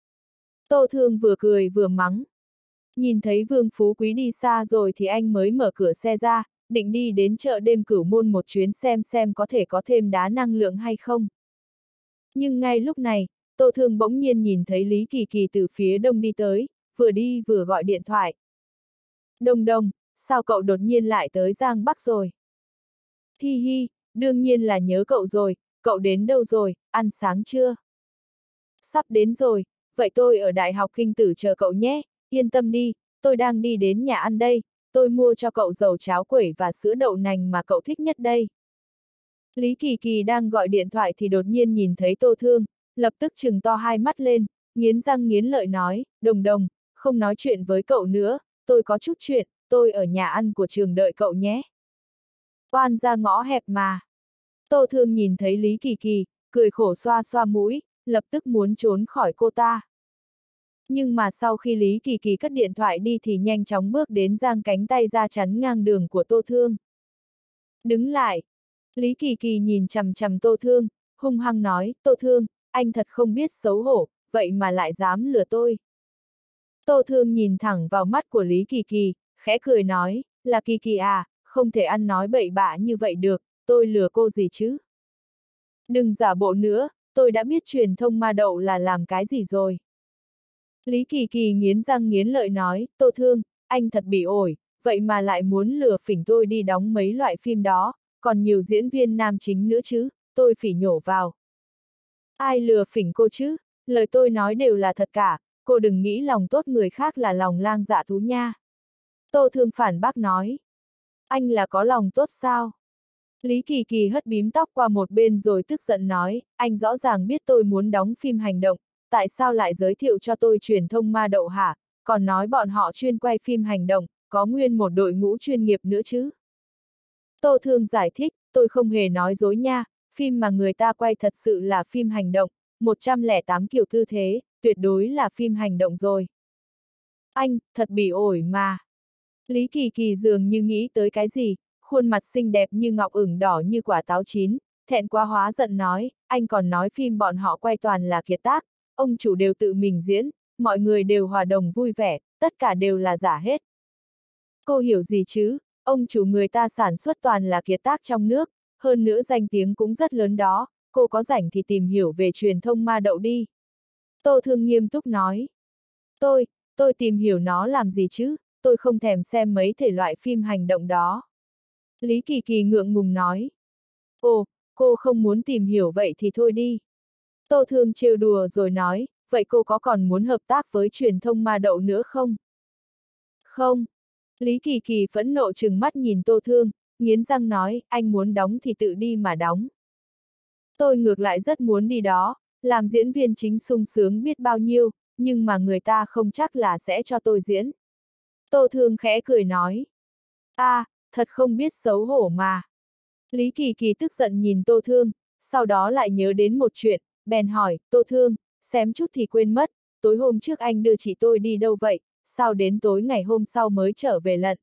Tô Thương vừa cười vừa mắng. Nhìn thấy Vương Phú Quý đi xa rồi thì anh mới mở cửa xe ra, định đi đến chợ đêm Cửu Môn một chuyến xem có thể có thêm đá năng lượng hay không. Nhưng ngay lúc này, Tô Thương bỗng nhiên nhìn thấy Lý Kỳ Kỳ từ phía đông đi tới, vừa đi vừa gọi điện thoại. Đồng đồng, sao cậu đột nhiên lại tới Giang Bắc rồi? Hi hi, đương nhiên là nhớ cậu rồi, cậu đến đâu rồi, ăn sáng chưa? Sắp đến rồi, vậy tôi ở Đại học Kinh Tử chờ cậu nhé, yên tâm đi, tôi đang đi đến nhà ăn đây, tôi mua cho cậu dầu cháo quẩy và sữa đậu nành mà cậu thích nhất đây. Lý Kỳ Kỳ đang gọi điện thoại thì đột nhiên nhìn thấy Tô Thương, lập tức trừng to hai mắt lên, nghiến răng nghiến lợi nói, đồng đồng, không nói chuyện với cậu nữa, tôi có chút chuyện, tôi ở nhà ăn của trường đợi cậu nhé. Oan ra ngõ hẹp mà. Tô Thương nhìn thấy Lý Kỳ Kỳ, cười khổ xoa xoa mũi, lập tức muốn trốn khỏi cô ta. Nhưng mà sau khi Lý Kỳ Kỳ cất điện thoại đi thì nhanh chóng bước đến giang cánh tay ra chắn ngang đường của Tô Thương. Đứng lại. Lý Kỳ Kỳ nhìn chằm chằm Tô Thương, hung hăng nói, Tô Thương, anh thật không biết xấu hổ, vậy mà lại dám lừa tôi. Tô Thương nhìn thẳng vào mắt của Lý Kỳ Kỳ, khẽ cười nói, là Kỳ Kỳ à, không thể ăn nói bậy bạ như vậy được, tôi lừa cô gì chứ? Đừng giả bộ nữa, tôi đã biết truyền thông ma đậu là làm cái gì rồi. Lý Kỳ Kỳ nghiến răng nghiến lợi nói, Tô Thương, anh thật bị ổi, vậy mà lại muốn lừa phỉnh tôi đi đóng mấy loại phim đó, còn nhiều diễn viên nam chính nữa chứ, tôi phỉ nhổ vào. Ai lừa phỉnh cô chứ, lời tôi nói đều là thật cả, cô đừng nghĩ lòng tốt người khác là lòng lang dạ thú nha. Tô Thương phản bác nói. Anh là có lòng tốt sao? Lý Kỳ Kỳ hất bím tóc qua một bên rồi tức giận nói, anh rõ ràng biết tôi muốn đóng phim hành động, tại sao lại giới thiệu cho tôi truyền thông ma đậu hả, còn nói bọn họ chuyên quay phim hành động, có nguyên một đội ngũ chuyên nghiệp nữa chứ. Tô Thương giải thích, tôi không hề nói dối nha, phim mà người ta quay thật sự là phim hành động, 108 kiểu tư thế, tuyệt đối là phim hành động rồi. Anh, thật bị ổi mà. Lý Kỳ Kỳ dường như nghĩ tới cái gì, khuôn mặt xinh đẹp như ngọc ửng đỏ như quả táo chín, thẹn quá hóa giận nói, anh còn nói phim bọn họ quay toàn là kiệt tác, ông chủ đều tự mình diễn, mọi người đều hòa đồng vui vẻ, tất cả đều là giả hết. Cô hiểu gì chứ, ông chủ người ta sản xuất toàn là kiệt tác trong nước, hơn nữa danh tiếng cũng rất lớn đó, cô có rảnh thì tìm hiểu về truyền thông ma đậu đi. Tô Thương nghiêm túc nói. Tôi tìm hiểu nó làm gì chứ, tôi không thèm xem mấy thể loại phim hành động đó. Lý Kỳ Kỳ ngượng ngùng nói. Ồ, cô không muốn tìm hiểu vậy thì thôi đi. Tô Thương trêu đùa rồi nói, vậy cô có còn muốn hợp tác với truyền thông ma đậu nữa không? Không. Lý Kỳ Kỳ phẫn nộ trừng mắt nhìn Tô Thương, nghiến răng nói, anh muốn đóng thì tự đi mà đóng. Tôi ngược lại rất muốn đi đó, làm diễn viên chính sung sướng biết bao nhiêu, nhưng mà người ta không chắc là sẽ cho tôi diễn. Tô Thương khẽ cười nói. Thật không biết xấu hổ mà. Lý Kỳ Kỳ tức giận nhìn Tô Thương, sau đó lại nhớ đến một chuyện, bèn hỏi, Tô Thương, xém chút thì quên mất, tối hôm trước anh đưa chị tôi đi đâu vậy, sao đến tối ngày hôm sau mới trở về lận.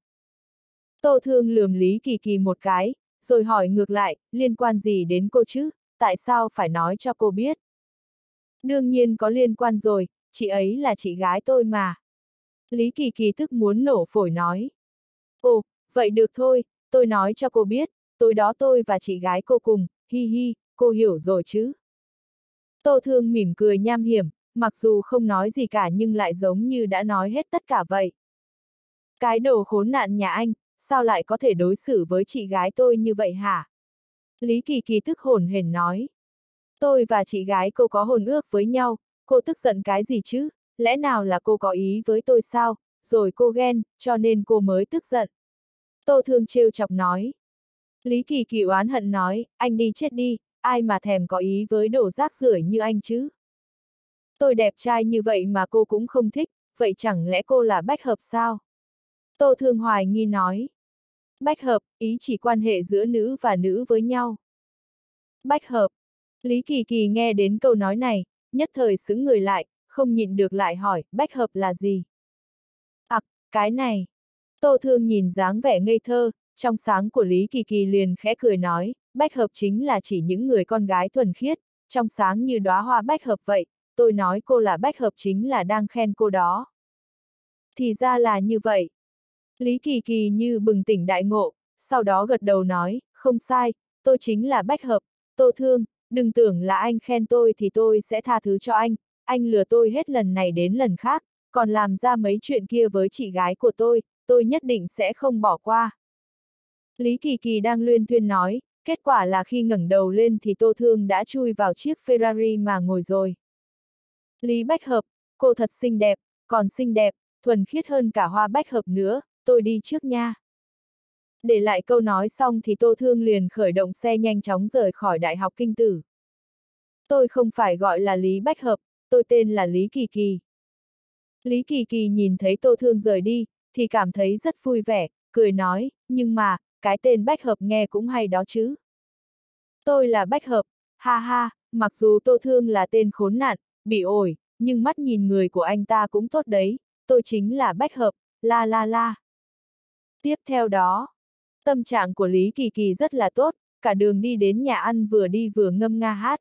Tô Thương lườm Lý Kỳ Kỳ một cái, rồi hỏi ngược lại, liên quan gì đến cô chứ, tại sao phải nói cho cô biết? Đương nhiên có liên quan rồi, chị ấy là chị gái tôi mà. Lý Kỳ Kỳ tức muốn nổ phổi nói. Ồ, vậy được thôi, tôi nói cho cô biết, tối đó tôi và chị gái cô cùng, hi hi, cô hiểu rồi chứ. Tô Thương mỉm cười nham hiểm, mặc dù không nói gì cả nhưng lại giống như đã nói hết tất cả vậy. Cái đồ khốn nạn nhà anh, sao lại có thể đối xử với chị gái tôi như vậy hả? Lý Kỳ Kỳ tức hổn hển nói. Tôi và chị gái cô có hôn ước với nhau, cô tức giận cái gì chứ? Lẽ nào là cô có ý với tôi sao? Rồi cô ghen, cho nên cô mới tức giận. Tô Thương trêu chọc nói. Lý Kỳ Kỳ oán hận nói, anh đi chết đi, ai mà thèm có ý với đồ rác rưởi như anh chứ? Tôi đẹp trai như vậy mà cô cũng không thích, vậy chẳng lẽ cô là bách hợp sao? Tô Thương hoài nghi nói. Bách hợp, ý chỉ quan hệ giữa nữ và nữ với nhau. Bách hợp. Lý Kỳ Kỳ nghe đến câu nói này, nhất thời sững người lại, không nhịn được lại hỏi, bách hợp là gì? Cái này. Tô Thương nhìn dáng vẻ ngây thơ, trong sáng của Lý Kỳ Kỳ liền khẽ cười nói, bách hợp chính là chỉ những người con gái thuần khiết, trong sáng như đóa hoa bách hợp vậy, tôi nói cô là bách hợp chính là đang khen cô đó. Thì ra là như vậy. Lý Kỳ Kỳ như bừng tỉnh đại ngộ, sau đó gật đầu nói, không sai, tôi chính là bách hợp, Tô Thương, đừng tưởng là anh khen tôi thì tôi sẽ tha thứ cho anh lừa tôi hết lần này đến lần khác, còn làm ra mấy chuyện kia với chị gái của tôi nhất định sẽ không bỏ qua. Lý Kỳ Kỳ đang luyên thuyên nói, kết quả là khi ngẩng đầu lên thì Tô Thương đã chui vào chiếc Ferrari mà ngồi rồi. Lý Bách Hợp, cô thật xinh đẹp, còn xinh đẹp, thuần khiết hơn cả hoa bách hợp nữa, tôi đi trước nha. Để lại câu nói xong thì Tô Thương liền khởi động xe nhanh chóng rời khỏi Đại học Kinh Tử. Tôi không phải gọi là Lý Bách Hợp, tôi tên là Lý Kỳ Kỳ. Lý Kỳ Kỳ nhìn thấy Tô Thương rời đi, thì cảm thấy rất vui vẻ, cười nói, nhưng mà, cái tên Bách Hợp nghe cũng hay đó chứ. Tôi là Bách Hợp, ha ha, mặc dù Tô Thương là tên khốn nạn, bị ổi, nhưng mắt nhìn người của anh ta cũng tốt đấy, tôi chính là Bách Hợp, la la la. Tiếp theo đó, tâm trạng của Lý Kỳ Kỳ rất là tốt, cả đường đi đến nhà ăn vừa đi vừa ngâm nga hát.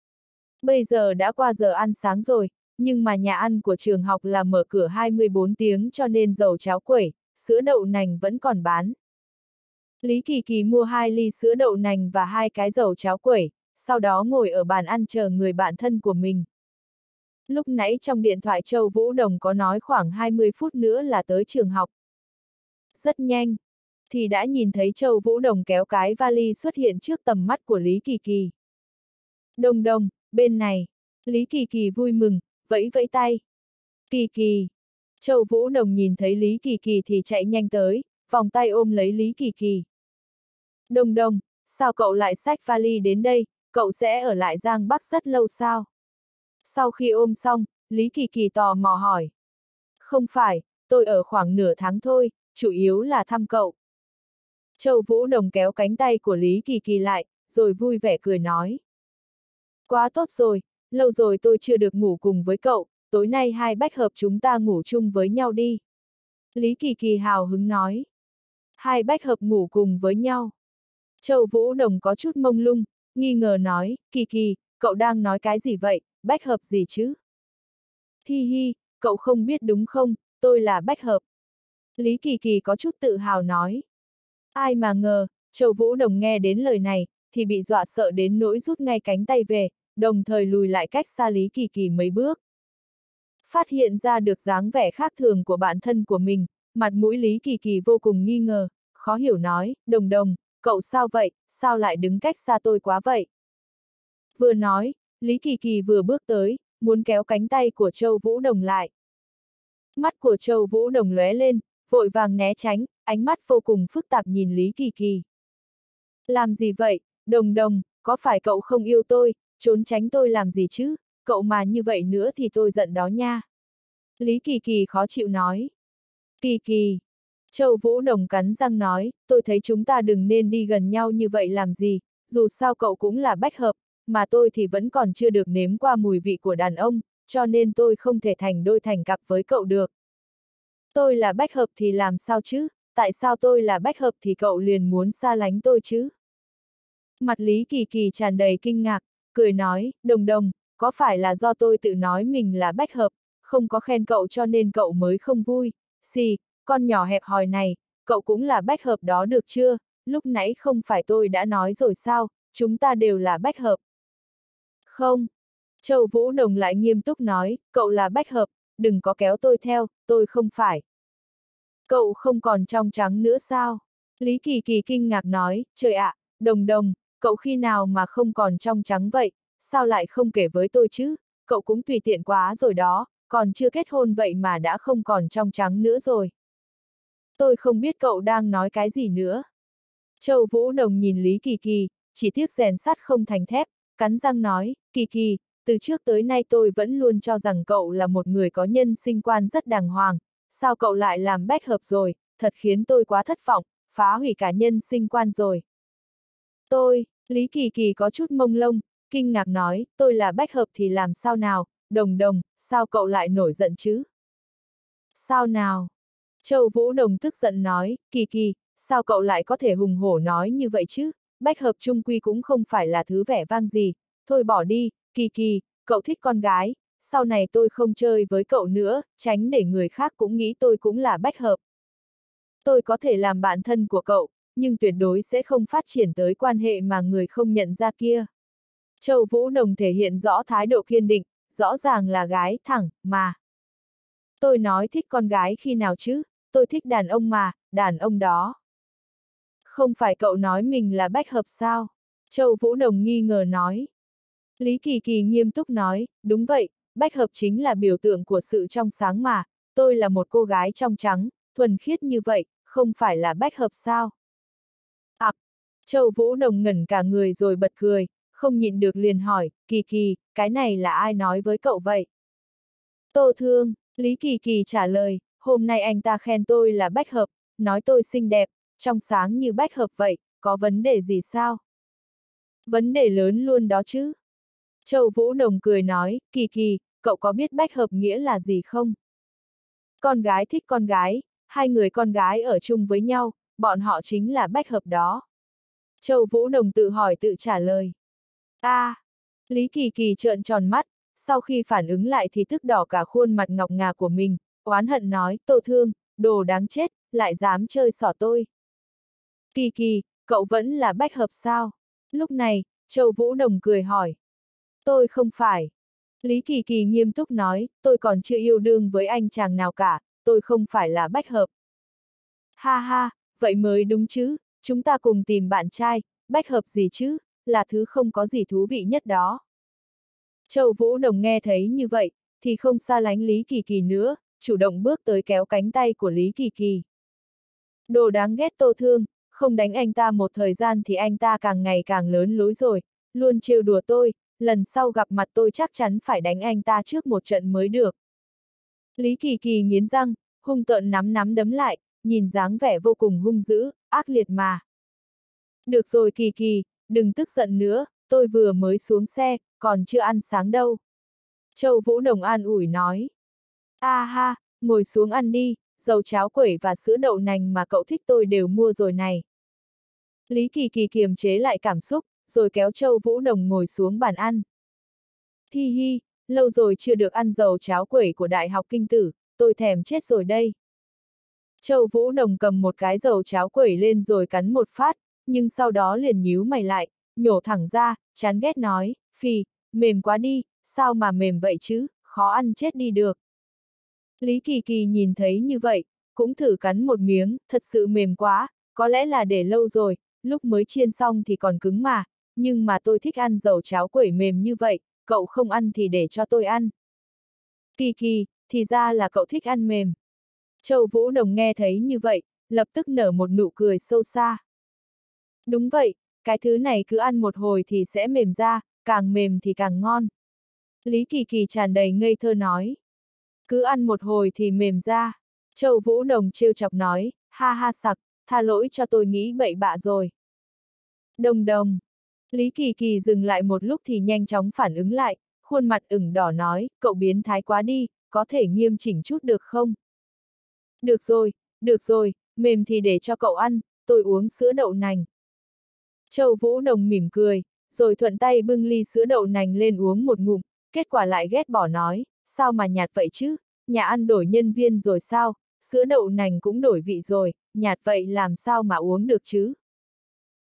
Bây giờ đã qua giờ ăn sáng rồi, nhưng mà nhà ăn của trường học là mở cửa 24 tiếng cho nên dầu cháo quẩy, sữa đậu nành vẫn còn bán. Lý Kỳ Kỳ mua 2 ly sữa đậu nành và 2 cái dầu cháo quẩy, sau đó ngồi ở bàn ăn chờ người bạn thân của mình. Lúc nãy trong điện thoại Châu Vũ Đồng có nói khoảng 20 phút nữa là tới trường học. Rất nhanh, thì đã nhìn thấy Châu Vũ Đồng kéo cái vali xuất hiện trước tầm mắt của Lý Kỳ Kỳ. Đồng đồng, bên này, Lý Kỳ Kỳ vui mừng, vẫy vẫy tay. Kỳ Kỳ. Châu Vũ Đồng nhìn thấy Lý Kỳ Kỳ thì chạy nhanh tới, vòng tay ôm lấy Lý Kỳ Kỳ. Đồng đồng, sao cậu lại xách vali đến đây, cậu sẽ ở lại Giang Bắc rất lâu sao? Sau khi ôm xong, Lý Kỳ Kỳ tò mò hỏi. Không phải, tôi ở khoảng nửa tháng thôi, chủ yếu là thăm cậu. Châu Vũ Đồng kéo cánh tay của Lý Kỳ Kỳ lại, rồi vui vẻ cười nói. Quá tốt rồi, lâu rồi tôi chưa được ngủ cùng với cậu, tối nay hai bách hợp chúng ta ngủ chung với nhau đi. Lý Kỳ Kỳ hào hứng nói. Hai bách hợp ngủ cùng với nhau. Châu Vũ Đồng có chút mông lung, nghi ngờ nói, Kỳ Kỳ, cậu đang nói cái gì vậy, bách hợp gì chứ? Hi hi, cậu không biết đúng không, tôi là bách hợp. Lý Kỳ Kỳ có chút tự hào nói. Ai mà ngờ, Châu Vũ Đồng nghe đến lời này, thì bị dọa sợ đến nỗi rút ngay cánh tay về, đồng thời lùi lại cách xa Lý Kỳ Kỳ mấy bước. Phát hiện ra được dáng vẻ khác thường của bạn thân của mình, mặt mũi Lý Kỳ Kỳ vô cùng nghi ngờ, khó hiểu nói, Đồng Đồng, cậu sao vậy, sao lại đứng cách xa tôi quá vậy? Vừa nói, Lý Kỳ Kỳ vừa bước tới, muốn kéo cánh tay của Châu Vũ Đồng lại. Mắt của Châu Vũ Đồng lóe lên, vội vàng né tránh, ánh mắt vô cùng phức tạp nhìn Lý Kỳ Kỳ. Làm gì vậy, Đồng Đồng, có phải cậu không yêu tôi, trốn tránh tôi làm gì chứ, cậu mà như vậy nữa thì tôi giận đó nha. Lý Kỳ Kỳ khó chịu nói. Kỳ Kỳ. Châu Vũ Đồng cắn răng nói, tôi thấy chúng ta đừng nên đi gần nhau như vậy làm gì, dù sao cậu cũng là bách hợp, mà tôi thì vẫn còn chưa được nếm qua mùi vị của đàn ông, cho nên tôi không thể thành đôi thành cặp với cậu được. Tôi là bách hợp thì làm sao chứ, tại sao tôi là bách hợp thì cậu liền muốn xa lánh tôi chứ? Mặt Lý Kỳ Kỳ tràn đầy kinh ngạc, cười nói, Đồng Đồng, có phải là do tôi tự nói mình là bách hợp, không có khen cậu cho nên cậu mới không vui, xì, con nhỏ hẹp hòi này, cậu cũng là bách hợp đó được chưa, lúc nãy không phải tôi đã nói rồi sao, chúng ta đều là bách hợp. Không. Châu Vũ Đồng lại nghiêm túc nói, cậu là bách hợp, đừng có kéo tôi theo, tôi không phải. Cậu không còn trong trắng nữa sao? Lý Kỳ Kỳ kinh ngạc nói, trời ạ, Đồng Đồng, cậu khi nào mà không còn trong trắng vậy, sao lại không kể với tôi chứ, cậu cũng tùy tiện quá rồi đó, còn chưa kết hôn vậy mà đã không còn trong trắng nữa rồi. Tôi không biết cậu đang nói cái gì nữa. Châu Vũ Đồng nhìn Lý Kỳ Kỳ, chỉ tiếc rèn sắt không thành thép, cắn răng nói, Kỳ Kỳ, từ trước tới nay tôi vẫn luôn cho rằng cậu là một người có nhân sinh quan rất đàng hoàng, sao cậu lại làm bách hợp rồi, thật khiến tôi quá thất vọng, phá hủy cả nhân sinh quan rồi. Lý Kỳ Kỳ có chút mông lung, kinh ngạc nói, tôi là bách hợp thì làm sao nào, Đồng Đồng, sao cậu lại nổi giận chứ? Sao nào? Châu Vũ Đồng tức giận nói, Kỳ Kỳ, sao cậu lại có thể hùng hổ nói như vậy chứ? Bách hợp chung quy cũng không phải là thứ vẻ vang gì, thôi bỏ đi, Kỳ Kỳ, cậu thích con gái, sau này tôi không chơi với cậu nữa, tránh để người khác cũng nghĩ tôi cũng là bách hợp. Tôi có thể làm bạn thân của cậu, nhưng tuyệt đối sẽ không phát triển tới quan hệ mà người không nhận ra kia. Châu Vũ Đồng thể hiện rõ thái độ kiên định, rõ ràng là gái thẳng, mà. Tôi nói thích con gái khi nào chứ, tôi thích đàn ông mà, đàn ông đó. Không phải cậu nói mình là bách hợp sao? Châu Vũ Đồng nghi ngờ nói. Lý Kỳ Kỳ nghiêm túc nói, đúng vậy, bách hợp chính là biểu tượng của sự trong sáng mà, tôi là một cô gái trong trắng, thuần khiết như vậy, không phải là bách hợp sao? Châu Vũ Đồng ngẩn cả người rồi bật cười, không nhịn được liền hỏi, Kỳ Kỳ, cái này là ai nói với cậu vậy? Tô Thương, Lý Kỳ Kỳ trả lời, hôm nay anh ta khen tôi là bách hợp, nói tôi xinh đẹp, trong sáng như bách hợp vậy, có vấn đề gì sao? Vấn đề lớn luôn đó chứ. Châu Vũ Đồng cười nói, Kỳ Kỳ, cậu có biết bách hợp nghĩa là gì không? Con gái thích con gái, hai người con gái ở chung với nhau, bọn họ chính là bách hợp đó. Châu Vũ Đồng tự hỏi tự trả lời. Lý Kỳ Kỳ trợn tròn mắt, sau khi phản ứng lại thì tức đỏ cả khuôn mặt ngọc ngà của mình, oán hận nói, Tô Thương, đồ đáng chết, lại dám chơi xỏ tôi. Kỳ Kỳ, cậu vẫn là bách hợp sao? Lúc này, Châu Vũ Đồng cười hỏi. Tôi không phải. Lý Kỳ Kỳ nghiêm túc nói, tôi còn chưa yêu đương với anh chàng nào cả, tôi không phải là bách hợp. Ha ha, vậy mới đúng chứ, chúng ta cùng tìm bạn trai, bách hợp gì chứ, là thứ không có gì thú vị nhất đó. Châu Vũ Đồng nghe thấy như vậy, thì không xa lánh Lý Kỳ Kỳ nữa, chủ động bước tới kéo cánh tay của Lý Kỳ Kỳ. Đồ đáng ghét Tô Thương, không đánh anh ta một thời gian thì anh ta càng ngày càng lớn lối rồi, luôn trêu đùa tôi, lần sau gặp mặt tôi chắc chắn phải đánh anh ta trước một trận mới được. Lý Kỳ Kỳ nghiến răng, hung tợn nắm đấm lại, nhìn dáng vẻ vô cùng hung dữ, ác liệt mà. Được rồi Kỳ Kỳ, đừng tức giận nữa, tôi vừa mới xuống xe, còn chưa ăn sáng đâu. Châu Vũ Đồng an ủi nói. Ha, ngồi xuống ăn đi, dầu cháo quẩy và sữa đậu nành mà cậu thích tôi đều mua rồi này. Lý Kỳ Kỳ kiềm chế lại cảm xúc, rồi kéo Châu Vũ Đồng ngồi xuống bàn ăn. Hi hi, lâu rồi chưa được ăn dầu cháo quẩy của Đại học Kinh Tử, tôi thèm chết rồi đây. Châu Vũ Đồng cầm một cái dầu cháo quẩy lên rồi cắn một phát, nhưng sau đó liền nhíu mày lại, nhổ thẳng ra, chán ghét nói, phì, mềm quá đi, sao mà mềm vậy chứ, khó ăn chết đi được. Lý Kỳ Kỳ nhìn thấy như vậy, cũng thử cắn một miếng, thật sự mềm quá, có lẽ là để lâu rồi, lúc mới chiên xong thì còn cứng mà, nhưng mà tôi thích ăn dầu cháo quẩy mềm như vậy, cậu không ăn thì để cho tôi ăn. Kỳ Kỳ, thì ra là cậu thích ăn mềm. Châu Vũ Đồng nghe thấy như vậy, lập tức nở một nụ cười sâu xa. Đúng vậy, cái thứ này cứ ăn một hồi thì sẽ mềm ra, càng mềm thì càng ngon. Lý Kỳ Kỳ tràn đầy ngây thơ nói. Cứ ăn một hồi thì mềm ra. Châu Vũ Đồng trêu chọc nói, ha ha sặc, tha lỗi cho tôi nghĩ bậy bạ rồi. Đồng Đồng. Lý Kỳ Kỳ dừng lại một lúc thì nhanh chóng phản ứng lại, khuôn mặt ửng đỏ nói, cậu biến thái quá đi, có thể nghiêm chỉnh chút được không? Được rồi, mềm thì để cho cậu ăn, tôi uống sữa đậu nành. Châu Vũ Đồng mỉm cười, rồi thuận tay bưng ly sữa đậu nành lên uống một ngụm, kết quả lại ghét bỏ nói, sao mà nhạt vậy chứ, nhà ăn đổi nhân viên rồi sao, sữa đậu nành cũng đổi vị rồi, nhạt vậy làm sao mà uống được chứ?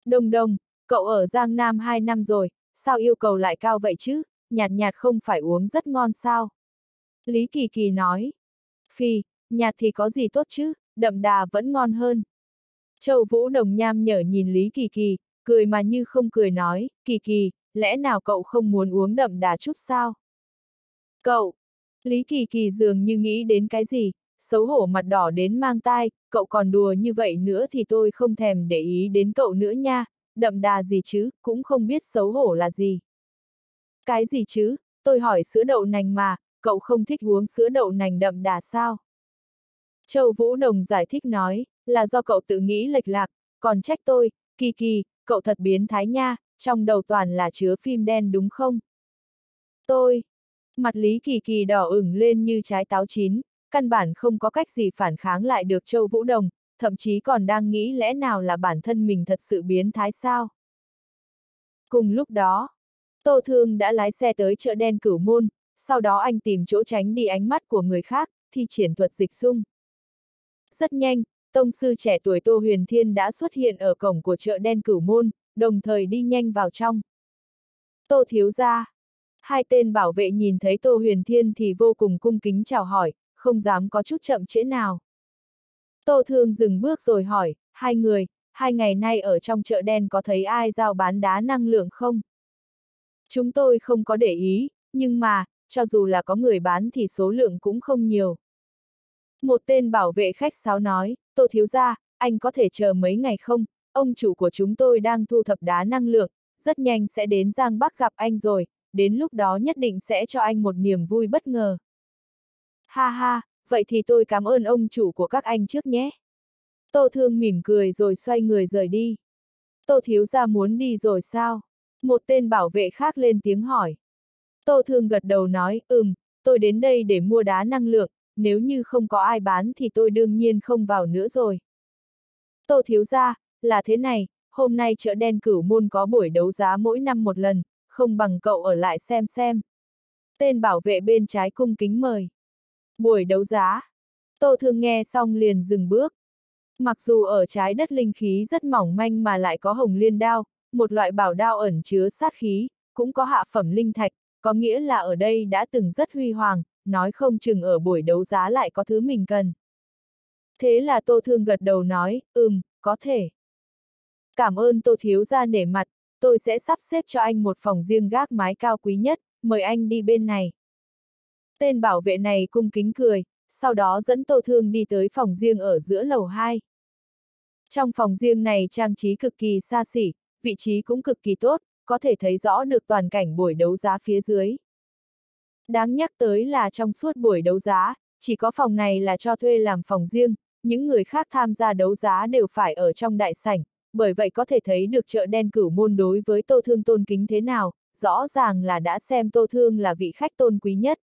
Đồng đồng, cậu ở Giang Nam 2 năm rồi, sao yêu cầu lại cao vậy chứ, nhạt nhạt không phải uống rất ngon sao? Lý Kỳ Kỳ nói. Phì, nhạt thì có gì tốt chứ, đậm đà vẫn ngon hơn. Châu Vũ Đồng nham nhở nhìn Lý Kỳ Kỳ, cười mà như không cười nói, Kỳ Kỳ, lẽ nào cậu không muốn uống đậm đà chút sao? Cậu! Lý Kỳ Kỳ dường như nghĩ đến cái gì, xấu hổ mặt đỏ đến mang tai, cậu còn đùa như vậy nữa thì tôi không thèm để ý đến cậu nữa nha, đậm đà gì chứ, cũng không biết xấu hổ là gì. Cái gì chứ, tôi hỏi sữa đậu nành mà, cậu không thích uống sữa đậu nành đậm đà sao? Châu Vũ Đồng giải thích nói, là do cậu tự nghĩ lệch lạc, còn trách tôi, Kỳ Kỳ, cậu thật biến thái nha, trong đầu toàn là chứa phim đen đúng không? Tôi, mặt Lý Kỳ Kỳ đỏ ửng lên như trái táo chín, căn bản không có cách gì phản kháng lại được Châu Vũ Đồng, thậm chí còn đang nghĩ lẽ nào là bản thân mình thật sự biến thái sao? Cùng lúc đó, Tô Thương đã lái xe tới chợ đen Cửu Môn, sau đó anh tìm chỗ tránh đi ánh mắt của người khác, thi triển thuật dịch dung. Rất nhanh, tông sư trẻ tuổi Tô Huyền Thiên đã xuất hiện ở cổng của chợ đen Cửu Môn, đồng thời đi nhanh vào trong. Tô thiếu gia. Hai tên bảo vệ nhìn thấy Tô Huyền Thiên thì vô cùng cung kính chào hỏi, không dám có chút chậm trễ nào. Tô Thương dừng bước rồi hỏi, hai người, 2 ngày nay ở trong chợ đen có thấy ai giao bán đá năng lượng không? Chúng tôi không có để ý, nhưng mà, cho dù là có người bán thì số lượng cũng không nhiều. Một tên bảo vệ khách sáo nói, Tô thiếu gia, anh có thể chờ mấy ngày không? Ông chủ của chúng tôi đang thu thập đá năng lượng, rất nhanh sẽ đến Giang Bắc gặp anh rồi, đến lúc đó nhất định sẽ cho anh một niềm vui bất ngờ. Ha ha, vậy thì tôi cảm ơn ông chủ của các anh trước nhé. Tô Thương mỉm cười rồi xoay người rời đi. Tô thiếu gia muốn đi rồi sao? Một tên bảo vệ khác lên tiếng hỏi. Tô Thương gật đầu nói, tôi đến đây để mua đá năng lượng, nếu như không có ai bán thì tôi đương nhiên không vào nữa rồi. Tô thiếu gia, là thế này, hôm nay chợ đen Cửu Môn có buổi đấu giá mỗi năm một lần, không bằng cậu ở lại xem. Tên bảo vệ bên trái cung kính mời. Buổi đấu giá. Tô Thương nghe xong liền dừng bước. Mặc dù ở trái đất linh khí rất mỏng manh mà lại có hồng liên đao, một loại bảo đao ẩn chứa sát khí, cũng có hạ phẩm linh thạch, có nghĩa là ở đây đã từng rất huy hoàng, nói không chừng ở buổi đấu giá lại có thứ mình cần. Thế là Tô Thương gật đầu nói, có thể. Cảm ơn Tô thiếu gia nể mặt, tôi sẽ sắp xếp cho anh một phòng riêng gác mái cao quý nhất, mời anh đi bên này. Tên bảo vệ này cung kính cười, sau đó dẫn Tô Thương đi tới phòng riêng ở giữa lầu 2. Trong phòng riêng này trang trí cực kỳ xa xỉ, vị trí cũng cực kỳ tốt, có thể thấy rõ được toàn cảnh buổi đấu giá phía dưới. Đáng nhắc tới là trong suốt buổi đấu giá, chỉ có phòng này là cho thuê làm phòng riêng, những người khác tham gia đấu giá đều phải ở trong đại sảnh, bởi vậy có thể thấy được chợ đen Cửu Môn đối với Tô Thương tôn kính thế nào, rõ ràng là đã xem Tô Thương là vị khách tôn quý nhất.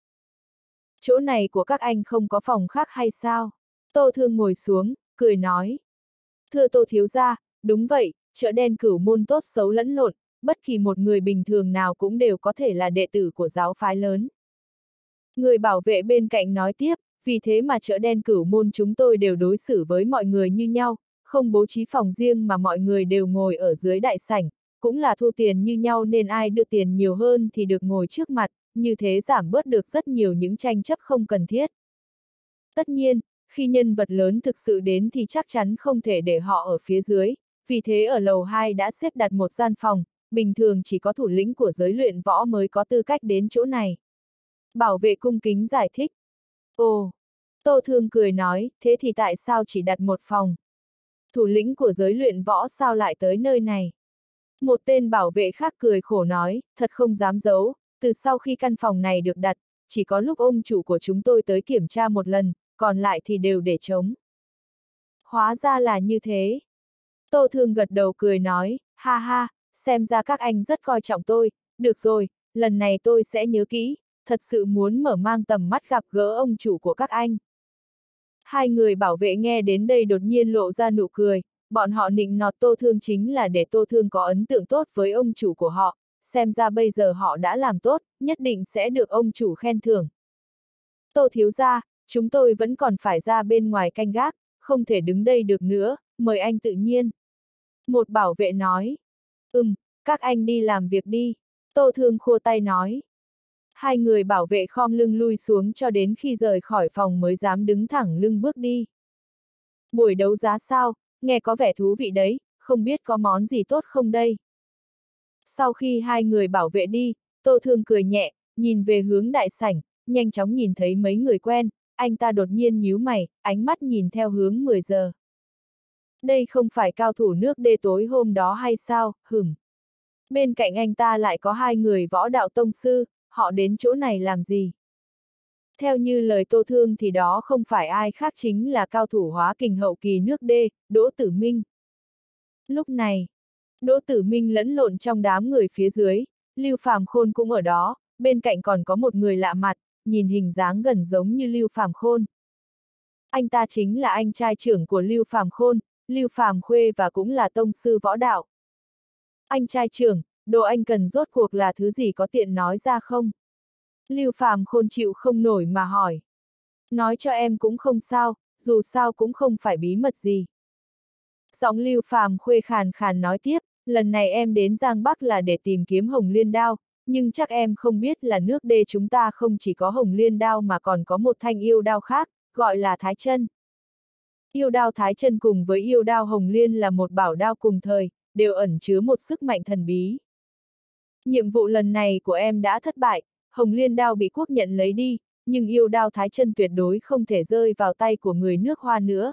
Chỗ này của các anh không có phòng khác hay sao? Tô Thương ngồi xuống, cười nói. Thưa Tô thiếu gia, đúng vậy, chợ đen Cửu Môn tốt xấu lẫn lộn, bất kỳ một người bình thường nào cũng đều có thể là đệ tử của giáo phái lớn. Người bảo vệ bên cạnh nói tiếp, vì thế mà chợ đen Cửu Môn chúng tôi đều đối xử với mọi người như nhau, không bố trí phòng riêng mà mọi người đều ngồi ở dưới đại sảnh, cũng là thu tiền như nhau nên ai đưa tiền nhiều hơn thì được ngồi trước mặt, như thế giảm bớt được rất nhiều những tranh chấp không cần thiết. Tất nhiên, khi nhân vật lớn thực sự đến thì chắc chắn không thể để họ ở phía dưới, vì thế ở lầu 2 đã xếp đặt một gian phòng, bình thường chỉ có thủ lĩnh của giới luyện võ mới có tư cách đến chỗ này. Bảo vệ cung kính giải thích. Ồ! Tô Thương cười nói, thế thì tại sao chỉ đặt một phòng? Thủ lĩnh của giới luyện võ sao lại tới nơi này? Một tên bảo vệ khác cười khổ nói, thật không dám giấu, từ sau khi căn phòng này được đặt, chỉ có lúc ông chủ của chúng tôi tới kiểm tra một lần, còn lại thì đều để trống. Hóa ra là như thế. Tô Thương gật đầu cười nói, ha ha, xem ra các anh rất coi trọng tôi, được rồi, lần này tôi sẽ nhớ kỹ, thật sự muốn mở mang tầm mắt gặp gỡ ông chủ của các anh. Hai người bảo vệ nghe đến đây đột nhiên lộ ra nụ cười, bọn họ nịnh nọt Tô Thương chính là để Tô Thương có ấn tượng tốt với ông chủ của họ, xem ra bây giờ họ đã làm tốt, nhất định sẽ được ông chủ khen thưởng. Tô thiếu gia, chúng tôi vẫn còn phải ra bên ngoài canh gác, không thể đứng đây được nữa, mời anh tự nhiên. Một bảo vệ nói. Các anh đi làm việc đi. Tô Thương khua tay nói. Hai người bảo vệ khom lưng lui xuống cho đến khi rời khỏi phòng mới dám đứng thẳng lưng bước đi. Buổi đấu giá sao, nghe có vẻ thú vị đấy, không biết có món gì tốt không đây? Sau khi hai người bảo vệ đi, Tô Thương cười nhẹ, nhìn về hướng đại sảnh, nhanh chóng nhìn thấy mấy người quen, anh ta đột nhiên nhíu mày, ánh mắt nhìn theo hướng 10 giờ. Đây không phải cao thủ nước đê tối hôm đó hay sao, Bên cạnh anh ta lại có hai người võ đạo tông sư, họ đến chỗ này làm gì? Theo như lời Tô Thương thì đó không phải ai khác chính là cao thủ hóa kình hậu kỳ nước đê, Đỗ Tử Minh. Lúc này, Đỗ Tử Minh lẫn lộn trong đám người phía dưới, Lưu Phàm Khôn cũng ở đó, bên cạnh còn có một người lạ mặt, nhìn hình dáng gần giống như Lưu Phàm Khôn. Anh ta chính là anh trai trưởng của Lưu Phàm Khôn, Lưu Phàm Khuê và cũng là tông sư võ đạo. Anh trai trưởng, đồ anh cần rốt cuộc là thứ gì có tiện nói ra không? Lưu Phàm Khôn chịu không nổi mà hỏi. Nói cho em cũng không sao, dù sao cũng không phải bí mật gì. Giọng Lưu Phàm Khuê khàn khàn nói tiếp, lần này em đến Giang Bắc là để tìm kiếm Hồng Liên Đao, nhưng chắc em không biết là nước đê chúng ta không chỉ có Hồng Liên Đao mà còn có một thanh yêu đao khác, gọi là Thái Chân. Yêu đao Thái Chân cùng với yêu đao Hồng Liên là một bảo đao cùng thời, đều ẩn chứa một sức mạnh thần bí. Nhiệm vụ lần này của em đã thất bại, Hồng Liên Đao bị quốc nhận lấy đi, nhưng yêu đao Thái Chân tuyệt đối không thể rơi vào tay của người nước Hoa nữa.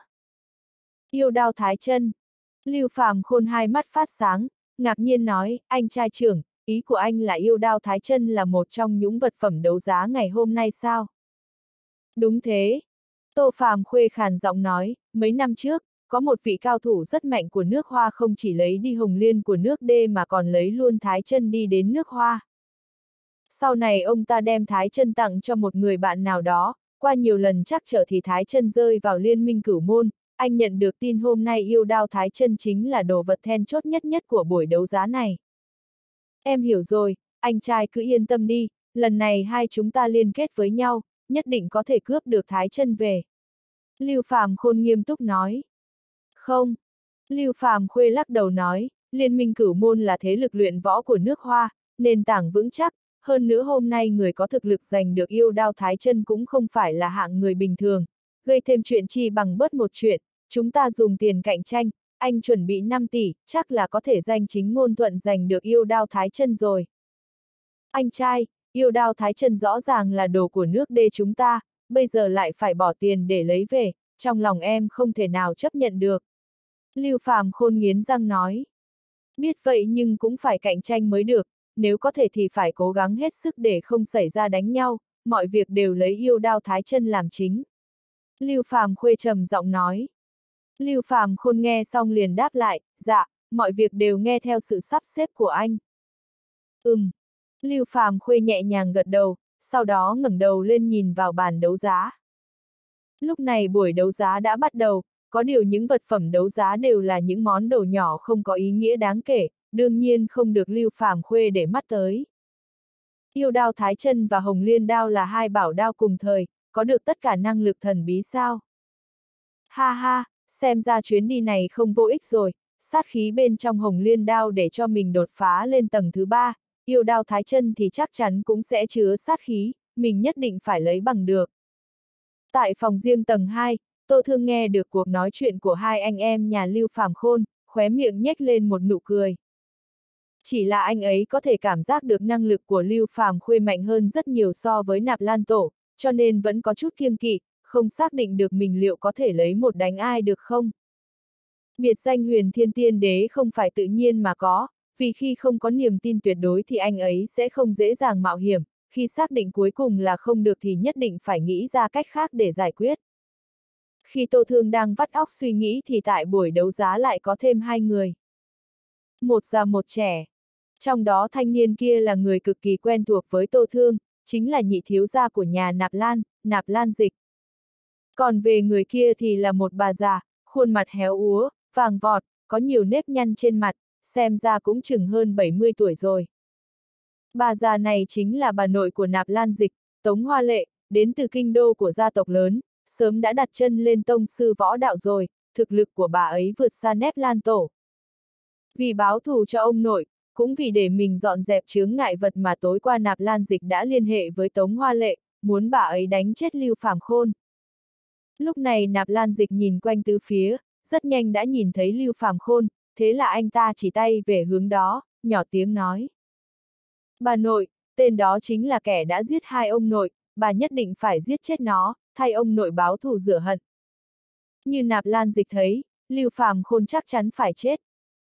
Yêu đao Thái Chân. Lưu Phàm Khôn hai mắt phát sáng, ngạc nhiên nói, anh trai trưởng, ý của anh là yêu đao Thái Chân là một trong những vật phẩm đấu giá ngày hôm nay sao? Đúng thế. Tô Phàm Khuê khàn giọng nói, mấy năm trước, có một vị cao thủ rất mạnh của nước Hoa không chỉ lấy đi Hồng Liên của nước đê mà còn lấy luôn Thái Chân đi đến nước Hoa. Sau này ông ta đem Thái Chân tặng cho một người bạn nào đó, qua nhiều lần trắc trở thì Thái Chân rơi vào liên minh Cửu Môn, anh nhận được tin hôm nay yêu đao Thái Chân chính là đồ vật then chốt nhất của buổi đấu giá này. Em hiểu rồi, anh trai cứ yên tâm đi, lần này hai chúng ta liên kết với nhau, nhất định có thể cướp được Thái Chân về. Lưu Phàm Khôn nghiêm túc nói. Không. Lưu Phàm Khuê lắc đầu nói, Liên minh Cửu Môn là thế lực luyện võ của nước Hoa, nền tảng vững chắc, hơn nữa hôm nay người có thực lực giành được yêu đao Thái Chân cũng không phải là hạng người bình thường, gây thêm chuyện chi bằng bớt một chuyện, chúng ta dùng tiền cạnh tranh, anh chuẩn bị 5 tỷ, chắc là có thể danh chính ngôn thuận giành được yêu đao Thái Chân rồi. Anh trai, yêu đao Thái Chân rõ ràng là đồ của nước đê chúng ta, bây giờ lại phải bỏ tiền để lấy về, trong lòng em không thể nào chấp nhận được. Lưu Phàm Khôn nghiến răng nói. Biết vậy nhưng cũng phải cạnh tranh mới được, nếu có thể thì phải cố gắng hết sức để không xảy ra đánh nhau, mọi việc đều lấy yêu đao Thái Chân làm chính. Lưu Phàm Khuê trầm giọng nói. Lưu Phàm Khôn nghe xong liền đáp lại, dạ, mọi việc đều nghe theo sự sắp xếp của anh. Lưu Phàm Khuê nhẹ nhàng gật đầu, sau đó ngẩng đầu lên nhìn vào bàn đấu giá. Lúc này buổi đấu giá đã bắt đầu, có điều những vật phẩm đấu giá đều là những món đồ nhỏ không có ý nghĩa đáng kể, đương nhiên không được Lưu Phàm Khuê để mắt tới. Yêu đao Thái Chân và Hồng Liên đao là hai bảo đao cùng thời, có được tất cả năng lực thần bí sao? Ha ha, xem ra chuyến đi này không vô ích rồi, sát khí bên trong Hồng Liên đao để cho mình đột phá lên tầng thứ 3, yêu đao Thái Chân thì chắc chắn cũng sẽ chứa sát khí, mình nhất định phải lấy bằng được. Tại phòng riêng tầng 2, Tô Thương nghe được cuộc nói chuyện của hai anh em nhà Lưu Phàm Khôn, khóe miệng nhếch lên một nụ cười. Chỉ là anh ấy có thể cảm giác được năng lực của Lưu Phàm Khuê mạnh hơn rất nhiều so với Nạp Lan Tổ, cho nên vẫn có chút kiêng kỵ, không xác định được mình liệu có thể lấy một đánh ai được không. Biệt danh Huyền Thiên Tiên Đế không phải tự nhiên mà có, vì khi không có niềm tin tuyệt đối thì anh ấy sẽ không dễ dàng mạo hiểm, khi xác định cuối cùng là không được thì nhất định phải nghĩ ra cách khác để giải quyết. Khi Tô Thương đang vắt óc suy nghĩ thì tại buổi đấu giá lại có thêm hai người. Một già một trẻ. Trong đó thanh niên kia là người cực kỳ quen thuộc với Tô Thương, chính là nhị thiếu gia của nhà Nạp Lan Dịch. Còn về người kia thì là một bà già, khuôn mặt héo úa, vàng vọt, có nhiều nếp nhăn trên mặt, xem ra cũng chừng hơn 70 tuổi rồi. Bà già này chính là bà nội của Nạp Lan Dịch, Tống Hoa Lệ, đến từ kinh đô của gia tộc lớn, sớm đã đặt chân lên tông sư võ đạo rồi, thực lực của bà ấy vượt xa Nép Lan Tổ. Vì báo thù cho ông nội, cũng vì để mình dọn dẹp chướng ngại vật mà tối qua Nạp Lan Dịch đã liên hệ với Tống Hoa Lệ, muốn bà ấy đánh chết Lưu Phàm Khôn. Lúc này Nạp Lan Dịch nhìn quanh tứ phía, rất nhanh đã nhìn thấy Lưu Phàm Khôn, thế là anh ta chỉ tay về hướng đó, nhỏ tiếng nói. Bà nội, tên đó chính là kẻ đã giết hai ông nội, bà nhất định phải giết chết nó, thay ông nội báo thù rửa hận. Như Nạp Lan Dịch thấy, Lưu Phàm Khôn chắc chắn phải chết.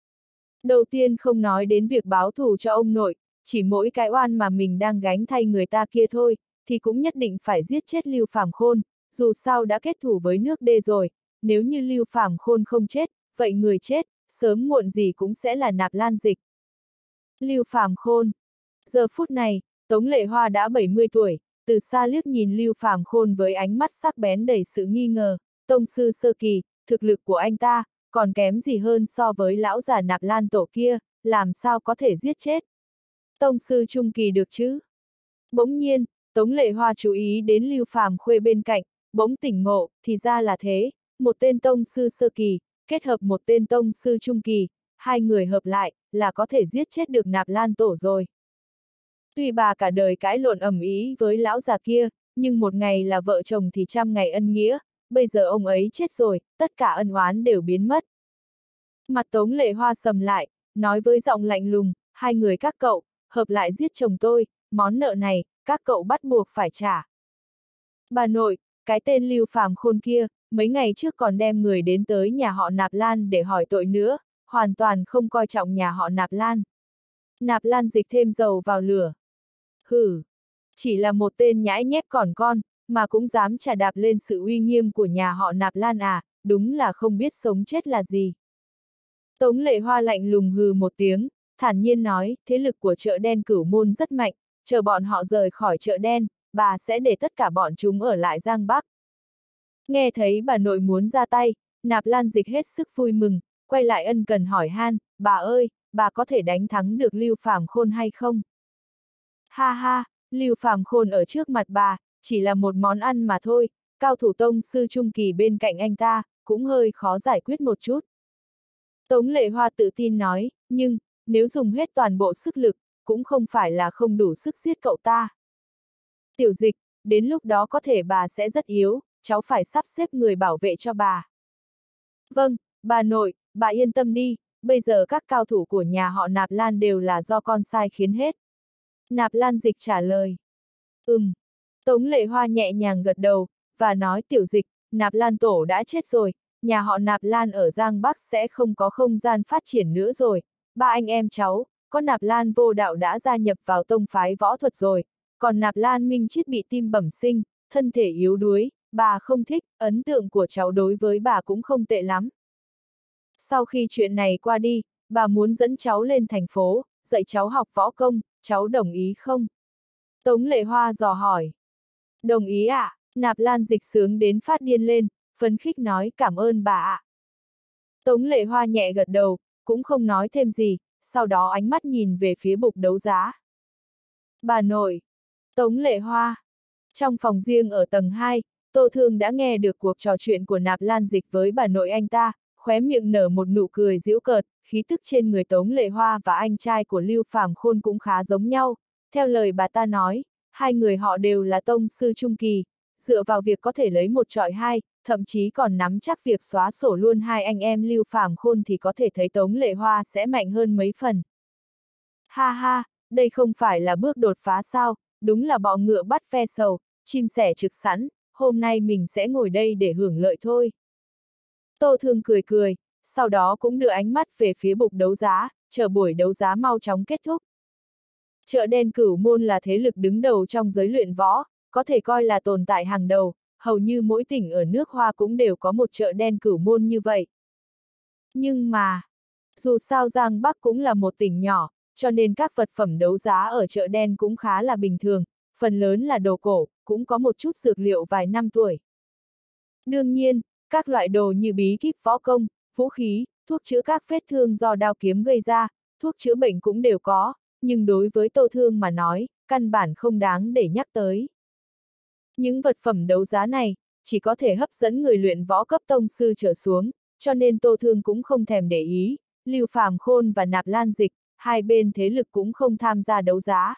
Đầu tiên không nói đến việc báo thù cho ông nội, chỉ mỗi cái oan mà mình đang gánh thay người ta kia thôi, thì cũng nhất định phải giết chết Lưu Phàm Khôn, dù sao đã kết thù với nước Đê rồi, nếu như Lưu Phàm Khôn không chết, vậy người chết, sớm muộn gì cũng sẽ là Nạp Lan Dịch. Lưu Phàm Khôn. Giờ phút này, Tống Lệ Hoa đã 70 tuổi, từ xa liếc nhìn Lưu Phàm Khôn với ánh mắt sắc bén đầy sự nghi ngờ, tông sư sơ kỳ, thực lực của anh ta, còn kém gì hơn so với lão già Nạp Lan Tổ kia, làm sao có thể giết chết. Tông sư trung kỳ được chứ? Bỗng nhiên, Tống Lệ Hoa chú ý đến Lưu Phàm Khuê bên cạnh, bỗng tỉnh ngộ, thì ra là thế, một tên tông sư sơ kỳ, kết hợp một tên tông sư trung kỳ, hai người hợp lại, là có thể giết chết được Nạp Lan Tổ rồi. Tuy bà cả đời cãi lộn ầm ĩ với lão già kia, nhưng một ngày là vợ chồng thì trăm ngày ân nghĩa, bây giờ ông ấy chết rồi, tất cả ân oán đều biến mất. Mặt Tống Lệ Hoa sầm lại, nói với giọng lạnh lùng, hai người các cậu, hợp lại giết chồng tôi, món nợ này, các cậu bắt buộc phải trả. Bà nội, cái tên Lưu Phàm Khôn kia, mấy ngày trước còn đem người đến tới nhà họ Nạp Lan để hỏi tội nữa, hoàn toàn không coi trọng nhà họ Nạp Lan. Nạp Lan Dịch thêm dầu vào lửa. Hử, chỉ là một tên nhãi nhép còn con, mà cũng dám chà đạp lên sự uy nghiêm của nhà họ Nạp Lan à, đúng là không biết sống chết là gì. Tống Lệ Hoa lạnh lùng hừ một tiếng, thản nhiên nói, thế lực của chợ đen Cửu Môn rất mạnh, chờ bọn họ rời khỏi chợ đen, bà sẽ để tất cả bọn chúng ở lại Giang Bắc. Nghe thấy bà nội muốn ra tay, Nạp Lan Dịch hết sức vui mừng, quay lại ân cần hỏi han, bà ơi, bà có thể đánh thắng được Lưu Phàm Khôn hay không? Ha ha, Lưu Phàm Khôn ở trước mặt bà, chỉ là một món ăn mà thôi, cao thủ tông sư trung kỳ bên cạnh anh ta, cũng hơi khó giải quyết một chút. Tống Lệ Hoa tự tin nói, nhưng, nếu dùng hết toàn bộ sức lực, cũng không phải là không đủ sức giết cậu ta. Tiểu Dịch, đến lúc đó có thể bà sẽ rất yếu, cháu phải sắp xếp người bảo vệ cho bà. Vâng, bà nội, bà yên tâm đi, bây giờ các cao thủ của nhà họ Nạp Lan đều là do con sai khiến hết. Nạp Lan Dịch trả lời. Tống Lệ Hoa nhẹ nhàng gật đầu, và nói Tiểu Dịch, Nạp Lan Tổ đã chết rồi, nhà họ Nạp Lan ở Giang Bắc sẽ không có không gian phát triển nữa rồi, ba anh em cháu, có Nạp Lan Vô Đạo đã gia nhập vào tông phái võ thuật rồi, còn Nạp Lan Minh Chiết bị tim bẩm sinh, thân thể yếu đuối, bà không thích, ấn tượng của cháu đối với bà cũng không tệ lắm. Sau khi chuyện này qua đi, bà muốn dẫn cháu lên thành phố, dạy cháu học võ công, cháu đồng ý không? Tống Lệ Hoa dò hỏi. Đồng ý ạ, Nạp Lan Dịch sướng đến phát điên lên, phấn khích nói cảm ơn bà ạ. Tống Lệ Hoa nhẹ gật đầu, cũng không nói thêm gì, sau đó ánh mắt nhìn về phía bục đấu giá. Bà nội. Tống Lệ Hoa. Trong phòng riêng ở tầng 2, Tô Thương đã nghe được cuộc trò chuyện của Nạp Lan Dịch với bà nội anh ta, khóe miệng nở một nụ cười giễu cợt, khí tức trên người Tống Lệ Hoa và anh trai của Lưu Phàm Khôn cũng khá giống nhau. Theo lời bà ta nói, hai người họ đều là tông sư trung kỳ, dựa vào việc có thể lấy một chọi hai, thậm chí còn nắm chắc việc xóa sổ luôn hai anh em Lưu Phàm Khôn thì có thể thấy Tống Lệ Hoa sẽ mạnh hơn mấy phần. Ha ha, đây không phải là bước đột phá sao, đúng là bọ ngựa bắt ve sầu, chim sẻ trực sẵn, hôm nay mình sẽ ngồi đây để hưởng lợi thôi. Tô Thương cười cười, sau đó cũng đưa ánh mắt về phía bục đấu giá, chờ buổi đấu giá mau chóng kết thúc. Chợ đen Cửu Môn là thế lực đứng đầu trong giới luyện võ, có thể coi là tồn tại hàng đầu, hầu như mỗi tỉnh ở nước Hoa cũng đều có một chợ đen Cửu Môn như vậy. Nhưng mà, dù sao Giang Bắc cũng là một tỉnh nhỏ, cho nên các vật phẩm đấu giá ở chợ đen cũng khá là bình thường, phần lớn là đồ cổ, cũng có một chút dược liệu vài năm tuổi. Đương nhiên, các loại đồ như bí kíp võ công, vũ khí, thuốc chữa các vết thương do đao kiếm gây ra, thuốc chữa bệnh cũng đều có, nhưng đối với Tô Thương mà nói, căn bản không đáng để nhắc tới. Những vật phẩm đấu giá này, chỉ có thể hấp dẫn người luyện võ cấp tông sư trở xuống, cho nên Tô Thương cũng không thèm để ý, Lưu Phàm Khôn và Nạp Lan Dịch, hai bên thế lực cũng không tham gia đấu giá.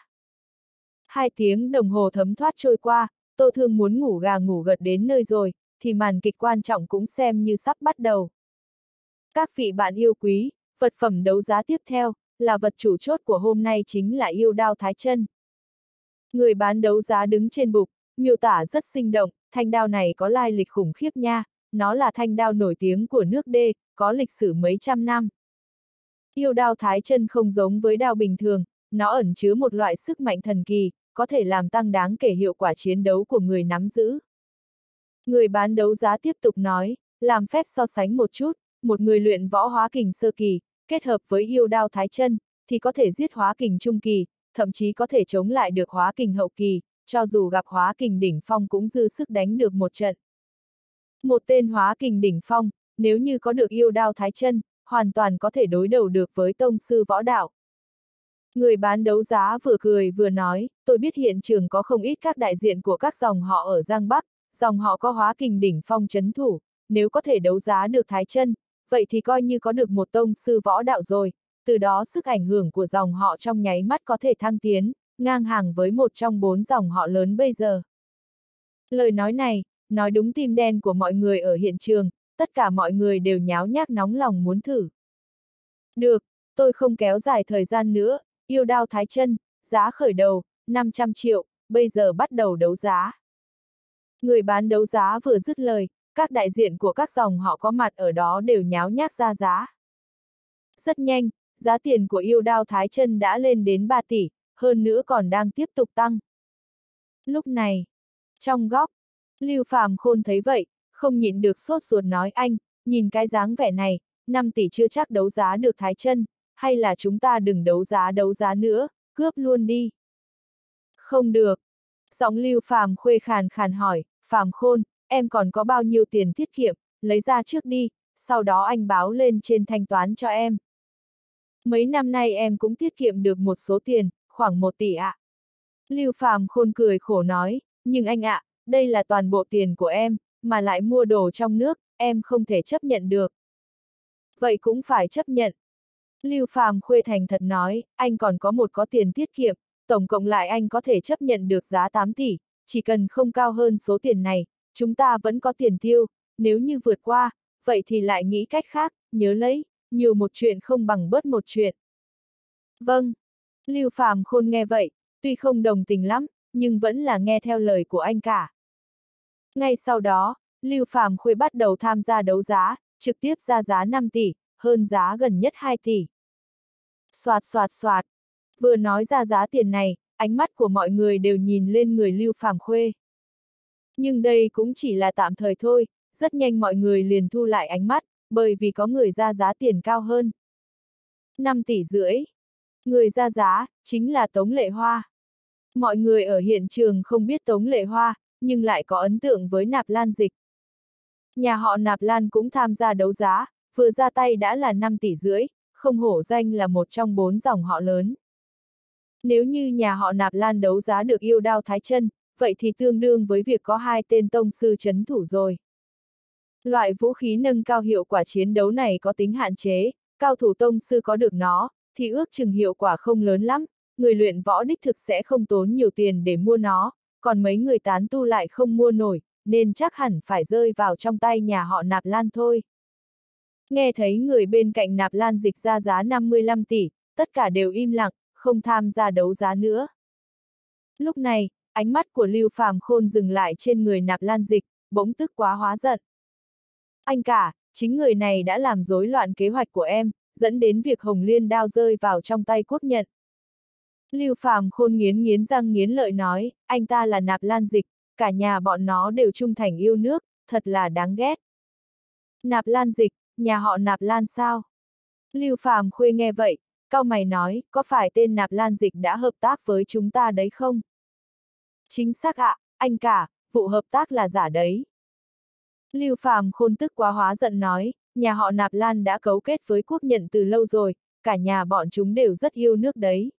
2 tiếng đồng hồ thấm thoát trôi qua, Tô Thương muốn ngủ gà ngủ gật đến nơi rồi, thì màn kịch quan trọng cũng xem như sắp bắt đầu. Các vị bạn yêu quý, vật phẩm đấu giá tiếp theo, là vật chủ chốt của hôm nay chính là yêu đao Thái Chân. Người bán đấu giá đứng trên bục, miêu tả rất sinh động, thanh đao này có lai lịch khủng khiếp nha, nó là thanh đao nổi tiếng của nước Đê, có lịch sử mấy trăm năm. Yêu đao Thái Chân không giống với đao bình thường, nó ẩn chứa một loại sức mạnh thần kỳ, có thể làm tăng đáng kể hiệu quả chiến đấu của người nắm giữ. Người bán đấu giá tiếp tục nói, làm phép so sánh một chút, một người luyện võ hóa kình sơ kỳ, kết hợp với yêu đao Thái Chân, thì có thể giết hóa kình trung kỳ, thậm chí có thể chống lại được hóa kình hậu kỳ, cho dù gặp hóa kình đỉnh phong cũng dư sức đánh được một trận. Một tên hóa kình đỉnh phong, nếu như có được yêu đao Thái Chân, hoàn toàn có thể đối đầu được với tông sư võ đạo. Người bán đấu giá vừa cười vừa nói, tôi biết hiện trường có không ít các đại diện của các dòng họ ở Giang Bắc, dòng họ có hóa kình đỉnh phong trấn thủ, nếu có thể đấu giá được Thái Chân, vậy thì coi như có được một tông sư võ đạo rồi, từ đó sức ảnh hưởng của dòng họ trong nháy mắt có thể thăng tiến, ngang hàng với một trong 4 dòng họ lớn bây giờ. Lời nói này, nói đúng tim đen của mọi người ở hiện trường, tất cả mọi người đều nháo nhác nóng lòng muốn thử. Được, tôi không kéo dài thời gian nữa, yêu đao Thái Chân, giá khởi đầu, 500 triệu, bây giờ bắt đầu đấu giá. Người bán đấu giá vừa dứt lời, các đại diện của các dòng họ có mặt ở đó đều nháo nhác ra giá. Rất nhanh, giá tiền của yêu đao Thái Chân đã lên đến 3 tỷ, hơn nữa còn đang tiếp tục tăng. Lúc này, trong góc, Lưu Phàm Khôn thấy vậy, không nhịn được sốt ruột nói anh, nhìn cái dáng vẻ này, 5 tỷ chưa chắc đấu giá được Thái Chân, hay là chúng ta đừng đấu giá nữa, cướp luôn đi. Không được. Giọng Lưu Phàm Khuê khàn khàn hỏi, Phàm Khôn, em còn có bao nhiêu tiền tiết kiệm, lấy ra trước đi, sau đó anh báo lên trên thanh toán cho em. Mấy năm nay em cũng tiết kiệm được một số tiền, khoảng 1 tỷ ạ. Lưu Phàm Khôn cười khổ nói, nhưng anh ạ, đây là toàn bộ tiền của em, mà lại mua đồ trong nước, em không thể chấp nhận được. Vậy cũng phải chấp nhận. Lưu Phàm Khuê thành thật nói, anh còn có tiền tiết kiệm, tổng cộng lại anh có thể chấp nhận được giá 8 tỷ, chỉ cần không cao hơn số tiền này, chúng ta vẫn có tiền tiêu, nếu như vượt qua, vậy thì lại nghĩ cách khác, nhớ lấy, nhiều một chuyện không bằng bớt một chuyện. Vâng. Lưu Phàm Khôn nghe vậy, tuy không đồng tình lắm, nhưng vẫn là nghe theo lời của anh cả. Ngay sau đó, Lưu Phàm Khuê bắt đầu tham gia đấu giá, trực tiếp ra giá 5 tỷ, hơn giá gần nhất 2 tỷ. Soạt soạt soạt. Vừa nói ra giá tiền này, ánh mắt của mọi người đều nhìn lên người Lưu Phàm Khuê. Nhưng đây cũng chỉ là tạm thời thôi, rất nhanh mọi người liền thu lại ánh mắt, bởi vì có người ra giá tiền cao hơn. 5 tỷ rưỡi. Người ra giá, chính là Tống Lệ Hoa. Mọi người ở hiện trường không biết Tống Lệ Hoa, nhưng lại có ấn tượng với Nạp Lan Dịch. Nhà họ Nạp Lan cũng tham gia đấu giá, vừa ra tay đã là 5 tỷ rưỡi, không hổ danh là một trong 4 dòng họ lớn. Nếu như nhà họ Nạp Lan đấu giá được yêu đao Thái Chân, vậy thì tương đương với việc có 2 tên tông sư trấn thủ rồi. Loại vũ khí nâng cao hiệu quả chiến đấu này có tính hạn chế, cao thủ tông sư có được nó, thì ước chừng hiệu quả không lớn lắm, người luyện võ đích thực sẽ không tốn nhiều tiền để mua nó, còn mấy người tán tu lại không mua nổi, nên chắc hẳn phải rơi vào trong tay nhà họ Nạp Lan thôi. Nghe thấy người bên cạnh Nạp Lan Dịch ra giá 55 tỷ, tất cả đều im lặng, không tham gia đấu giá nữa. Lúc này, ánh mắt của Lưu Phàm Khôn dừng lại trên người Nạp Lan Dịch, bỗng tức quá hóa giận. Anh cả, chính người này đã làm rối loạn kế hoạch của em, dẫn đến việc Hồng Liên đao rơi vào trong tay Quốc Nhận. Lưu Phàm Khôn nghiến răng nghiến lợi nói, anh ta là Nạp Lan Dịch, cả nhà bọn nó đều trung thành yêu nước, thật là đáng ghét. Nạp Lan Dịch, nhà họ Nạp Lan sao? Lưu Phàm Khuê nghe vậy, cau mày nói, có phải tên Nạp Lan Dịch đã hợp tác với chúng ta đấy không? Chính xác ạ, anh cả, vụ hợp tác là giả đấy. Lưu Phàm Khôn tức quá hóa giận nói, nhà họ Nạp Lan đã cấu kết với Quốc Nhận từ lâu rồi, cả nhà bọn chúng đều rất yêu nước đấy.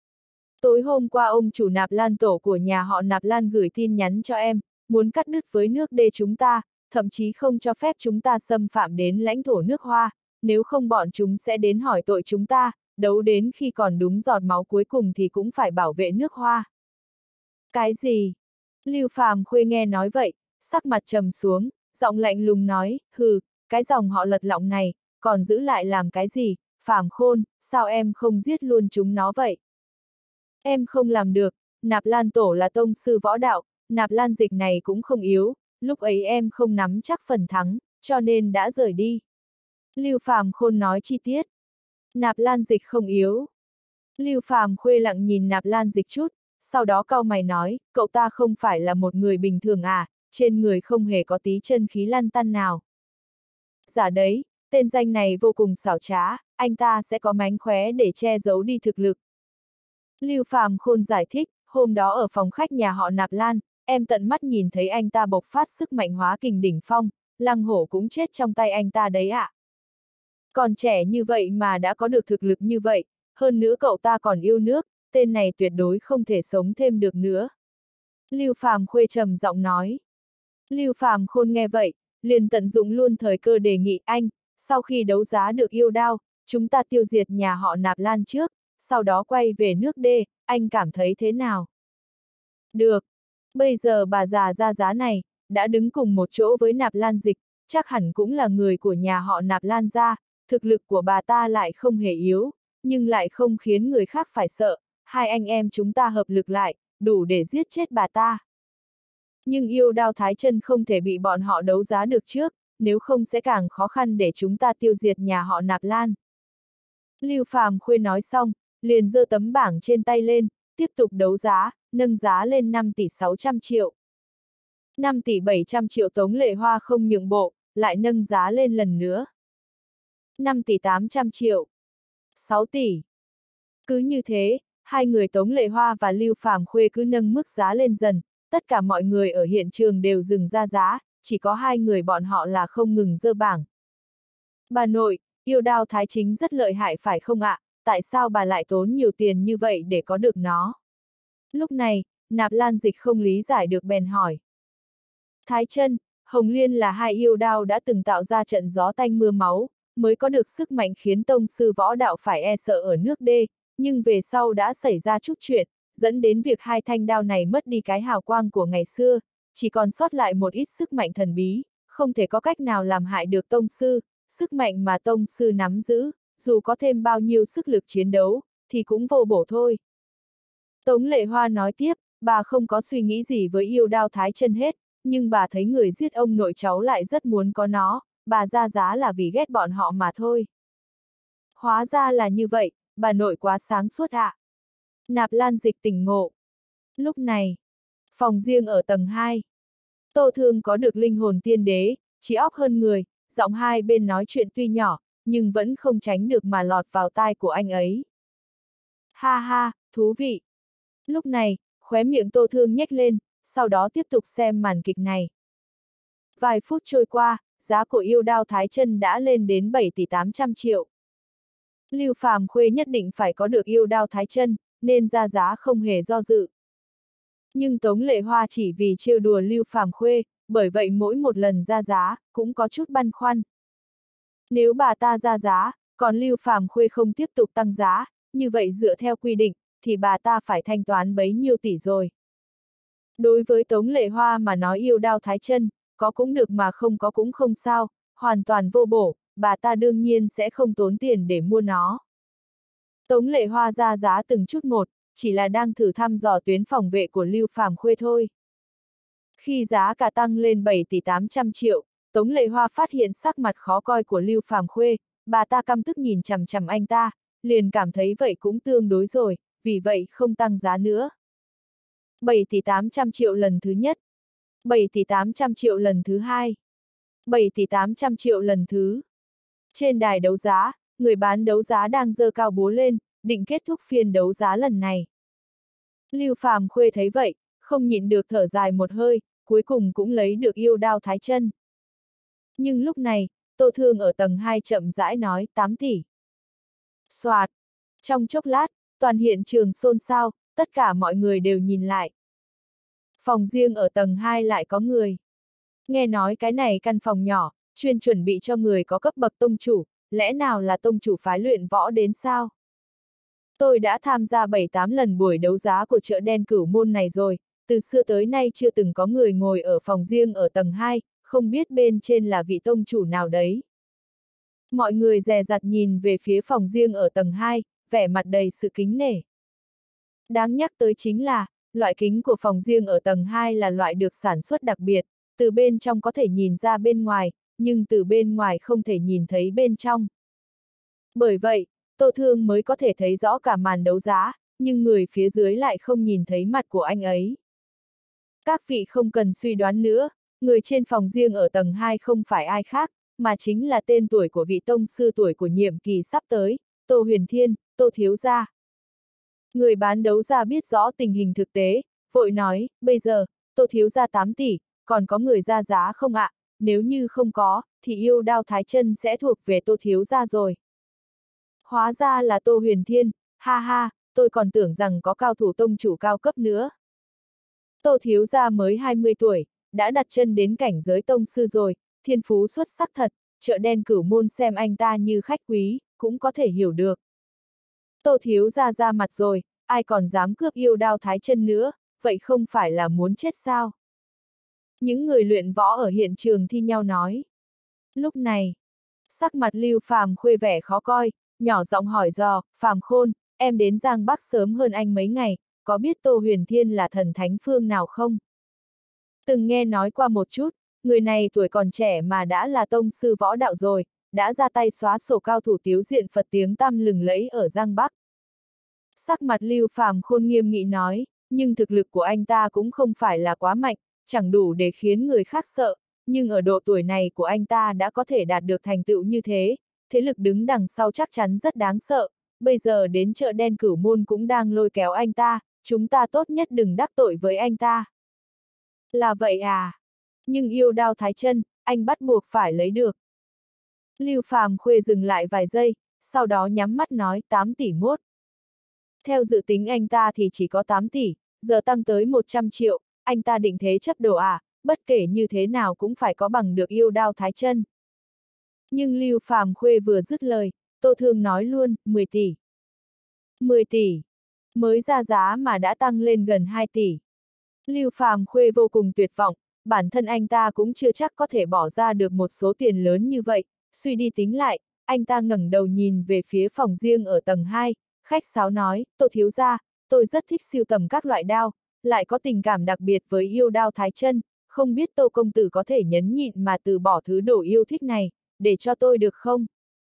Tối hôm qua ông chủ Nạp Lan tổ của nhà họ Nạp Lan gửi tin nhắn cho em, muốn cắt đứt với nước Đê chúng ta, thậm chí không cho phép chúng ta xâm phạm đến lãnh thổ nước Hoa, nếu không bọn chúng sẽ đến hỏi tội chúng ta, đấu đến khi còn đúng giọt máu cuối cùng thì cũng phải bảo vệ nước Hoa. Cái gì? Lưu Phàm Khuê nghe nói vậy, sắc mặt trầm xuống, giọng lạnh lùng nói, hừ, cái dòng họ Lật Lọng này, còn giữ lại làm cái gì, Phàm Khôn, sao em không giết luôn chúng nó vậy? Em không làm được, Nạp Lan Tổ là tông sư võ đạo, Nạp Lan Dịch này cũng không yếu, lúc ấy em không nắm chắc phần thắng, cho nên đã rời đi. Lưu Phàm Khôn nói chi tiết. Nạp Lan Dịch không yếu. Lưu Phàm Khuê lặng nhìn Nạp Lan Dịch chút, sau đó cau mày nói, cậu ta không phải là một người bình thường à, trên người không hề có tí chân khí lăn tăn nào. Giả đấy, tên danh này vô cùng xảo trá, anh ta sẽ có mánh khóe để che giấu đi thực lực. Lưu Phàm Khôn giải thích, hôm đó ở phòng khách nhà họ Nạp Lan, em tận mắt nhìn thấy anh ta bộc phát sức mạnh hóa kình đỉnh phong, Lăng Hổ cũng chết trong tay anh ta đấy ạ. Còn trẻ như vậy mà đã có được thực lực như vậy, hơn nữa cậu ta còn yêu nước, tên này tuyệt đối không thể sống thêm được nữa. Lưu Phàm Khuê trầm giọng nói. Lưu Phàm Khôn nghe vậy, liền tận dụng luôn thời cơ đề nghị anh, sau khi đấu giá được yêu đao, chúng ta tiêu diệt nhà họ Nạp Lan trước, sau đó quay về nước đê, anh cảm thấy thế nào? Được. Bây giờ bà già ra giá này, đã đứng cùng một chỗ với Nạp Lan Dịch, chắc hẳn cũng là người của nhà họ Nạp Lan gia, thực lực của bà ta lại không hề yếu, nhưng lại không khiến người khác phải sợ, hai anh em chúng ta hợp lực lại, đủ để giết chết bà ta. Nhưng yêu đao Thái Chân không thể bị bọn họ đấu giá được trước, nếu không sẽ càng khó khăn để chúng ta tiêu diệt nhà họ Nạp Lan. Lưu Phàm Khuê nói xong, liền giơ tấm bảng trên tay lên, tiếp tục đấu giá, nâng giá lên 5 tỷ 600 triệu. 5 tỷ 700 triệu Tống Lệ Hoa không nhượng bộ, lại nâng giá lên lần nữa. 5 tỷ 800 triệu. 6 tỷ. Cứ như thế, hai người Tống Lệ Hoa và Lưu Phàm Khuê cứ nâng mức giá lên dần, tất cả mọi người ở hiện trường đều dừng ra giá, chỉ có hai người bọn họ là không ngừng giơ bảng. Bà nội, yêu đao Thái Chính rất lợi hại phải không ạ? Tại sao bà lại tốn nhiều tiền như vậy để có được nó? Lúc này, Nạp Lan Dịch không lý giải được bèn hỏi. Thái Chân, Hồng Liên là hai yêu đao đã từng tạo ra trận gió tanh mưa máu, mới có được sức mạnh khiến tông sư võ đạo phải e sợ ở nước đê, nhưng về sau đã xảy ra chút chuyện, dẫn đến việc hai thanh đao này mất đi cái hào quang của ngày xưa, chỉ còn sót lại một ít sức mạnh thần bí, không thể có cách nào làm hại được tông sư, sức mạnh mà tông sư nắm giữ, dù có thêm bao nhiêu sức lực chiến đấu, thì cũng vô bổ thôi. Tống Lệ Hoa nói tiếp, bà không có suy nghĩ gì với yêu đao Thái Chân hết, nhưng bà thấy người giết ông nội cháu lại rất muốn có nó, bà ra giá là vì ghét bọn họ mà thôi. Hóa ra là như vậy, bà nội quá sáng suốt ạ. Nạp Lan Dịch tỉnh ngộ. Lúc này, phòng riêng ở tầng 2. Tô Thương có được linh hồn tiên đế, trí óc hơn người, giọng hai bên nói chuyện tuy nhỏ, nhưng vẫn không tránh được mà lọt vào tai của anh ấy. Ha ha, thú vị. Lúc này, khóe miệng Tô Thương nhếch lên, sau đó tiếp tục xem màn kịch này. Vài phút trôi qua, giá của yêu đao Thái Chân đã lên đến 7 tỷ 800 triệu. Lưu Phàm Khuê nhất định phải có được yêu đao Thái Chân, nên ra giá không hề do dự. Nhưng Tống Lệ Hoa chỉ vì trêu đùa Lưu Phàm Khuê, bởi vậy mỗi một lần ra giá, cũng có chút băn khoăn. Nếu bà ta ra giá, còn Lưu Phàm Khuê không tiếp tục tăng giá, như vậy dựa theo quy định, thì bà ta phải thanh toán bấy nhiêu tỷ rồi. Đối với Tống Lệ Hoa mà nói yêu đao Thái Chân, có cũng được mà không có cũng không sao, hoàn toàn vô bổ, bà ta đương nhiên sẽ không tốn tiền để mua nó. Tống Lệ Hoa ra giá từng chút một, chỉ là đang thử thăm dò tuyến phòng vệ của Lưu Phàm Khuê thôi. Khi giá cả tăng lên 7 tỷ 800 triệu, Tống Lệ Hoa phát hiện sắc mặt khó coi của Lưu Phàm Khuê, bà ta căm tức nhìn chằm chằm anh ta, liền cảm thấy vậy cũng tương đối rồi, vì vậy không tăng giá nữa. 7 tỷ 800 triệu lần thứ nhất, 7 tỷ 800 triệu lần thứ hai, 7 tỷ 800 triệu lần thứ. Trên đài đấu giá, người bán đấu giá đang giơ cao búa lên, định kết thúc phiên đấu giá lần này. Lưu Phàm Khuê thấy vậy, không nhịn được thở dài một hơi, cuối cùng cũng lấy được yêu đao Thái Chân. Nhưng lúc này, Tô Thương ở tầng 2 chậm rãi nói 8 tỷ. Soạt. Trong chốc lát, toàn hiện trường xôn xao, tất cả mọi người đều nhìn lại. Phòng riêng ở tầng 2 lại có người. Nghe nói cái này căn phòng nhỏ, chuyên chuẩn bị cho người có cấp bậc tông chủ, lẽ nào là tông chủ phái luyện võ đến sao? Tôi đã tham gia 7-8 lần buổi đấu giá của chợ đen Cửu Môn này rồi, từ xưa tới nay chưa từng có người ngồi ở phòng riêng ở tầng 2, không biết bên trên là vị tông chủ nào đấy. Mọi người dè dặt nhìn về phía phòng riêng ở tầng 2, vẻ mặt đầy sự kính nể. Đáng nhắc tới chính là, loại kính của phòng riêng ở tầng 2 là loại được sản xuất đặc biệt, từ bên trong có thể nhìn ra bên ngoài, nhưng từ bên ngoài không thể nhìn thấy bên trong. Bởi vậy, Tô Thương mới có thể thấy rõ cả màn đấu giá, nhưng người phía dưới lại không nhìn thấy mặt của anh ấy. Các vị không cần suy đoán nữa, người trên phòng riêng ở tầng 2 không phải ai khác, mà chính là tên tuổi của vị tông sư tuổi của nhiệm kỳ sắp tới, Tô Huyền Thiên, Tô thiếu gia. Người bán đấu giá biết rõ tình hình thực tế, vội nói, bây giờ, Tô thiếu gia 8 tỷ, còn có người ra giá không ạ? Nếu như không có, thì yêu đao thái chân sẽ thuộc về Tô thiếu gia rồi. Hóa ra là Tô Huyền Thiên, ha ha, tôi còn tưởng rằng có cao thủ tông chủ cao cấp nữa. Tô thiếu gia mới 20 tuổi, đã đặt chân đến cảnh giới tông sư rồi, thiên phú xuất sắc thật, chợ đen Cửu Môn xem anh ta như khách quý, cũng có thể hiểu được. Tô thiếu gia ra mặt rồi, ai còn dám cướp yêu đao thái chân nữa, vậy không phải là muốn chết sao? Những người luyện võ ở hiện trường thi nhau nói. Lúc này, sắc mặt Lưu Phàm Khuê vẻ khó coi, nhỏ giọng hỏi dò, Phàm Khôn, em đến Giang Bắc sớm hơn anh mấy ngày, có biết Tô Huyền Thiên là thần thánh phương nào không? Từng nghe nói qua một chút, người này tuổi còn trẻ mà đã là tông sư võ đạo rồi, đã ra tay xóa sổ cao thủ tiếu diện Phật tiếng tăm lừng lẫy ở Giang Bắc. Sắc mặt Lưu Phàm Khôn nghiêm nghị nói, nhưng thực lực của anh ta cũng không phải là quá mạnh, chẳng đủ để khiến người khác sợ, nhưng ở độ tuổi này của anh ta đã có thể đạt được thành tựu như thế, thế lực đứng đằng sau chắc chắn rất đáng sợ, bây giờ đến chợ đen Cửu Môn cũng đang lôi kéo anh ta, chúng ta tốt nhất đừng đắc tội với anh ta. Là vậy à? Nhưng yêu đao thái chân, anh bắt buộc phải lấy được. Lưu Phàm Khuê dừng lại vài giây, sau đó nhắm mắt nói 8 tỷ mốt. Theo dự tính anh ta thì chỉ có 8 tỷ, giờ tăng tới 100 triệu, anh ta định thế chấp đồ à, bất kể như thế nào cũng phải có bằng được yêu đao thái chân. Nhưng Lưu Phàm Khuê vừa dứt lời, Tô Thương nói luôn, 10 tỷ. 10 tỷ. Mới ra giá mà đã tăng lên gần 2 tỷ. Lưu Phàm Khuê vô cùng tuyệt vọng, bản thân anh ta cũng chưa chắc có thể bỏ ra được một số tiền lớn như vậy, suy đi tính lại, anh ta ngẩng đầu nhìn về phía phòng riêng ở tầng 2, khách sáo nói, Tô thiếu gia, tôi rất thích sưu tầm các loại đao, lại có tình cảm đặc biệt với yêu đao thái chân, không biết Tô công tử có thể nhẫn nhịn mà từ bỏ thứ đồ yêu thích này, để cho tôi được không?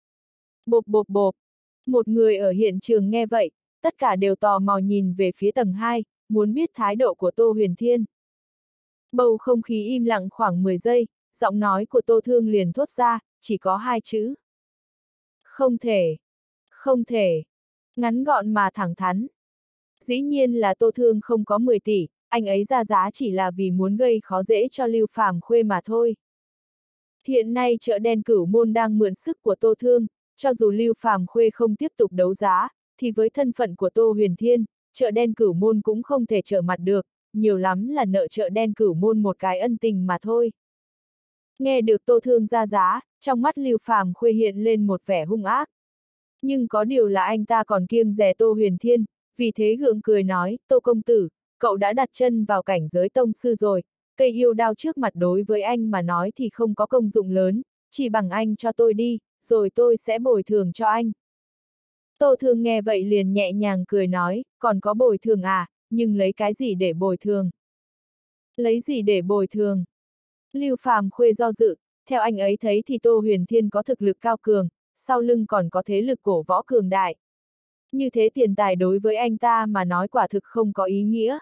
Bộp bộp bộp. Một người ở hiện trường nghe vậy, tất cả đều tò mò nhìn về phía tầng 2, muốn biết thái độ của Tô Huyền Thiên. Bầu không khí im lặng khoảng 10 giây, giọng nói của Tô Thương liền thốt ra, chỉ có 2 chữ. Không thể. Không thể. Ngắn gọn mà thẳng thắn. Dĩ nhiên là Tô Thương không có 10 tỷ, anh ấy ra giá chỉ là vì muốn gây khó dễ cho Lưu Phàm Khuê mà thôi. Hiện nay chợ đen Cửu Môn đang mượn sức của Tô Thương, cho dù Lưu Phàm Khuê không tiếp tục đấu giá, thì với thân phận của Tô Huyền Thiên, chợ đen Cửu Môn cũng không thể trở mặt được, nhiều lắm là nợ chợ đen Cửu Môn một cái ân tình mà thôi. Nghe được Tô Thương ra giá, trong mắt Lưu Phàm Khuê hiện lên một vẻ hung ác. Nhưng có điều là anh ta còn kiêng dè Tô Huyền Thiên, vì thế gượng cười nói, Tô công tử, cậu đã đặt chân vào cảnh giới tông sư rồi, cây yêu đao trước mặt đối với anh mà nói thì không có công dụng lớn, chỉ bằng anh cho tôi đi, rồi tôi sẽ bồi thường cho anh. Tô Thương nghe vậy liền nhẹ nhàng cười nói, còn có bồi thường à, nhưng lấy cái gì để bồi thường? Lấy gì để bồi thường? Lưu Phàm Khuê do dự, theo anh ấy thấy thì Tô Huyền Thiên có thực lực cao cường, sau lưng còn có thế lực cổ võ cường đại. Như thế tiền tài đối với anh ta mà nói quả thực không có ý nghĩa.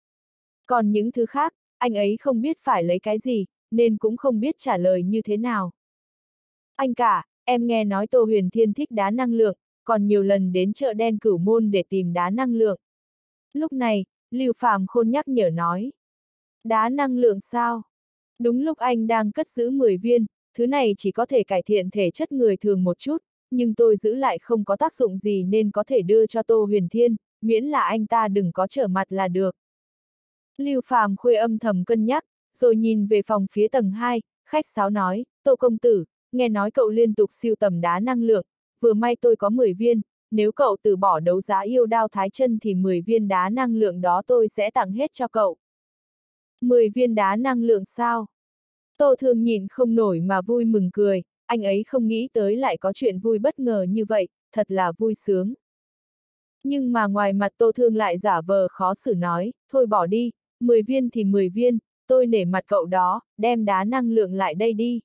Còn những thứ khác, anh ấy không biết phải lấy cái gì, nên cũng không biết trả lời như thế nào. Anh cả, em nghe nói Tô Huyền Thiên thích đá năng lượng, còn nhiều lần đến chợ đen Cửu Môn để tìm đá năng lượng. Lúc này, Lưu Phàm Khôn nhắc nhở nói. Đá năng lượng sao? Đúng lúc anh đang cất giữ 10 viên, thứ này chỉ có thể cải thiện thể chất người thường một chút, nhưng tôi giữ lại không có tác dụng gì nên có thể đưa cho Tô Huyền Thiên, miễn là anh ta đừng có trở mặt là được. Lưu Phàm Khuê âm thầm cân nhắc, rồi nhìn về phòng phía tầng 2, khách sáo nói, Tô công tử, nghe nói cậu liên tục sưu tầm đá năng lượng, vừa may tôi có 10 viên, nếu cậu từ bỏ đấu giá yêu đao thái chân thì 10 viên đá năng lượng đó tôi sẽ tặng hết cho cậu. 10 viên đá năng lượng sao? Tô Thương nhìn không nổi mà vui mừng cười, anh ấy không nghĩ tới lại có chuyện vui bất ngờ như vậy, thật là vui sướng. Nhưng mà ngoài mặt Tô Thương lại giả vờ khó xử nói, thôi bỏ đi, 10 viên thì 10 viên, tôi nể mặt cậu đó, đem đá năng lượng lại đây đi.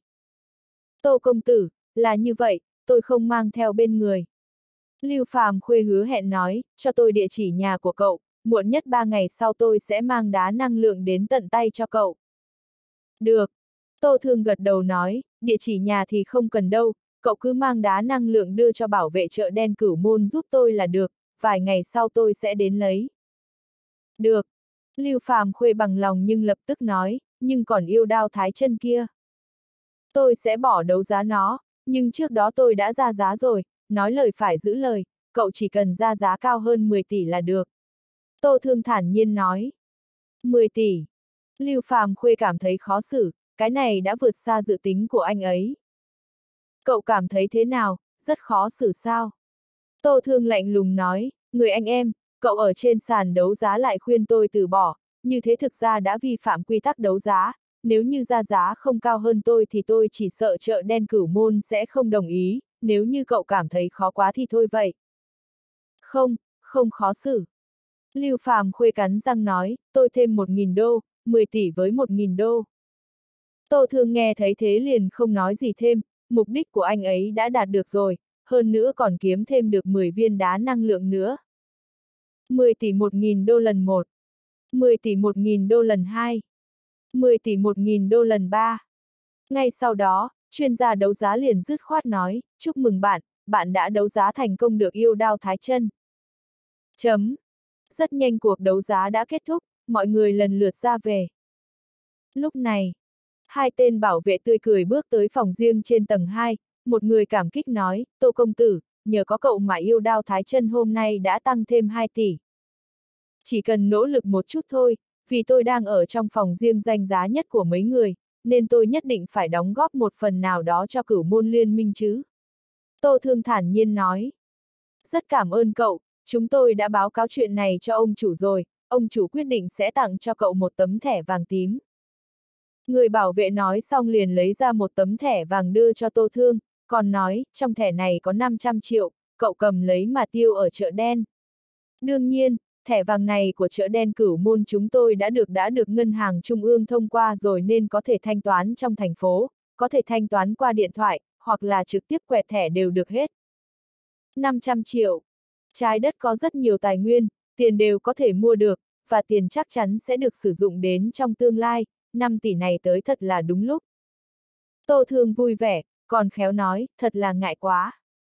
Tô công tử, là như vậy, tôi không mang theo bên người. Lưu Phàm Khuê hứa hẹn nói, cho tôi địa chỉ nhà của cậu, muộn nhất 3 ngày sau tôi sẽ mang đá năng lượng đến tận tay cho cậu. Được. Tô Thương gật đầu nói, địa chỉ nhà thì không cần đâu, cậu cứ mang đá năng lượng đưa cho bảo vệ chợ đen Cửu Môn giúp tôi là được, vài ngày sau tôi sẽ đến lấy. Được. Lưu Phàm Khuê bằng lòng nhưng lập tức nói, nhưng còn yêu đao thái chân kia. Tôi sẽ bỏ đấu giá nó, nhưng trước đó tôi đã ra giá rồi, nói lời phải giữ lời, cậu chỉ cần ra giá cao hơn 10 tỷ là được. Tô Thương thản nhiên nói. 10 tỷ. Lưu Phàm Khuê cảm thấy khó xử, cái này đã vượt xa dự tính của anh ấy. Cậu cảm thấy thế nào, rất khó xử sao? Tô Thương lạnh lùng nói, người anh em, cậu ở trên sàn đấu giá lại khuyên tôi từ bỏ, như thế thực ra đã vi phạm quy tắc đấu giá, nếu như ra giá không cao hơn tôi thì tôi chỉ sợ chợ đen Cửu Môn sẽ không đồng ý, nếu như cậu cảm thấy khó quá thì thôi vậy. Không, không khó xử. Lưu Phàm Khuê cắn răng nói, tôi thêm 1.000 đô, 10 tỷ với 1.000 đô. Tô Thương nghe thấy thế liền không nói gì thêm, mục đích của anh ấy đã đạt được rồi, hơn nữa còn kiếm thêm được 10 viên đá năng lượng nữa. 10 tỷ 1.000 đô lần 1, 10 tỷ 1.000 đô lần 2, 10 tỷ 1.000 đô lần 3. Ngay sau đó, chuyên gia đấu giá liền dứt khoát nói, chúc mừng bạn, bạn đã đấu giá thành công được yêu đao thái chân. Chấm. Rất nhanh cuộc đấu giá đã kết thúc, mọi người lần lượt ra về. Lúc này, hai tên bảo vệ tươi cười bước tới phòng riêng trên tầng 2, một người cảm kích nói, Tô công tử, nhờ có cậu mà yêu đao thái chân hôm nay đã tăng thêm 2 tỷ. Chỉ cần nỗ lực một chút thôi, vì tôi đang ở trong phòng riêng danh giá nhất của mấy người, nên tôi nhất định phải đóng góp một phần nào đó cho Cửu Môn liên minh chứ. Tô Thương thản nhiên nói. Rất cảm ơn cậu, chúng tôi đã báo cáo chuyện này cho ông chủ rồi, ông chủ quyết định sẽ tặng cho cậu một tấm thẻ vàng tím. Người bảo vệ nói xong liền lấy ra một tấm thẻ vàng đưa cho Tô Thương, còn nói, trong thẻ này có 500 triệu, cậu cầm lấy mà tiêu ở chợ đen. Đương nhiên, thẻ vàng này của chợ đen Cửu Môn chúng tôi đã được ngân hàng trung ương thông qua rồi nên có thể thanh toán trong thành phố, có thể thanh toán qua điện thoại, hoặc là trực tiếp quẹt thẻ đều được hết. 500 triệu. Trái đất có rất nhiều tài nguyên, tiền đều có thể mua được, và tiền chắc chắn sẽ được sử dụng đến trong tương lai, 5 tỷ này tới thật là đúng lúc. Tô Thương vui vẻ, còn khéo nói, thật là ngại quá.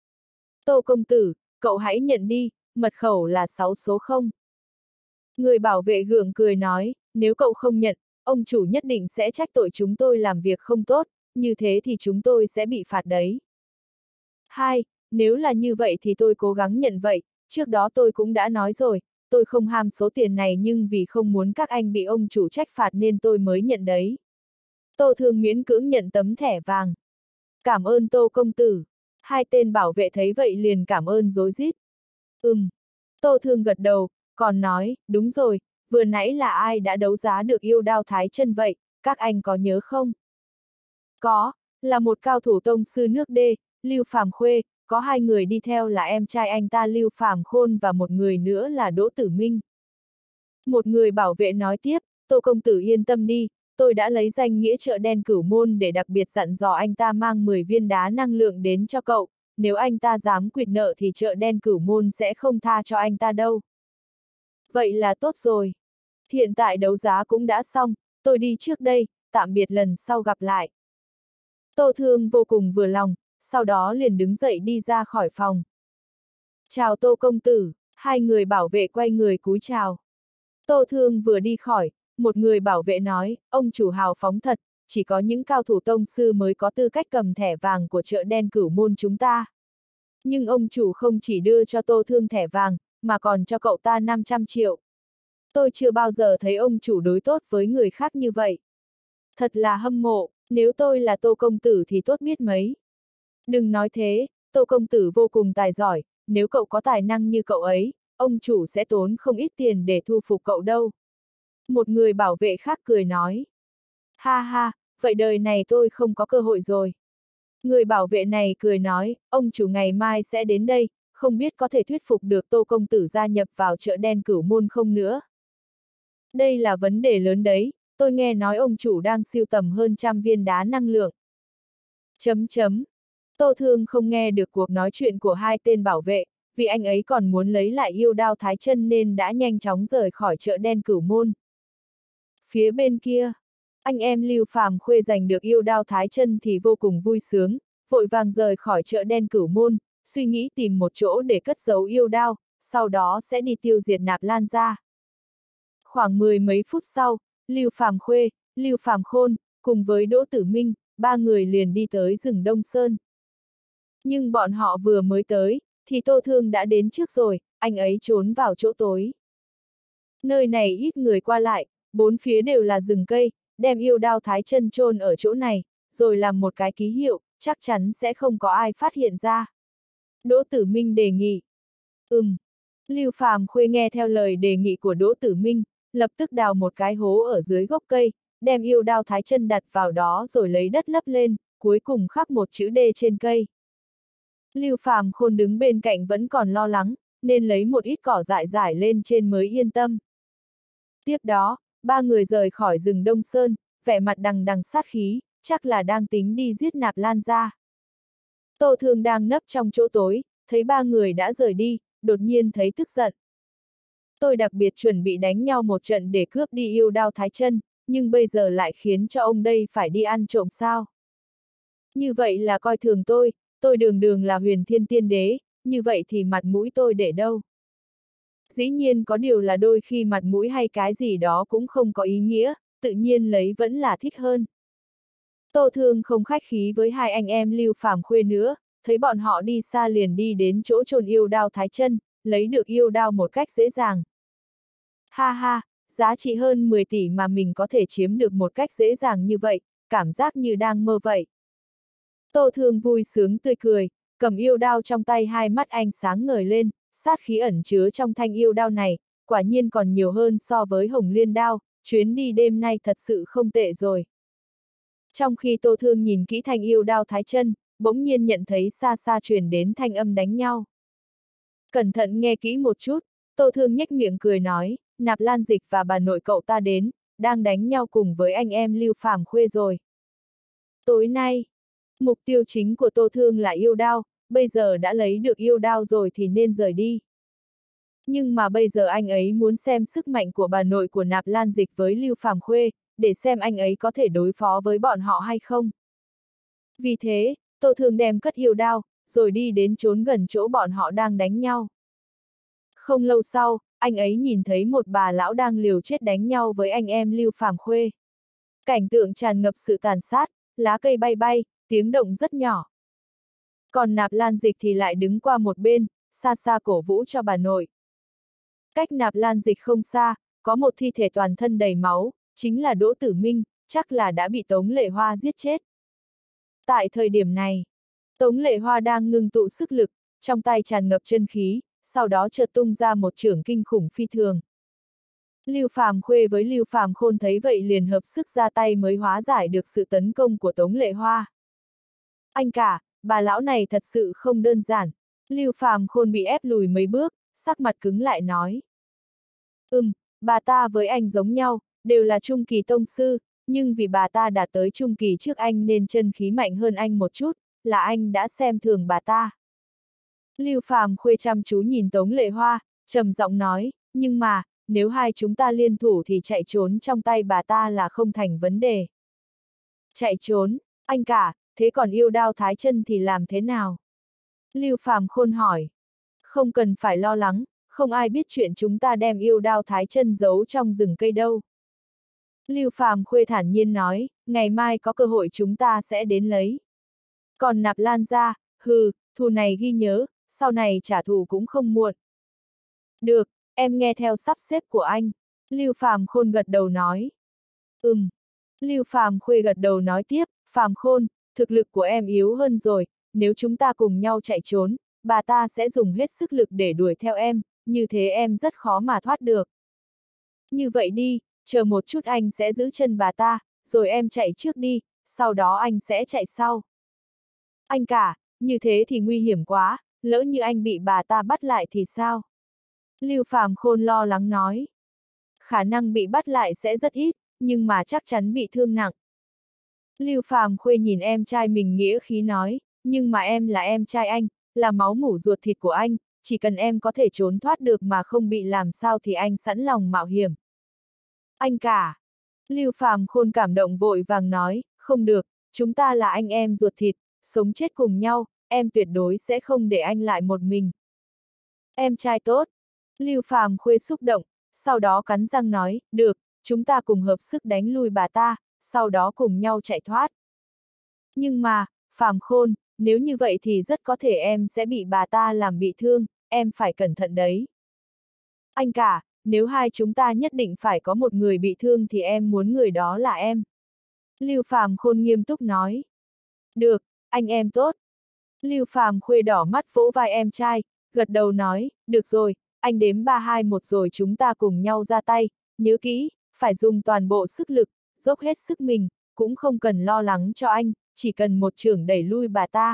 Tô công tử, cậu hãy nhận đi, mật khẩu là 6 số 0. Người bảo vệ gượng cười nói, nếu cậu không nhận, ông chủ nhất định sẽ trách tội chúng tôi làm việc không tốt, như thế thì chúng tôi sẽ bị phạt đấy. 2. Nếu là như vậy thì tôi cố gắng nhận vậy, trước đó tôi cũng đã nói rồi, tôi không ham số tiền này nhưng vì không muốn các anh bị ông chủ trách phạt nên tôi mới nhận đấy. Tô Thương miễn cưỡng nhận tấm thẻ vàng. Cảm ơn Tô công tử. Hai tên bảo vệ thấy vậy liền cảm ơn rối rít. Tô Thương gật đầu, còn nói, đúng rồi, vừa nãy là ai đã đấu giá được yêu đao thái chân vậy, các anh có nhớ không? Có, là một cao thủ tông sư nước đê, Lưu Phàm Khuê, có 2 người đi theo là em trai anh ta Lưu Phàm Khôn và một người nữa là Đỗ Tử Minh. Một người bảo vệ nói tiếp, Tô công tử yên tâm đi, tôi đã lấy danh nghĩa chợ đen Cửu Môn để đặc biệt dặn dò anh ta mang 10 viên đá năng lượng đến cho cậu, nếu anh ta dám quỵt nợ thì chợ đen Cửu Môn sẽ không tha cho anh ta đâu. Vậy là tốt rồi. Hiện tại đấu giá cũng đã xong, tôi đi trước đây, tạm biệt lần sau gặp lại. Tô Thương vô cùng vừa lòng, sau đó liền đứng dậy đi ra khỏi phòng. Chào Tô công tử, hai người bảo vệ quay người cúi chào. Tô Thương vừa đi khỏi, một người bảo vệ nói, ông chủ hào phóng thật, chỉ có những cao thủ tông sư mới có tư cách cầm thẻ vàng của chợ đen Cửu Môn chúng ta. Nhưng ông chủ không chỉ đưa cho Tô Thương thẻ vàng, mà còn cho cậu ta 500 triệu. Tôi chưa bao giờ thấy ông chủ đối tốt với người khác như vậy. Thật là hâm mộ. Nếu tôi là Tô công tử thì tốt biết mấy. Đừng nói thế, Tô công tử vô cùng tài giỏi, nếu cậu có tài năng như cậu ấy, ông chủ sẽ tốn không ít tiền để thu phục cậu đâu. Một người bảo vệ khác cười nói. Ha ha, vậy đời này tôi không có cơ hội rồi. Người bảo vệ này cười nói, ông chủ ngày mai sẽ đến đây, không biết có thể thuyết phục được Tô công tử gia nhập vào chợ đen Cửu Môn không nữa. Đây là vấn đề lớn đấy, tôi nghe nói ông chủ đang sưu tầm hơn 100 viên đá năng lượng. Tô Thương không nghe được cuộc nói chuyện của hai tên bảo vệ, vì anh ấy còn muốn lấy lại yêu đao Thái Chân nên đã nhanh chóng rời khỏi chợ đen Cửu Môn. Phía bên kia, anh em Lưu Phàm Khuê giành được yêu đao Thái Chân thì vô cùng vui sướng, vội vàng rời khỏi chợ đen Cửu Môn, suy nghĩ tìm một chỗ để cất giấu yêu đao, sau đó sẽ đi tiêu diệt Nạp Lan gia. Khoảng 10 mấy phút sau, Lưu Phàm Khuê, Lưu Phàm Khôn, cùng với Đỗ Tử Minh, ba người liền đi tới rừng Đông Sơn. Nhưng bọn họ vừa mới tới, thì Tô Thương đã đến trước rồi, anh ấy trốn vào chỗ tối. Nơi này ít người qua lại, bốn phía đều là rừng cây, đem yêu đao Thái Chân chôn ở chỗ này, rồi làm một cái ký hiệu, chắc chắn sẽ không có ai phát hiện ra. Đỗ Tử Minh đề nghị. Lưu Phàm Khuê nghe theo lời đề nghị của Đỗ Tử Minh, lập tức đào một cái hố ở dưới gốc cây, đem yêu đao Thái Chân đặt vào đó rồi lấy đất lấp lên, cuối cùng khắc một chữ D trên cây. Lưu Phàm Khôn đứng bên cạnh vẫn còn lo lắng, nên lấy một ít cỏ dại rải lên trên mới yên tâm. Tiếp đó, ba người rời khỏi rừng Đông Sơn, vẻ mặt đằng đằng sát khí, chắc là đang tính đi giết Nạp Lan gia. Tô Thương đang nấp trong chỗ tối, thấy ba người đã rời đi, đột nhiên thấy tức giận. Tôi đặc biệt chuẩn bị đánh nhau một trận để cướp đi yêu đao Thái Chân, nhưng bây giờ lại khiến cho ông đây phải đi ăn trộm sao? Như vậy là coi thường tôi đường đường là Huyền Thiên Tiên Đế, như vậy thì mặt mũi tôi để đâu? Dĩ nhiên có điều là đôi khi mặt mũi hay cái gì đó cũng không có ý nghĩa, tự nhiên lấy vẫn là thích hơn. Tô Thương không khách khí với hai anh em Lưu Phàm Khuê nữa, thấy bọn họ đi xa liền đi đến chỗ chôn yêu đao Thái Chân, lấy được yêu đao một cách dễ dàng. Ha ha, giá trị hơn 10 tỷ mà mình có thể chiếm được một cách dễ dàng như vậy, cảm giác như đang mơ vậy. Tô Thương vui sướng tươi cười, cầm yêu đao trong tay, hai mắt anh sáng ngời lên, sát khí ẩn chứa trong thanh yêu đao này, quả nhiên còn nhiều hơn so với Hồng Liên đao, chuyến đi đêm nay thật sự không tệ rồi. Trong khi Tô Thương nhìn kỹ thanh yêu đao Thái Chân, bỗng nhiên nhận thấy xa xa truyền đến thanh âm đánh nhau. Cẩn thận nghe kỹ một chút, Tô Thương nhếch miệng cười nói, Nạp Lan Dịch và bà nội cậu ta đến, đang đánh nhau cùng với anh em Lưu Phàm Khuê rồi. Tối nay, mục tiêu chính của Tô Thương là yêu đao, bây giờ đã lấy được yêu đao rồi thì nên rời đi. Nhưng mà bây giờ anh ấy muốn xem sức mạnh của bà nội của Nạp Lan Dịch với Lưu Phàm Khuê, để xem anh ấy có thể đối phó với bọn họ hay không. Vì thế, Tô Thương đem cất yêu đao, rồi đi đến trốn gần chỗ bọn họ đang đánh nhau. Không lâu sau, anh ấy nhìn thấy một bà lão đang liều chết đánh nhau với anh em Lưu Phàm Khuê. Cảnh tượng tràn ngập sự tàn sát, lá cây bay bay, tiếng động rất nhỏ. Còn Nạp Lan Dịch thì lại đứng qua một bên, xa xa cổ vũ cho bà nội. Cách Nạp Lan Dịch không xa, có một thi thể toàn thân đầy máu, chính là Đỗ Tử Minh, chắc là đã bị Tống Lệ Hoa giết chết. Tại thời điểm này, Tống Lệ Hoa đang ngưng tụ sức lực, trong tay tràn ngập chân khí, sau đó chợt tung ra một chưởng kinh khủng phi thường. Lưu Phàm Khuê với Lưu Phàm Khôn thấy vậy liền hợp sức ra tay mới hóa giải được sự tấn công của Tống Lệ Hoa. Anh cả, bà lão này thật sự không đơn giản. Lưu Phàm Khôn bị ép lùi mấy bước, sắc mặt cứng lại nói. Bà ta với anh giống nhau, đều là trung kỳ tông sư, nhưng vì bà ta đạt tới trung kỳ trước anh nên chân khí mạnh hơn anh một chút, là anh đã xem thường bà ta. Lưu Phàm Khuê chăm chú nhìn Tống Lệ Hoa, trầm giọng nói, nhưng mà, nếu hai chúng ta liên thủ thì chạy trốn trong tay bà ta là không thành vấn đề. Chạy trốn, anh cả, thế còn yêu đao Thái Chân thì làm thế nào? Lưu Phàm Khôn hỏi. Không cần phải lo lắng, không ai biết chuyện chúng ta đem yêu đao Thái Chân giấu trong rừng cây đâu. Lưu Phàm Khuê thản nhiên nói, ngày mai có cơ hội chúng ta sẽ đến lấy. Còn Nạp Lan gia, thù này ghi nhớ, sau này trả thù cũng không muộn. Được, em nghe theo sắp xếp của anh. Lưu Phàm Khôn gật đầu nói. Lưu Phàm Khuê gật đầu nói tiếp, Phàm Khôn, thực lực của em yếu hơn rồi, nếu chúng ta cùng nhau chạy trốn, bà ta sẽ dùng hết sức lực để đuổi theo em, như thế em rất khó mà thoát được. Như vậy đi, chờ một chút anh sẽ giữ chân bà ta, rồi em chạy trước đi, sau đó anh sẽ chạy sau. Anh cả, như thế thì nguy hiểm quá, lỡ như anh bị bà ta bắt lại thì sao? Lưu Phàm Khôn lo lắng nói. Khả năng bị bắt lại sẽ rất ít, nhưng mà chắc chắn bị thương nặng. Lưu Phàm Khuê nhìn em trai mình nghĩa khí nói, nhưng mà em là em trai anh, là máu mủ ruột thịt của anh, chỉ cần em có thể trốn thoát được mà không bị làm sao thì anh sẵn lòng mạo hiểm. Anh cả. Lưu Phàm Khôn cảm động vội vàng nói, không được, chúng ta là anh em ruột thịt, sống chết cùng nhau, em tuyệt đối sẽ không để anh lại một mình. Em trai tốt. Lưu Phàm Khuê xúc động, sau đó cắn răng nói, được, chúng ta cùng hợp sức đánh lui bà ta, sau đó cùng nhau chạy thoát. Nhưng mà, Phàm Khôn, nếu như vậy thì rất có thể em sẽ bị bà ta làm bị thương, em phải cẩn thận đấy. Anh cả, nếu hai chúng ta nhất định phải có một người bị thương thì em muốn người đó là em. Lưu Phàm Khôn nghiêm túc nói. Được, anh em tốt. Lưu Phàm Khuê đỏ mắt vỗ vai em trai, gật đầu nói, được rồi, anh đếm 3 2 1 rồi chúng ta cùng nhau ra tay, nhớ kỹ, phải dùng toàn bộ sức lực, dốc hết sức mình, cũng không cần lo lắng cho anh, chỉ cần một chưởng đẩy lui bà ta.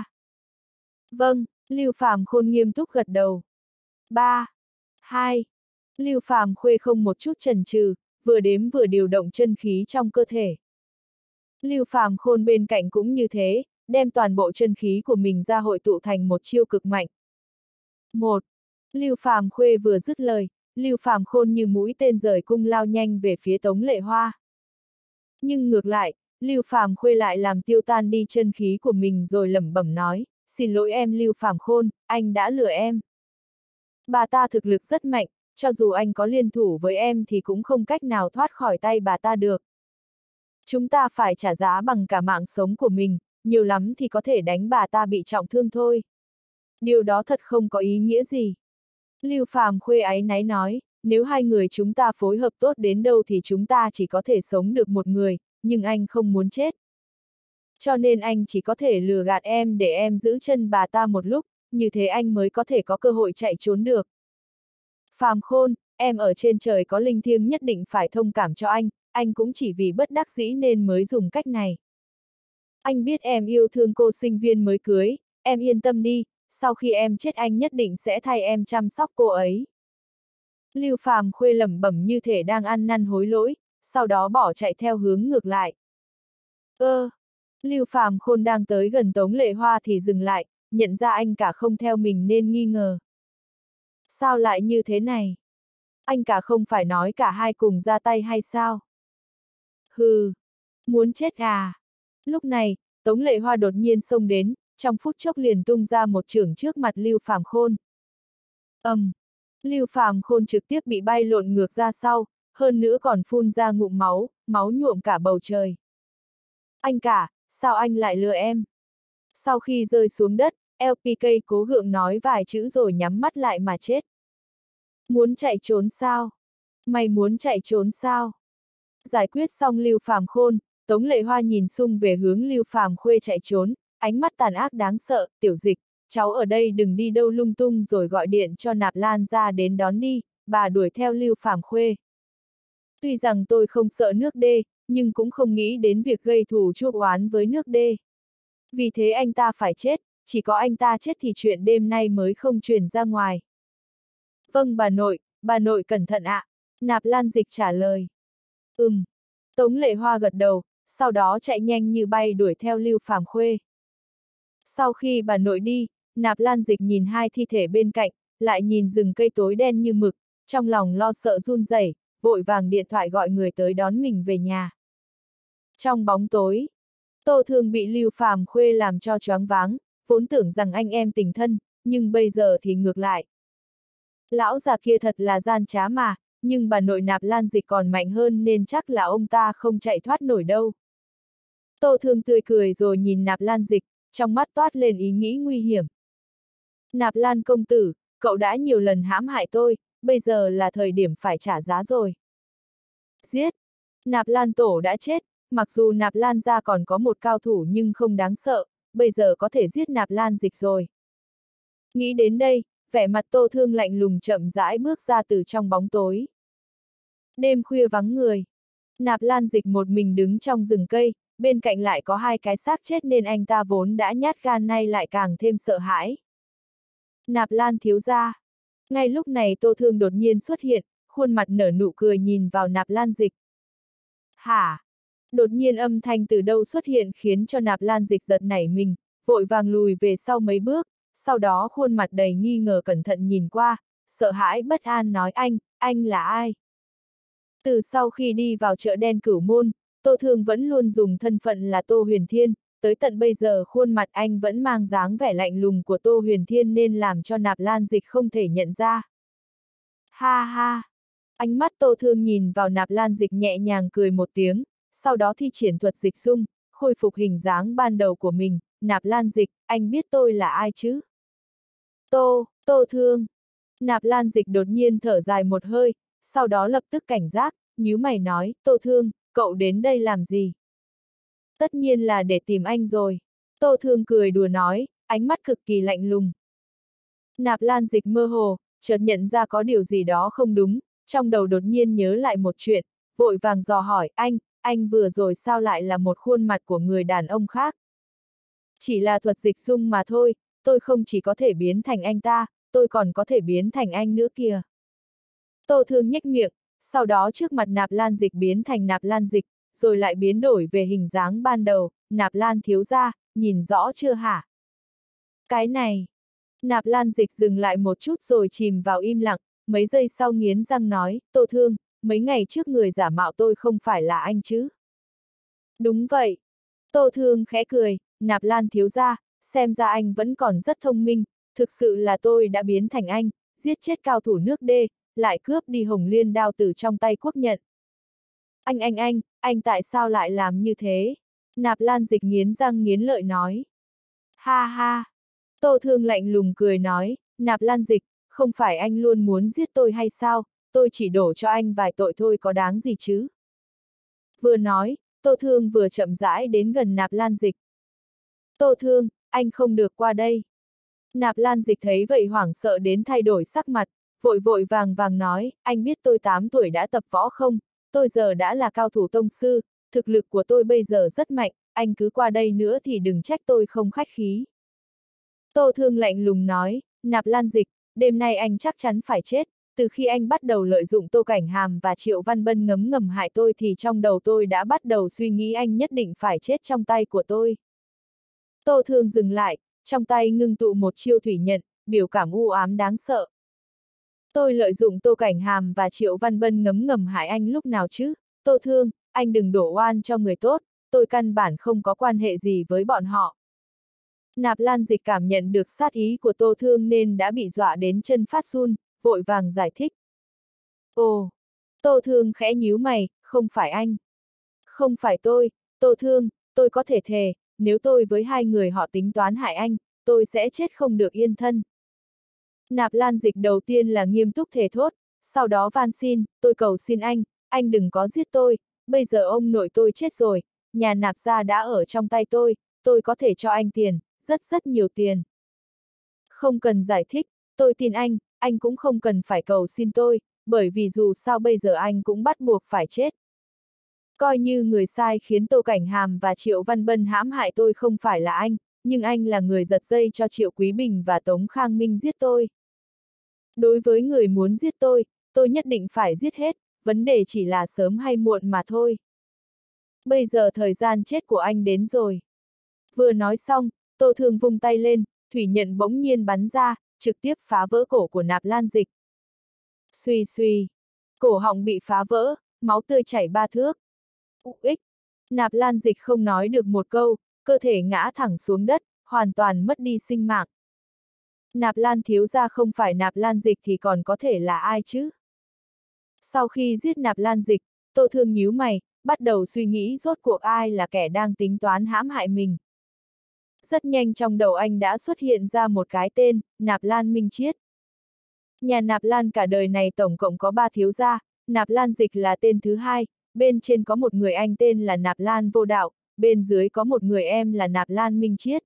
Vâng, Lưu Phàm Khôn nghiêm túc gật đầu. 3, 2, Lưu Phàm Khuê không một chút chần chừ, vừa đếm vừa điều động chân khí trong cơ thể. Lưu Phàm Khôn bên cạnh cũng như thế, đem toàn bộ chân khí của mình ra hội tụ thành một chiêu cực mạnh. 1. Lưu Phàm Khuê vừa dứt lời, Lưu Phàm Khôn như mũi tên rời cung lao nhanh về phía Tống Lệ Hoa. Nhưng ngược lại, Lưu Phàm Khuê lại làm tiêu tan đi chân khí của mình rồi lẩm bẩm nói, xin lỗi em Lưu Phàm Khôn, anh đã lừa em. Bà ta thực lực rất mạnh, cho dù anh có liên thủ với em thì cũng không cách nào thoát khỏi tay bà ta được. Chúng ta phải trả giá bằng cả mạng sống của mình, nhiều lắm thì có thể đánh bà ta bị trọng thương thôi. Điều đó thật không có ý nghĩa gì. Lưu Phàm Khuê áy náy nói, nếu hai người chúng ta phối hợp tốt đến đâu thì chúng ta chỉ có thể sống được một người, nhưng anh không muốn chết. Cho nên anh chỉ có thể lừa gạt em để em giữ chân bà ta một lúc, như thế anh mới có thể có cơ hội chạy trốn được. Phàm Khôn, em ở trên trời có linh thiêng nhất định phải thông cảm cho anh cũng chỉ vì bất đắc dĩ nên mới dùng cách này. Anh biết em yêu thương cô sinh viên mới cưới, em yên tâm đi, sau khi em chết anh nhất định sẽ thay em chăm sóc cô ấy. Lưu Phàm Khuê lẩm bẩm như thể đang ăn năn hối lỗi, sau đó bỏ chạy theo hướng ngược lại. Lưu Phàm Khôn đang tới gần Tống Lệ Hoa thì dừng lại, nhận ra anh cả không theo mình nên nghi ngờ. Sao lại như thế này? Anh cả không phải nói cả hai cùng ra tay hay sao? Hừ, muốn chết à? Lúc này, Tống Lệ Hoa đột nhiên xông đến, trong phút chốc liền tung ra một chưởng trước mặt Lưu Phàm Khôn. Lưu Phàm Khôn trực tiếp bị bay lộn ngược ra sau, hơn nữa còn phun ra ngụm máu, máu nhuộm cả bầu trời. Anh cả, sao anh lại lừa em? Sau khi rơi xuống đất, LPK cố gượng nói vài chữ rồi nhắm mắt lại mà chết. Muốn chạy trốn sao? Mày muốn chạy trốn sao? Giải quyết xong Lưu Phàm Khôn, Tống Lệ Hoa nhìn xung về hướng Lưu Phàm Khuê chạy trốn, ánh mắt tàn ác đáng sợ, tiểu dịch, cháu ở đây đừng đi đâu lung tung rồi gọi điện cho Nạp Lan ra đến đón đi, bà đuổi theo Lưu Phàm Khuê. Tuy rằng tôi không sợ nước đê, nhưng cũng không nghĩ đến việc gây thù chuốc oán với nước đê. Vì thế anh ta phải chết, chỉ có anh ta chết thì chuyện đêm nay mới không truyền ra ngoài. Vâng bà nội cẩn thận ạ, Nạp Lan Dịch trả lời. Tống Lệ Hoa gật đầu, sau đó chạy nhanh như bay đuổi theo Lưu Phàm Khuê. Sau khi bà nội đi, Nạp Lan Dịch nhìn hai thi thể bên cạnh, lại nhìn rừng cây tối đen như mực, trong lòng lo sợ run rẩy, vội vàng điện thoại gọi người tới đón mình về nhà. Trong bóng tối, Tô Thương bị Lưu Phàm Khuê làm cho choáng váng, vốn tưởng rằng anh em tình thân, nhưng bây giờ thì ngược lại. Lão già kia thật là gian trá mà, nhưng bà nội Nạp Lan Dịch còn mạnh hơn nên chắc là ông ta không chạy thoát nổi đâu. Tô Thương tươi cười rồi nhìn Nạp Lan Dịch, trong mắt toát lên ý nghĩ nguy hiểm. Nạp Lan công tử, cậu đã nhiều lần hãm hại tôi, bây giờ là thời điểm phải trả giá rồi. Giết! Nạp Lan tổ đã chết, mặc dù Nạp Lan gia còn có một cao thủ nhưng không đáng sợ, bây giờ có thể giết Nạp Lan Dịch rồi. Nghĩ đến đây, vẻ mặt Tô Thương lạnh lùng chậm rãi bước ra từ trong bóng tối. Đêm khuya vắng người. Nạp Lan Dịch một mình đứng trong rừng cây, bên cạnh lại có hai cái xác chết nên anh ta vốn đã nhát gan nay lại càng thêm sợ hãi. Nạp Lan thiếu gia. Ngay lúc này Tô Thương đột nhiên xuất hiện, khuôn mặt nở nụ cười nhìn vào Nạp Lan Dịch. Hả? Đột nhiên âm thanh từ đâu xuất hiện khiến cho Nạp Lan Dịch giật nảy mình, vội vàng lùi về sau mấy bước, sau đó khuôn mặt đầy nghi ngờ cẩn thận nhìn qua, sợ hãi bất an nói anh là ai? Từ sau khi đi vào chợ đen Cửu Môn, Tô Thương vẫn luôn dùng thân phận là Tô Huyền Thiên, tới tận bây giờ khuôn mặt anh vẫn mang dáng vẻ lạnh lùng của Tô Huyền Thiên nên làm cho Nạp Lan Dịch không thể nhận ra. Ha ha! Ánh mắt Tô Thương nhìn vào Nạp Lan Dịch nhẹ nhàng cười một tiếng, sau đó thi triển thuật dịch dung, khôi phục hình dáng ban đầu của mình. Nạp Lan Dịch, anh biết tôi là ai chứ? Tô Thương. Nạp Lan Dịch đột nhiên thở dài một hơi, sau đó lập tức cảnh giác, nhíu mày nói, Tô Thương, cậu đến đây làm gì? Tất nhiên là để tìm anh rồi. Tô Thương cười đùa nói, ánh mắt cực kỳ lạnh lùng. Nạp Lan Dịch mơ hồ, chợt nhận ra có điều gì đó không đúng, trong đầu đột nhiên nhớ lại một chuyện, vội vàng dò hỏi, anh vừa rồi sao lại là một khuôn mặt của người đàn ông khác? Chỉ là thuật dịch dung mà thôi, tôi không chỉ có thể biến thành anh ta, tôi còn có thể biến thành anh nữa kìa. Tô Thương nhếch miệng, sau đó trước mặt Nạp Lan Dịch biến thành Nạp Lan Dịch, rồi lại biến đổi về hình dáng ban đầu, Nạp Lan thiếu gia, nhìn rõ chưa hả? Cái này. Nạp Lan Dịch dừng lại một chút rồi chìm vào im lặng, mấy giây sau nghiến răng nói, Tô Thương, mấy ngày trước người giả mạo tôi không phải là anh chứ? Đúng vậy. Tô Thương khẽ cười, Nạp Lan thiếu gia, xem ra anh vẫn còn rất thông minh, thực sự là tôi đã biến thành anh, giết chết cao thủ nước đê, lại cướp đi Hồng Liên đao từ trong tay Quốc Nhận. Anh tại sao lại làm như thế? Nạp Lan Dịch nghiến răng nghiến lợi nói. Ha ha! Tô Thương lạnh lùng cười nói, Nạp Lan Dịch, không phải anh luôn muốn giết tôi hay sao, tôi chỉ đổ cho anh vài tội thôi có đáng gì chứ? Vừa nói, Tô Thương vừa chậm rãi đến gần Nạp Lan Dịch. Tô Thương, anh không được qua đây. Nạp Lan Dịch thấy vậy hoảng sợ đến thay đổi sắc mặt, vội vàng nói, anh biết tôi 8 tuổi đã tập võ không, tôi giờ đã là cao thủ tông sư, thực lực của tôi bây giờ rất mạnh, anh cứ qua đây nữa thì đừng trách tôi không khách khí. Tô Thương lạnh lùng nói, Nạp Lan Dịch, đêm nay anh chắc chắn phải chết, từ khi anh bắt đầu lợi dụng Tô Cảnh Hàm và Triệu Văn Bân ngấm ngầm hại tôi thì trong đầu tôi đã bắt đầu suy nghĩ anh nhất định phải chết trong tay của tôi. Tô Thương dừng lại, trong tay ngưng tụ một chiêu thủy nhận, biểu cảm u ám đáng sợ. Tôi lợi dụng Tô Cảnh Hàm và Triệu Văn Bân ngấm ngầm hại anh lúc nào chứ? Tô Thương, anh đừng đổ oan cho người tốt, tôi căn bản không có quan hệ gì với bọn họ. Nạp Lan Dịch cảm nhận được sát ý của Tô Thương nên đã bị dọa đến chân phát run, vội vàng giải thích. Ồ! Tô Thương khẽ nhíu mày, không phải anh. Không phải tôi, Tô Thương, tôi có thể thề, nếu tôi với hai người họ tính toán hại anh, tôi sẽ chết không được yên thân. Nạp Lan Dịch đầu tiên là nghiêm túc thề thốt, sau đó van xin, tôi cầu xin anh đừng có giết tôi, bây giờ ông nội tôi chết rồi, nhà Nạp gia đã ở trong tay tôi có thể cho anh tiền, rất nhiều tiền. Không cần giải thích, tôi tin anh cũng không cần phải cầu xin tôi, bởi vì dù sao bây giờ anh cũng bắt buộc phải chết. Coi như người sai khiến Tô Cảnh Hàm và Triệu Văn Bân hãm hại tôi không phải là anh, nhưng anh là người giật dây cho Triệu Quý Bình và Tống Khang Minh giết tôi. Đối với người muốn giết tôi nhất định phải giết hết, vấn đề chỉ là sớm hay muộn mà thôi. Bây giờ thời gian chết của anh đến rồi. Vừa nói xong, Tô Thương vung tay lên, thủy nhận bỗng nhiên bắn ra, trực tiếp phá vỡ cổ của Nạp Lan Dịch. Suy suy, cổ họng bị phá vỡ, máu tươi chảy 3 thước. Ích! Nạp Lan Dịch không nói được một câu, cơ thể ngã thẳng xuống đất, hoàn toàn mất đi sinh mạng. Nạp Lan thiếu gia không phải Nạp Lan Dịch thì còn có thể là ai chứ? Sau khi giết Nạp Lan Dịch, Tô Thương nhíu mày, bắt đầu suy nghĩ rốt cuộc ai là kẻ đang tính toán hãm hại mình. Rất nhanh trong đầu anh đã xuất hiện ra một cái tên, Nạp Lan Minh Chiết. Nhà Nạp Lan cả đời này tổng cộng có 3 thiếu gia, Nạp Lan Dịch là tên thứ hai, bên trên có một người anh tên là Nạp Lan Vô Đạo, bên dưới có một người em là Nạp Lan Minh Chiết.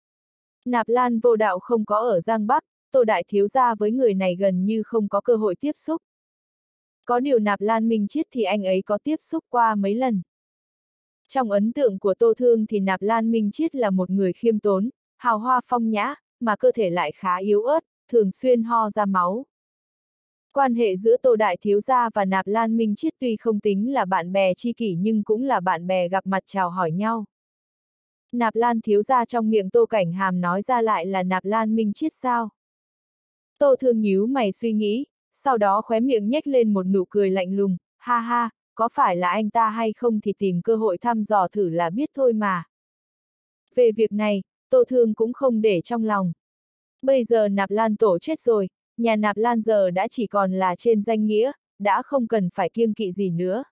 Nạp Lan Vô Đạo không có ở Giang Bắc, Tô đại thiếu gia với người này gần như không có cơ hội tiếp xúc. Có điều Nạp Lan Minh Chiết thì anh ấy có tiếp xúc qua mấy lần. Trong ấn tượng của Tô Thương thì Nạp Lan Minh Chiết là một người khiêm tốn, hào hoa phong nhã, mà cơ thể lại khá yếu ớt, thường xuyên ho ra máu. Quan hệ giữa Tô đại thiếu gia và Nạp Lan Minh Chiết tuy không tính là bạn bè tri kỷ nhưng cũng là bạn bè gặp mặt chào hỏi nhau. Nạp Lan thiếu gia trong miệng Tô Cảnh Hàm nói ra lại là Nạp Lan Minh Chiết sao? Tô Thương nhíu mày suy nghĩ, sau đó khóe miệng nhếch lên một nụ cười lạnh lùng, ha ha, có phải là anh ta hay không thì tìm cơ hội thăm dò thử là biết thôi mà. Về việc này, Tô Thương cũng không để trong lòng. Bây giờ Nạp Lan tổ chết rồi, nhà Nạp Lan giờ đã chỉ còn là trên danh nghĩa, đã không cần phải kiêng kỵ gì nữa.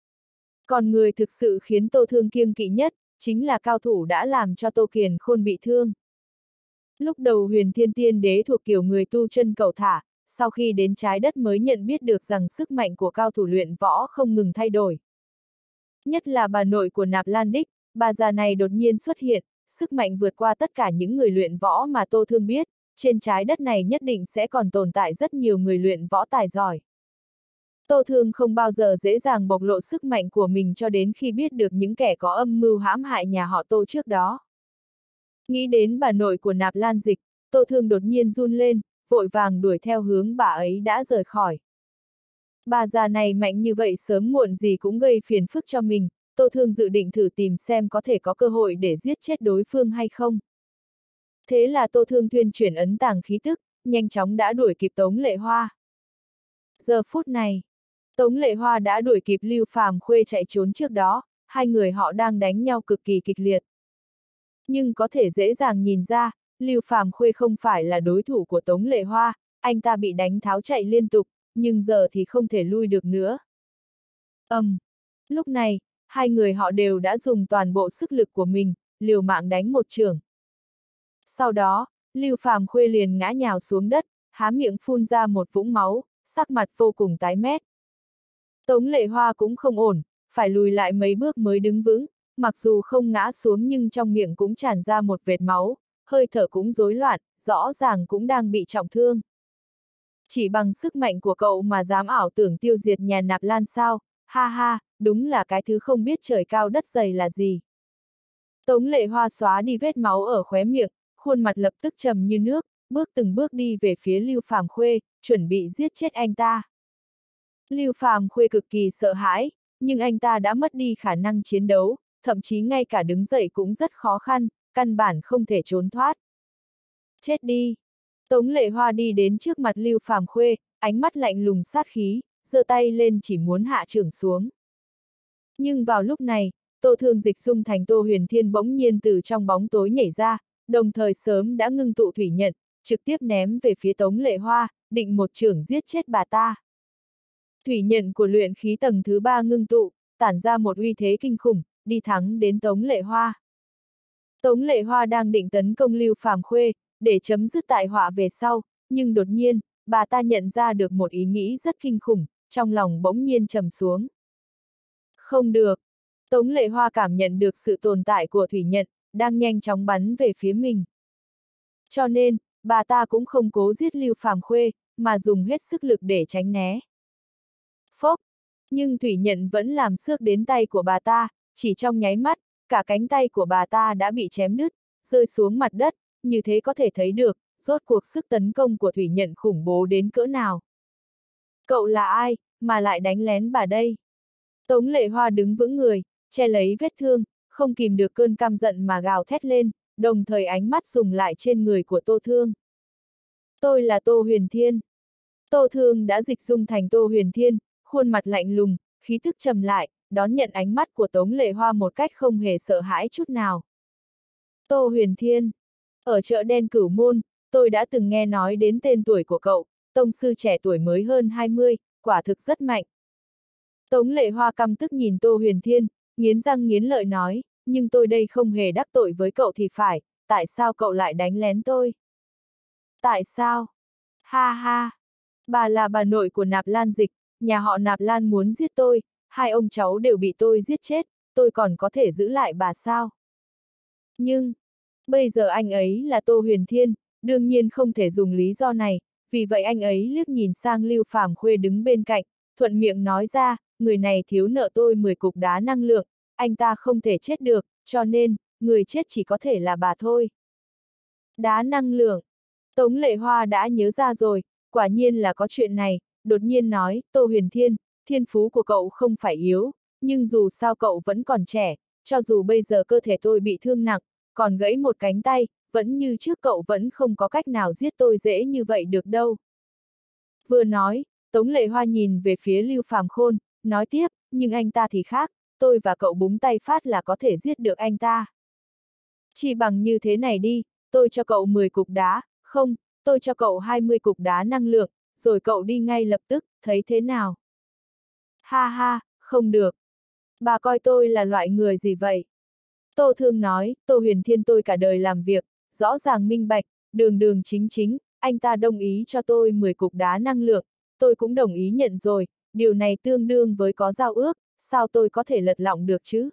Còn người thực sự khiến Tô Thương kiêng kỵ nhất, chính là cao thủ đã làm cho Tô Kiền Khôn bị thương. Lúc đầu Huyền Thiên Tiên Đế thuộc kiểu người tu chân cầu thả, sau khi đến trái đất mới nhận biết được rằng sức mạnh của cao thủ luyện võ không ngừng thay đổi. Nhất là bà nội của Nạp Lan Đích, bà già này đột nhiên xuất hiện, sức mạnh vượt qua tất cả những người luyện võ mà Tô Thương biết, trên trái đất này nhất định sẽ còn tồn tại rất nhiều người luyện võ tài giỏi. Tô Thương không bao giờ dễ dàng bộc lộ sức mạnh của mình cho đến khi biết được những kẻ có âm mưu hãm hại nhà họ Tô trước đó. Nghĩ đến bà nội của Nạp Lan Dịch, Tô Thương đột nhiên run lên, vội vàng đuổi theo hướng bà ấy đã rời khỏi. Bà già này mạnh như vậy sớm muộn gì cũng gây phiền phức cho mình, Tô Thương dự định thử tìm xem có thể có cơ hội để giết chết đối phương hay không. Thế là Tô Thương thuyên chuyển ấn tàng khí tức, nhanh chóng đã đuổi kịp Tống Lệ Hoa. Giờ phút này, Tống Lệ Hoa đã đuổi kịp Lưu Phàm Khuê chạy trốn trước đó, hai người họ đang đánh nhau cực kỳ kịch liệt. Nhưng có thể dễ dàng nhìn ra, Lưu Phàm Khuê không phải là đối thủ của Tống Lệ Hoa, anh ta bị đánh tháo chạy liên tục, nhưng giờ thì không thể lui được nữa. Lúc này, hai người họ đều đã dùng toàn bộ sức lực của mình, liều mạng đánh một chưởng. Sau đó, Lưu Phàm Khuê liền ngã nhào xuống đất, há miệng phun ra một vũng máu, sắc mặt vô cùng tái mét. Tống Lệ Hoa cũng không ổn, phải lùi lại mấy bước mới đứng vững, mặc dù không ngã xuống nhưng trong miệng cũng tràn ra một vệt máu, hơi thở cũng rối loạn, rõ ràng cũng đang bị trọng thương. Chỉ bằng sức mạnh của cậu mà dám ảo tưởng tiêu diệt nhà Nạp Lan sao, ha ha, đúng là cái thứ không biết trời cao đất dày là gì. Tống Lệ Hoa xóa đi vết máu ở khóe miệng, khuôn mặt lập tức trầm như nước, bước từng bước đi về phía Lưu Phàm Khuê, chuẩn bị giết chết anh ta. Lưu Phàm Khuê cực kỳ sợ hãi, nhưng anh ta đã mất đi khả năng chiến đấu, thậm chí ngay cả đứng dậy cũng rất khó khăn, căn bản không thể trốn thoát. Chết đi! Tống Lệ Hoa đi đến trước mặt Lưu Phàm Khuê, ánh mắt lạnh lùng sát khí, giơ tay lên chỉ muốn hạ chưởng xuống. Nhưng vào lúc này, Tô Thương dịch dung thành Tô Huyền Thiên bỗng nhiên từ trong bóng tối nhảy ra, đồng thời sớm đã ngưng tụ thủy nhận, trực tiếp ném về phía Tống Lệ Hoa, định một chưởng giết chết bà ta. Thủy nhận của luyện khí tầng thứ 3 ngưng tụ, tản ra một uy thế kinh khủng, đi thẳng đến Tống Lệ Hoa. Tống Lệ Hoa đang định tấn công Lưu Phàm Khuê, để chấm dứt tai họa về sau, nhưng đột nhiên, bà ta nhận ra được một ý nghĩ rất kinh khủng, trong lòng bỗng nhiên trầm xuống. Không được! Tống Lệ Hoa cảm nhận được sự tồn tại của thủy nhận, đang nhanh chóng bắn về phía mình. Cho nên, bà ta cũng không cố giết Lưu Phàm Khuê, mà dùng hết sức lực để tránh né. Phốc! Nhưng thủy nhận vẫn làm xước đến tay của bà ta, chỉ trong nháy mắt, cả cánh tay của bà ta đã bị chém đứt, rơi xuống mặt đất, như thế có thể thấy được, rốt cuộc sức tấn công của thủy nhận khủng bố đến cỡ nào. Cậu là ai, mà lại đánh lén bà đây? Tống Lệ Hoa đứng vững người, che lấy vết thương, không kìm được cơn căm giận mà gào thét lên, đồng thời ánh mắt dùng lại trên người của Tô Thương. Tôi là Tô Huyền Thiên. Tô Thương đã dịch dung thành Tô Huyền Thiên, khuôn mặt lạnh lùng, khí thức trầm lại, đón nhận ánh mắt của Tống Lệ Hoa một cách không hề sợ hãi chút nào. Tô Huyền Thiên. Ở chợ đen Cửu Môn, tôi đã từng nghe nói đến tên tuổi của cậu, tông sư trẻ tuổi mới hơn 20, quả thực rất mạnh. Tống Lệ Hoa căm tức nhìn Tô Huyền Thiên, nghiến răng nghiến lợi nói, nhưng tôi đây không hề đắc tội với cậu thì phải, tại sao cậu lại đánh lén tôi? Tại sao? Ha ha! Bà là bà nội của Nạp Lan Dịch, nhà họ Nạp Lan muốn giết tôi, hai ông cháu đều bị tôi giết chết, tôi còn có thể giữ lại bà sao? Nhưng, bây giờ anh ấy là Tô Huyền Thiên, đương nhiên không thể dùng lý do này, vì vậy anh ấy liếc nhìn sang Lưu Phàm Khuê đứng bên cạnh, thuận miệng nói ra, người này thiếu nợ tôi 10 cục đá năng lượng, anh ta không thể chết được, cho nên, người chết chỉ có thể là bà thôi. Đá năng lượng. Tống Lệ Hoa đã nhớ ra rồi, quả nhiên là có chuyện này, đột nhiên nói, Tô Huyền Thiên, thiên phú của cậu không phải yếu, nhưng dù sao cậu vẫn còn trẻ, cho dù bây giờ cơ thể tôi bị thương nặng, còn gãy một cánh tay, vẫn như trước cậu vẫn không có cách nào giết tôi dễ như vậy được đâu. Vừa nói, Tống Lệ Hoa nhìn về phía Lưu Phàm Khôn, nói tiếp, nhưng anh ta thì khác, tôi và cậu búng tay phát là có thể giết được anh ta. Chỉ bằng như thế này đi, tôi cho cậu 10 cục đá, không, tôi cho cậu 20 cục đá năng lượng, rồi cậu đi ngay lập tức, thấy thế nào? Ha ha, không được. Bà coi tôi là loại người gì vậy? Tô Thương nói, Tô Huyền Thiên tôi cả đời làm việc, rõ ràng minh bạch, đường đường chính chính, anh ta đồng ý cho tôi 10 cục đá năng lượng, tôi cũng đồng ý nhận rồi, điều này tương đương với có giao ước, sao tôi có thể lật lọng được chứ?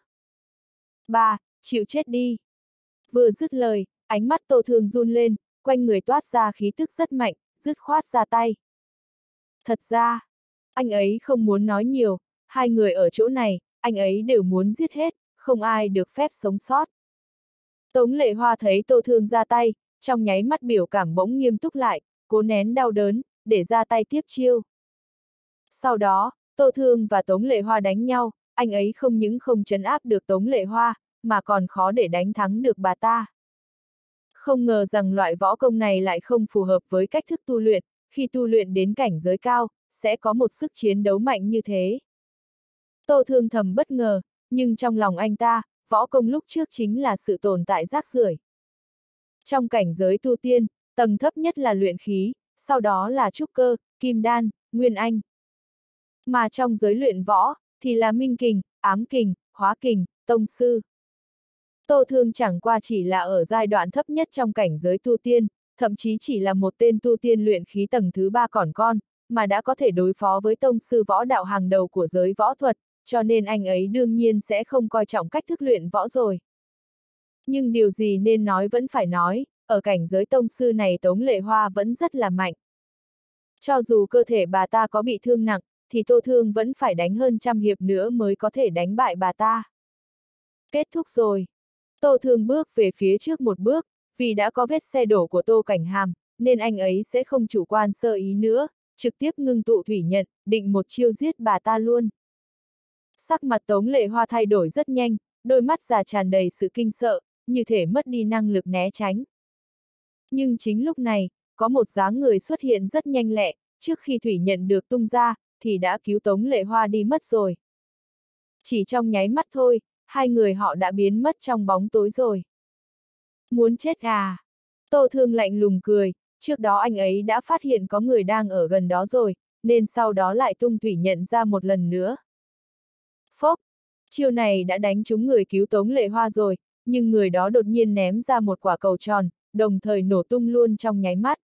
Bà, chịu chết đi. Vừa dứt lời, ánh mắt Tô Thương run lên, quanh người toát ra khí tức rất mạnh, dứt khoát ra tay. Thật ra, anh ấy không muốn nói nhiều, hai người ở chỗ này, anh ấy đều muốn giết hết, không ai được phép sống sót. Tống Lệ Hoa thấy Tô Thương ra tay, trong nháy mắt biểu cảm bỗng nghiêm túc lại, cố nén đau đớn, để ra tay tiếp chiêu. Sau đó, Tô Thương và Tống Lệ Hoa đánh nhau, anh ấy không những không trấn áp được Tống Lệ Hoa, mà còn khó để đánh thắng được bà ta. Không ngờ rằng loại võ công này lại không phù hợp với cách thức tu luyện, khi tu luyện đến cảnh giới cao, sẽ có một sức chiến đấu mạnh như thế. Tô Thương thầm bất ngờ, nhưng trong lòng anh ta, võ công lúc trước chính là sự tồn tại rác rưởi. Trong cảnh giới tu tiên, tầng thấp nhất là luyện khí, sau đó là trúc cơ, kim đan, nguyên anh. Mà trong giới luyện võ, thì là minh kình, ám kình, hóa kình, tông sư. Tô Thương chẳng qua chỉ là ở giai đoạn thấp nhất trong cảnh giới tu tiên, thậm chí chỉ là một tên tu tiên luyện khí tầng thứ 3 còn con, mà đã có thể đối phó với tông sư võ đạo hàng đầu của giới võ thuật, cho nên anh ấy đương nhiên sẽ không coi trọng cách thức luyện võ rồi. Nhưng điều gì nên nói vẫn phải nói, ở cảnh giới tông sư này Tống Lệ Hoa vẫn rất là mạnh. Cho dù cơ thể bà ta có bị thương nặng, thì Tô Thương vẫn phải đánh hơn trăm hiệp nữa mới có thể đánh bại bà ta. Kết thúc rồi. Tô Thương bước về phía trước một bước, vì đã có vết xe đổ của Tô Cảnh Hàm, nên anh ấy sẽ không chủ quan sơ ý nữa, trực tiếp ngưng tụ thủy nhận, định một chiêu giết bà ta luôn. Sắc mặt Tống Lệ Hoa thay đổi rất nhanh, đôi mắt già tràn đầy sự kinh sợ, như thể mất đi năng lực né tránh. Nhưng chính lúc này, có một dáng người xuất hiện rất nhanh lẹ, trước khi thủy nhận được tung ra, thì đã cứu Tống Lệ Hoa đi mất rồi. Chỉ trong nháy mắt thôi, hai người họ đã biến mất trong bóng tối rồi. Muốn chết à? Tô Thương lạnh lùng cười, trước đó anh ấy đã phát hiện có người đang ở gần đó rồi, nên sau đó lại tung thủy nhận ra một lần nữa. Phốc! Chiêu này đã đánh trúng người cứu Tống Lệ Hoa rồi, nhưng người đó đột nhiên ném ra một quả cầu tròn, đồng thời nổ tung luôn trong nháy mắt.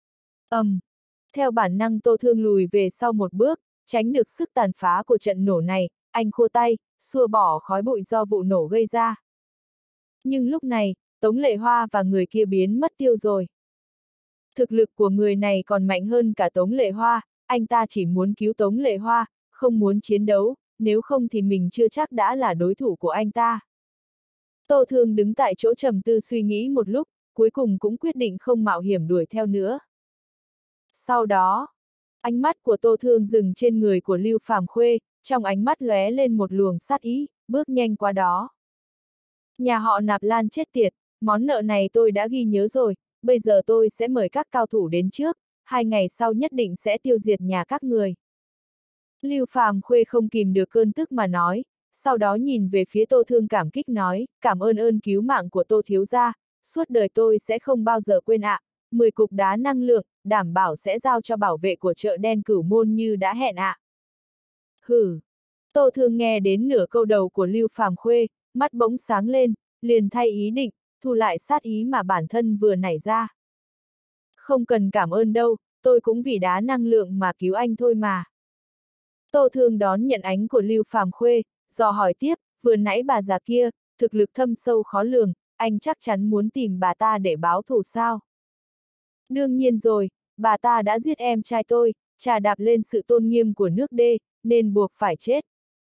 Theo bản năng Tô Thương lùi về sau một bước, tránh được sức tàn phá của trận nổ này, anh khua tay, xua bỏ khói bụi do vụ nổ gây ra. Nhưng lúc này, Tống Lệ Hoa và người kia biến mất tiêu rồi. Thực lực của người này còn mạnh hơn cả Tống Lệ Hoa, anh ta chỉ muốn cứu Tống Lệ Hoa, không muốn chiến đấu, nếu không thì mình chưa chắc đã là đối thủ của anh ta. Tô Thương đứng tại chỗ trầm tư suy nghĩ một lúc, cuối cùng cũng quyết định không mạo hiểm đuổi theo nữa. Sau đó, ánh mắt của Tô Thương dừng trên người của Lưu Phàm Khuê, trong ánh mắt lóe lên một luồng sát ý, bước nhanh qua đó. Nhà họ Nạp Lan chết tiệt, món nợ này tôi đã ghi nhớ rồi, bây giờ tôi sẽ mời các cao thủ đến trước, 2 ngày sau nhất định sẽ tiêu diệt nhà các người. Lưu Phàm Khuê không kìm được cơn tức mà nói, sau đó nhìn về phía Tô Thương cảm kích nói, cảm ơn cứu mạng của Tô thiếu gia, suốt đời tôi sẽ không bao giờ quên ạ. 10 cục đá năng lượng, đảm bảo sẽ giao cho bảo vệ của chợ đen Cửu Môn như đã hẹn ạ. Hử! Tô Thương nghe đến nửa câu đầu của Lưu Phàm Khuê, mắt bỗng sáng lên, liền thay ý định, thu lại sát ý mà bản thân vừa nảy ra. Không cần cảm ơn đâu, tôi cũng vì đá năng lượng mà cứu anh thôi mà. Tô Thương đón nhận ánh của Lưu Phàm Khuê, dò hỏi tiếp, vừa nãy bà già kia, thực lực thâm sâu khó lường, anh chắc chắn muốn tìm bà ta để báo thù sao? Đương nhiên rồi, bà ta đã giết em trai tôi, trà đạp lên sự tôn nghiêm của nước đê, nên buộc phải chết.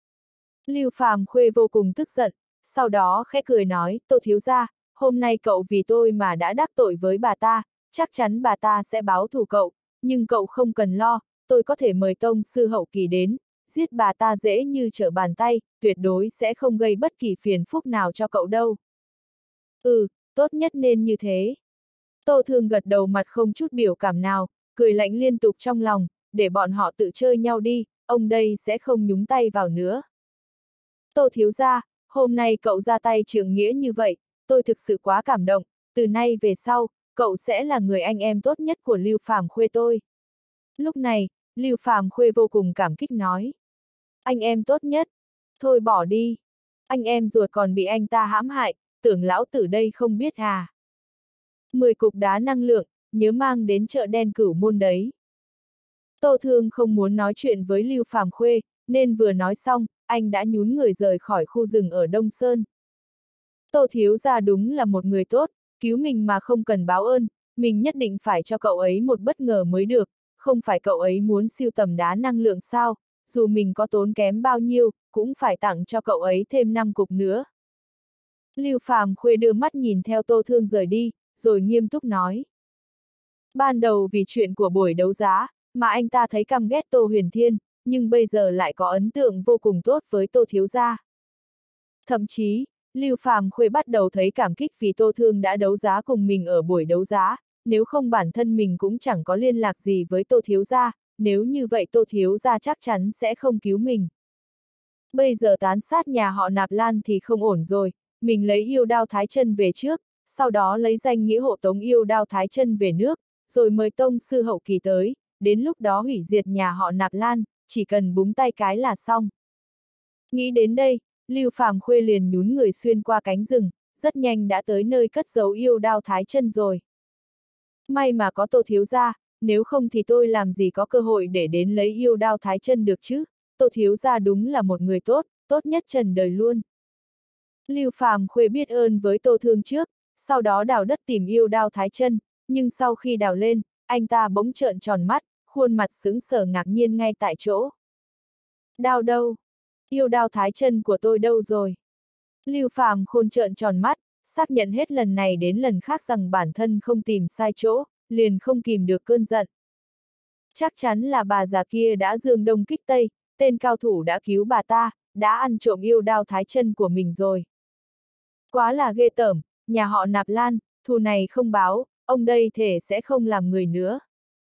Lưu Phàm Khuê vô cùng tức giận, sau đó khẽ cười nói, Tô thiếu gia, hôm nay cậu vì tôi mà đã đắc tội với bà ta, chắc chắn bà ta sẽ báo thù cậu, nhưng cậu không cần lo, tôi có thể mời tông sư hậu kỳ đến, giết bà ta dễ như trở bàn tay, tuyệt đối sẽ không gây bất kỳ phiền phức nào cho cậu đâu. Ừ, tốt nhất nên như thế. Tô Thương gật đầu mặt không chút biểu cảm nào, cười lạnh liên tục trong lòng, để bọn họ tự chơi nhau đi, ông đây sẽ không nhúng tay vào nữa. Tô thiếu gia, hôm nay cậu ra tay trượng nghĩa như vậy, tôi thực sự quá cảm động, từ nay về sau, cậu sẽ là người anh em tốt nhất của Lưu Phàm Khuê tôi. Lúc này, Lưu Phàm Khuê vô cùng cảm kích nói. Anh em tốt nhất, thôi bỏ đi. Anh em ruột còn bị anh ta hãm hại, tưởng lão tử đây không biết à. 10 cục đá năng lượng, nhớ mang đến chợ đen Cửu Môn đấy. Tô Thương không muốn nói chuyện với Lưu Phàm Khuê, nên vừa nói xong, anh đã nhún người rời khỏi khu rừng ở Đông Sơn. Tô thiếu gia đúng là một người tốt, cứu mình mà không cần báo ơn, mình nhất định phải cho cậu ấy một bất ngờ mới được, không phải cậu ấy muốn siêu tầm đá năng lượng sao, dù mình có tốn kém bao nhiêu, cũng phải tặng cho cậu ấy thêm 5 cục nữa. Lưu Phàm Khuê đưa mắt nhìn theo Tô Thương rời đi, rồi nghiêm túc nói. Ban đầu vì chuyện của buổi đấu giá, mà anh ta thấy căm ghét Tô Huyền Thiên, nhưng bây giờ lại có ấn tượng vô cùng tốt với Tô thiếu gia. Thậm chí, Lưu Phàm Khuê bắt đầu thấy cảm kích vì Tô Thương đã đấu giá cùng mình ở buổi đấu giá, nếu không bản thân mình cũng chẳng có liên lạc gì với Tô thiếu gia, nếu như vậy Tô thiếu gia chắc chắn sẽ không cứu mình. Bây giờ tán sát nhà họ Nạp Lan thì không ổn rồi, mình lấy yêu đao Thái Chân về trước, sau đó lấy danh nghĩa hộ tống yêu đao Thái Chân về nước, rồi mời tông sư hậu kỳ tới, đến lúc đó hủy diệt nhà họ Nạp Lan, chỉ cần búng tay cái là xong. Nghĩ đến đây, Lưu Phàm Khuê liền nhún người xuyên qua cánh rừng, rất nhanh đã tới nơi cất giấu yêu đao Thái Chân rồi. May mà có Tô thiếu gia, nếu không thì tôi làm gì có cơ hội để đến lấy yêu đao Thái Chân được chứ, Tô thiếu gia đúng là một người tốt, tốt nhất trần đời luôn. Lưu Phàm Khuê biết ơn với Tô Thương trước, sau đó đào đất tìm yêu đao Thái Chân, nhưng sau khi đào lên, anh ta bỗng trợn tròn mắt, khuôn mặt sững sờ ngạc nhiên ngay tại chỗ. Đao đâu? Yêu đao Thái Chân của tôi đâu rồi? Lưu Phàm Khôn trợn tròn mắt, xác nhận hết lần này đến lần khác rằng bản thân không tìm sai chỗ, liền không kìm được cơn giận. Chắc chắn là bà già kia đã dương đông kích tây, tên cao thủ đã cứu bà ta, đã ăn trộm yêu đao Thái Chân của mình rồi. Quá là ghê tởm, nhà họ Nạp Lan, thù này không báo, ông đây thể sẽ không làm người nữa.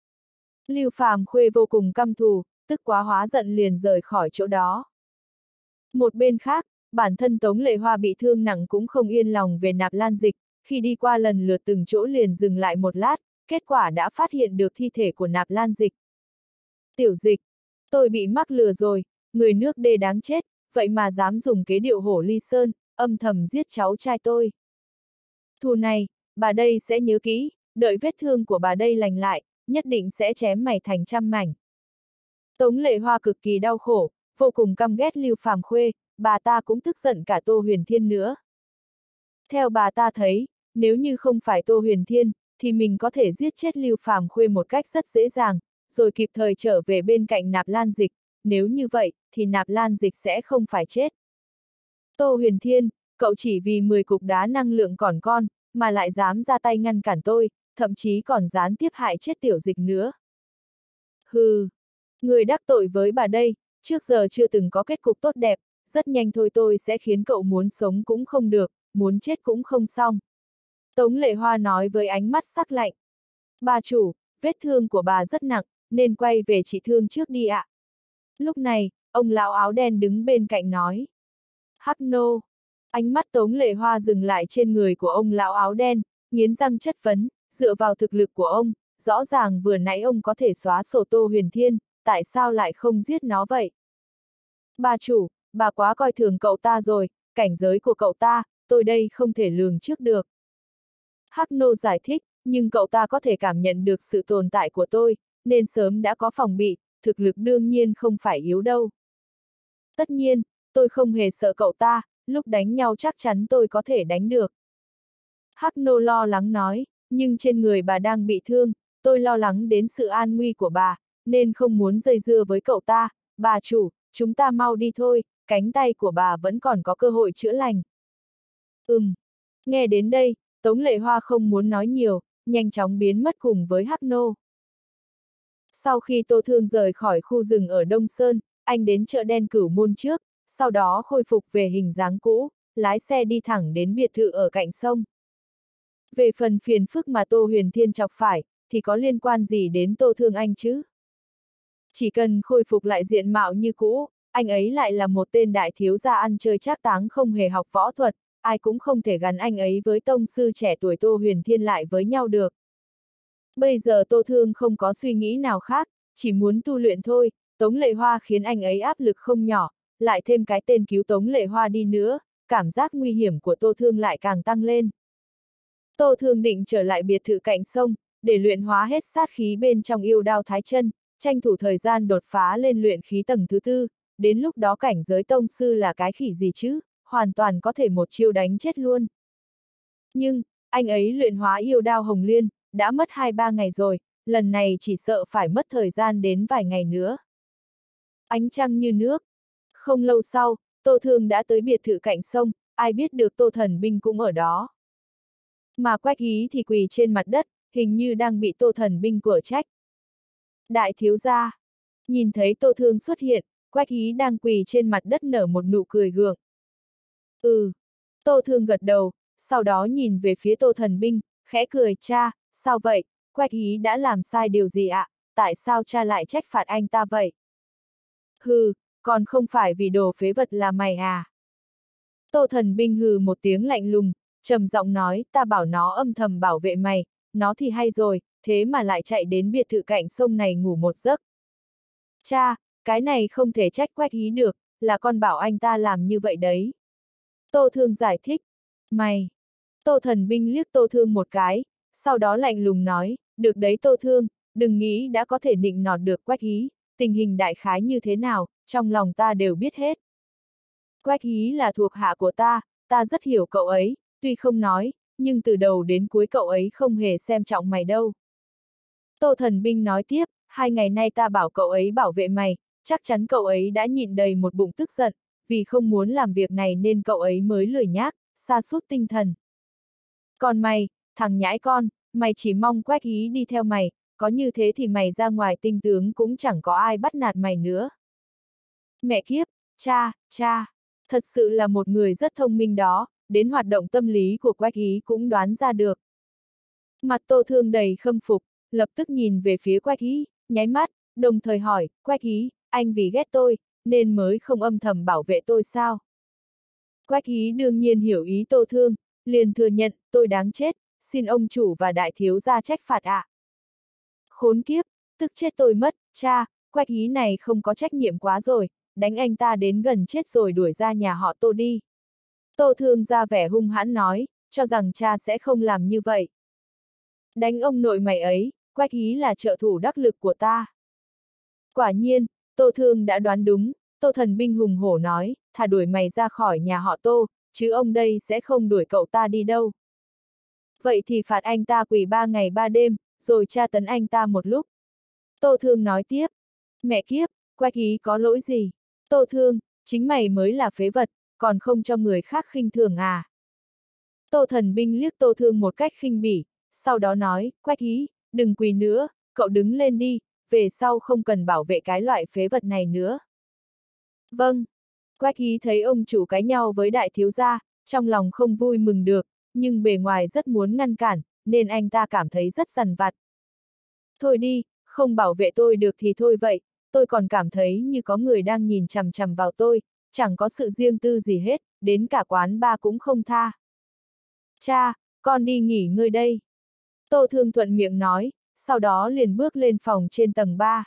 Lưu Phàm Khuê vô cùng căm thù, tức quá hóa giận liền rời khỏi chỗ đó. Một bên khác, bản thân Tống Lệ Hoa bị thương nặng cũng không yên lòng về Nạp Lan Dịch, khi đi qua lần lượt từng chỗ liền dừng lại một lát, kết quả đã phát hiện được thi thể của Nạp Lan Dịch. Tiểu Dịch, tôi bị mắc lừa rồi, người nước đê đáng chết, vậy mà dám dùng kế điệu hổ ly sơn, âm thầm giết cháu trai tôi. Thù này, bà đây sẽ nhớ kỹ, đợi vết thương của bà đây lành lại, nhất định sẽ chém mày thành trăm mảnh. Tống Lệ Hoa cực kỳ đau khổ, vô cùng căm ghét Lưu Phàm Khuê, bà ta cũng tức giận cả Tô Huyền Thiên nữa. Theo bà ta thấy, nếu như không phải Tô Huyền Thiên, thì mình có thể giết chết Lưu Phàm Khuê một cách rất dễ dàng, rồi kịp thời trở về bên cạnh Nạp Lan Dịch, nếu như vậy, thì Nạp Lan Dịch sẽ không phải chết. Tô Huyền Thiên, cậu chỉ vì 10 cục đá năng lượng còn con, mà lại dám ra tay ngăn cản tôi, thậm chí còn gián tiếp hại chết Tiểu Dịch nữa. Hừ, người đắc tội với bà đây, trước giờ chưa từng có kết cục tốt đẹp, rất nhanh thôi tôi sẽ khiến cậu muốn sống cũng không được, muốn chết cũng không xong. Tống Lệ Hoa nói với ánh mắt sắc lạnh. Bà chủ, vết thương của bà rất nặng, nên quay về trị thương trước đi ạ. Lúc này, ông lão áo đen đứng bên cạnh nói. Hắc nô. Ánh mắt Tống Lệ Hoa dừng lại trên người của ông lão áo đen, nghiến răng chất vấn, dựa vào thực lực của ông, rõ ràng vừa nãy ông có thể xóa sổ Tô Huyền Thiên, tại sao lại không giết nó vậy? Bà chủ, bà quá coi thường cậu ta rồi, cảnh giới của cậu ta, tôi đây không thể lường trước được. Hắc nô giải thích, nhưng cậu ta có thể cảm nhận được sự tồn tại của tôi, nên sớm đã có phòng bị, thực lực đương nhiên không phải yếu đâu. Tất nhiên, tôi không hề sợ cậu ta, lúc đánh nhau chắc chắn tôi có thể đánh được. Hắc Nô lo lắng nói, nhưng trên người bà đang bị thương, tôi lo lắng đến sự an nguy của bà, nên không muốn dây dưa với cậu ta. Bà chủ, chúng ta mau đi thôi, cánh tay của bà vẫn còn có cơ hội chữa lành. Nghe đến đây, Tống Lệ Hoa không muốn nói nhiều, nhanh chóng biến mất cùng với Hắc Nô. Sau khi Tô Thương rời khỏi khu rừng ở Đông Sơn, anh đến chợ đen Cửu Môn trước, sau đó khôi phục về hình dáng cũ, lái xe đi thẳng đến biệt thự ở cạnh sông. Về phần phiền phức mà Tô Huyền Thiên chọc phải, thì có liên quan gì đến Tô Thương anh chứ? Chỉ cần khôi phục lại diện mạo như cũ, anh ấy lại là một tên đại thiếu gia ăn chơi trác táng không hề học võ thuật, ai cũng không thể gắn anh ấy với tông sư trẻ tuổi Tô Huyền Thiên lại với nhau được. Bây giờ Tô Thương không có suy nghĩ nào khác, chỉ muốn tu luyện thôi. Tống Lệ Hoa khiến anh ấy áp lực không nhỏ, lại thêm cái tên cứu Tống Lệ Hoa đi nữa, cảm giác nguy hiểm của Tô Thương lại càng tăng lên. Tô Thương định trở lại biệt thự cạnh sông, để luyện hóa hết sát khí bên trong yêu đao thái chân, tranh thủ thời gian đột phá lên luyện khí tầng thứ 4, đến lúc đó cảnh giới tông sư là cái khỉ gì chứ, hoàn toàn có thể một chiêu đánh chết luôn. Nhưng, anh ấy luyện hóa yêu đao hồng liên, đã mất 2-3 ngày rồi, lần này chỉ sợ phải mất thời gian đến vài ngày nữa. Ánh trăng như nước. Không lâu sau, Tô Thương đã tới biệt thự cạnh sông, ai biết được Tô Thần Binh cũng ở đó. Mà Quách Hí thì quỳ trên mặt đất, hình như đang bị Tô Thần Binh của trách. Đại thiếu gia. Nhìn thấy Tô Thương xuất hiện, Quách Hí đang quỳ trên mặt đất nở một nụ cười gượng. Tô Thương gật đầu, sau đó nhìn về phía Tô Thần Binh, khẽ cười, cha, sao vậy, Quách Hí đã làm sai điều gì ạ, tại sao cha lại trách phạt anh ta vậy? Hừ, còn không phải vì đồ phế vật là mày à? Tô Thần Binh hừ một tiếng lạnh lùng, trầm giọng nói, ta bảo nó âm thầm bảo vệ mày, nó thì hay rồi, thế mà lại chạy đến biệt thự cạnh sông này ngủ một giấc. Cha, cái này không thể trách Quách Hí được, là con bảo anh ta làm như vậy đấy. Tô Thương giải thích. Mày! Tô Thần Binh liếc Tô Thương một cái, sau đó lạnh lùng nói, được đấy Tô Thương, đừng nghĩ đã có thể nịnh nọt được Quách Hí, tình hình đại khái như thế nào, trong lòng ta đều biết hết. Quách Hí là thuộc hạ của ta rất hiểu cậu ấy, tuy không nói, nhưng từ đầu đến cuối cậu ấy không hề xem trọng mày đâu. Tô Thần Binh nói tiếp, 2 ngày nay ta bảo cậu ấy bảo vệ mày, chắc chắn cậu ấy đã nhịn đầy một bụng tức giận, vì không muốn làm việc này nên cậu ấy mới lười nhác, sa sút tinh thần. Còn mày, thằng nhãi con, mày chỉ mong Quách Hí đi theo mày, có như thế thì mày ra ngoài tinh tướng cũng chẳng có ai bắt nạt mày nữa. Mẹ kiếp, cha, thật sự là một người rất thông minh đó, đến hoạt động tâm lý của Quách Hí cũng đoán ra được. Mặt Tô Thương đầy khâm phục, lập tức nhìn về phía Quách Hí, nháy mắt, đồng thời hỏi, Quách Hí, anh vì ghét tôi, nên mới không âm thầm bảo vệ tôi sao? Quách Hí đương nhiên hiểu ý Tô Thương, liền thừa nhận, tôi đáng chết, xin ông chủ và đại thiếu gia trách phạt ạ. Khốn kiếp, tức chết tôi mất, cha, Quách Hí này không có trách nhiệm quá rồi, đánh anh ta đến gần chết rồi đuổi ra nhà họ Tô đi. Tô Thương ra vẻ hung hãn nói, cho rằng cha sẽ không làm như vậy. Đánh ông nội mày ấy, Quách Hí là trợ thủ đắc lực của ta. Quả nhiên, Tô Thương đã đoán đúng, Tô Thần Binh hùng hổ nói, thà đuổi mày ra khỏi nhà họ Tô, chứ ông đây sẽ không đuổi cậu ta đi đâu. Vậy thì phạt anh ta quỳ 3 ngày 3 đêm, rồi tra tấn anh ta một lúc. Tô Thương nói tiếp, mẹ kiếp, Quách Hí có lỗi gì? Tô Thương, chính mày mới là phế vật, còn không cho người khác khinh thường à? Tô Thần Binh liếc Tô Thương một cách khinh bỉ, sau đó nói, Quách Hí, đừng quỳ nữa, cậu đứng lên đi, về sau không cần bảo vệ cái loại phế vật này nữa. Vâng. Quách Hí thấy ông chủ cãi nhau với đại thiếu gia, trong lòng không vui mừng được, nhưng bề ngoài rất muốn ngăn cản, nên anh ta cảm thấy rất dằn vặt. Thôi đi, không bảo vệ tôi được thì thôi vậy, tôi còn cảm thấy như có người đang nhìn chằm chằm vào tôi, chẳng có sự riêng tư gì hết, đến cả quán bar cũng không tha. Cha, con đi nghỉ ngơi đây. Tô Thương thuận miệng nói, sau đó liền bước lên phòng trên tầng 3.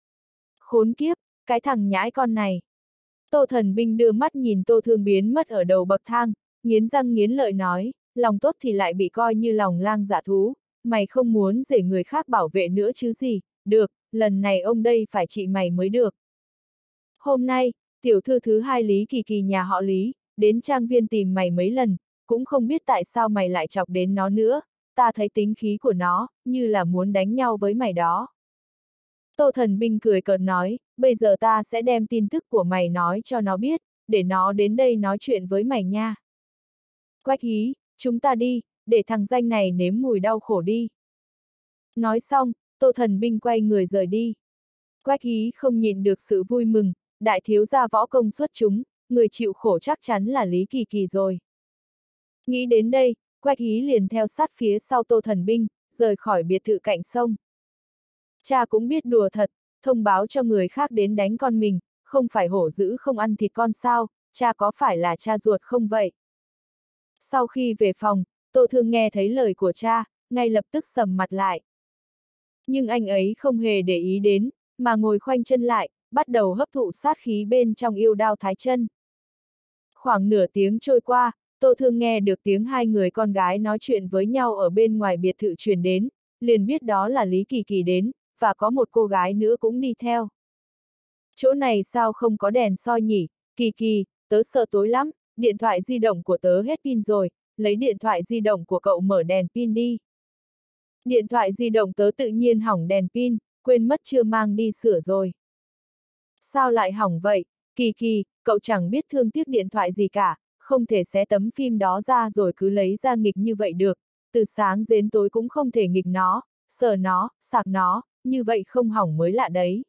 Khốn kiếp, cái thằng nhãi con này. Tô Thần Binh đưa mắt nhìn Tô Thương biến mất ở đầu bậc thang, nghiến răng nghiến lợi nói, lòng tốt thì lại bị coi như lòng lang dạ thú, mày không muốn để người khác bảo vệ nữa chứ gì, được, lần này ông đây phải trị mày mới được. Hôm nay, tiểu thư thứ hai Lý Kỳ Kỳ nhà họ Lý, đến trang viên tìm mày mấy lần, cũng không biết tại sao mày lại chọc đến nó nữa, ta thấy tính khí của nó, như là muốn đánh nhau với mày đó. Tô Thần Binh cười cợt nói, bây giờ ta sẽ đem tin tức của mày nói cho nó biết, để nó đến đây nói chuyện với mày nha. Quách Hí, chúng ta đi, để thằng danh này nếm mùi đau khổ đi. Nói xong, Tô Thần Binh quay người rời đi. Quách Hí không nhịn được sự vui mừng, đại thiếu gia võ công xuất chúng, người chịu khổ chắc chắn là Lý Kỳ Kỳ rồi. Nghĩ đến đây, Quách Hí liền theo sát phía sau Tô Thần Binh, rời khỏi biệt thự cạnh sông. Cha cũng biết đùa thật, thông báo cho người khác đến đánh con mình, không phải hổ dữ không ăn thịt con sao, cha có phải là cha ruột không vậy? Sau khi về phòng, Tô Thương nghe thấy lời của cha, ngay lập tức sầm mặt lại. Nhưng anh ấy không hề để ý đến, mà ngồi khoanh chân lại, bắt đầu hấp thụ sát khí bên trong yêu đao thái chân. Khoảng nửa tiếng trôi qua, Tô Thương nghe được tiếng hai người con gái nói chuyện với nhau ở bên ngoài biệt thự truyền đến, liền biết đó là Lý Kỳ Kỳ đến, và có một cô gái nữa cũng đi theo. Chỗ này sao không có đèn soi nhỉ? Kỳ Kỳ, tớ sợ tối lắm, điện thoại di động của tớ hết pin rồi, lấy điện thoại di động của cậu mở đèn pin đi. Điện thoại di động tớ tự nhiên hỏng đèn pin, quên mất chưa mang đi sửa rồi. Sao lại hỏng vậy? Kỳ Kỳ, cậu chẳng biết thương tiếc điện thoại gì cả, không thể xé tấm phim đó ra rồi cứ lấy ra nghịch như vậy được, từ sáng đến tối cũng không thể nghịch nó, sờ nó, sạc nó, như vậy không hỏng mới lạ đấy.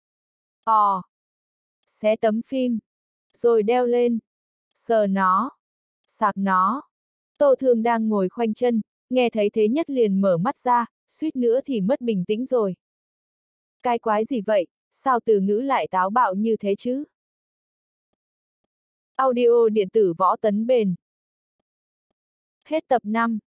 Xé tấm phim, rồi đeo lên, sờ nó, sạc nó. Tô Thương đang ngồi khoanh chân, nghe thấy thế nhất liền mở mắt ra, suýt nữa thì mất bình tĩnh rồi. Cái quái gì vậy, sao từ ngữ lại táo bạo như thế chứ? Audio điện tử Võ Tấn Bền. Hết tập 5.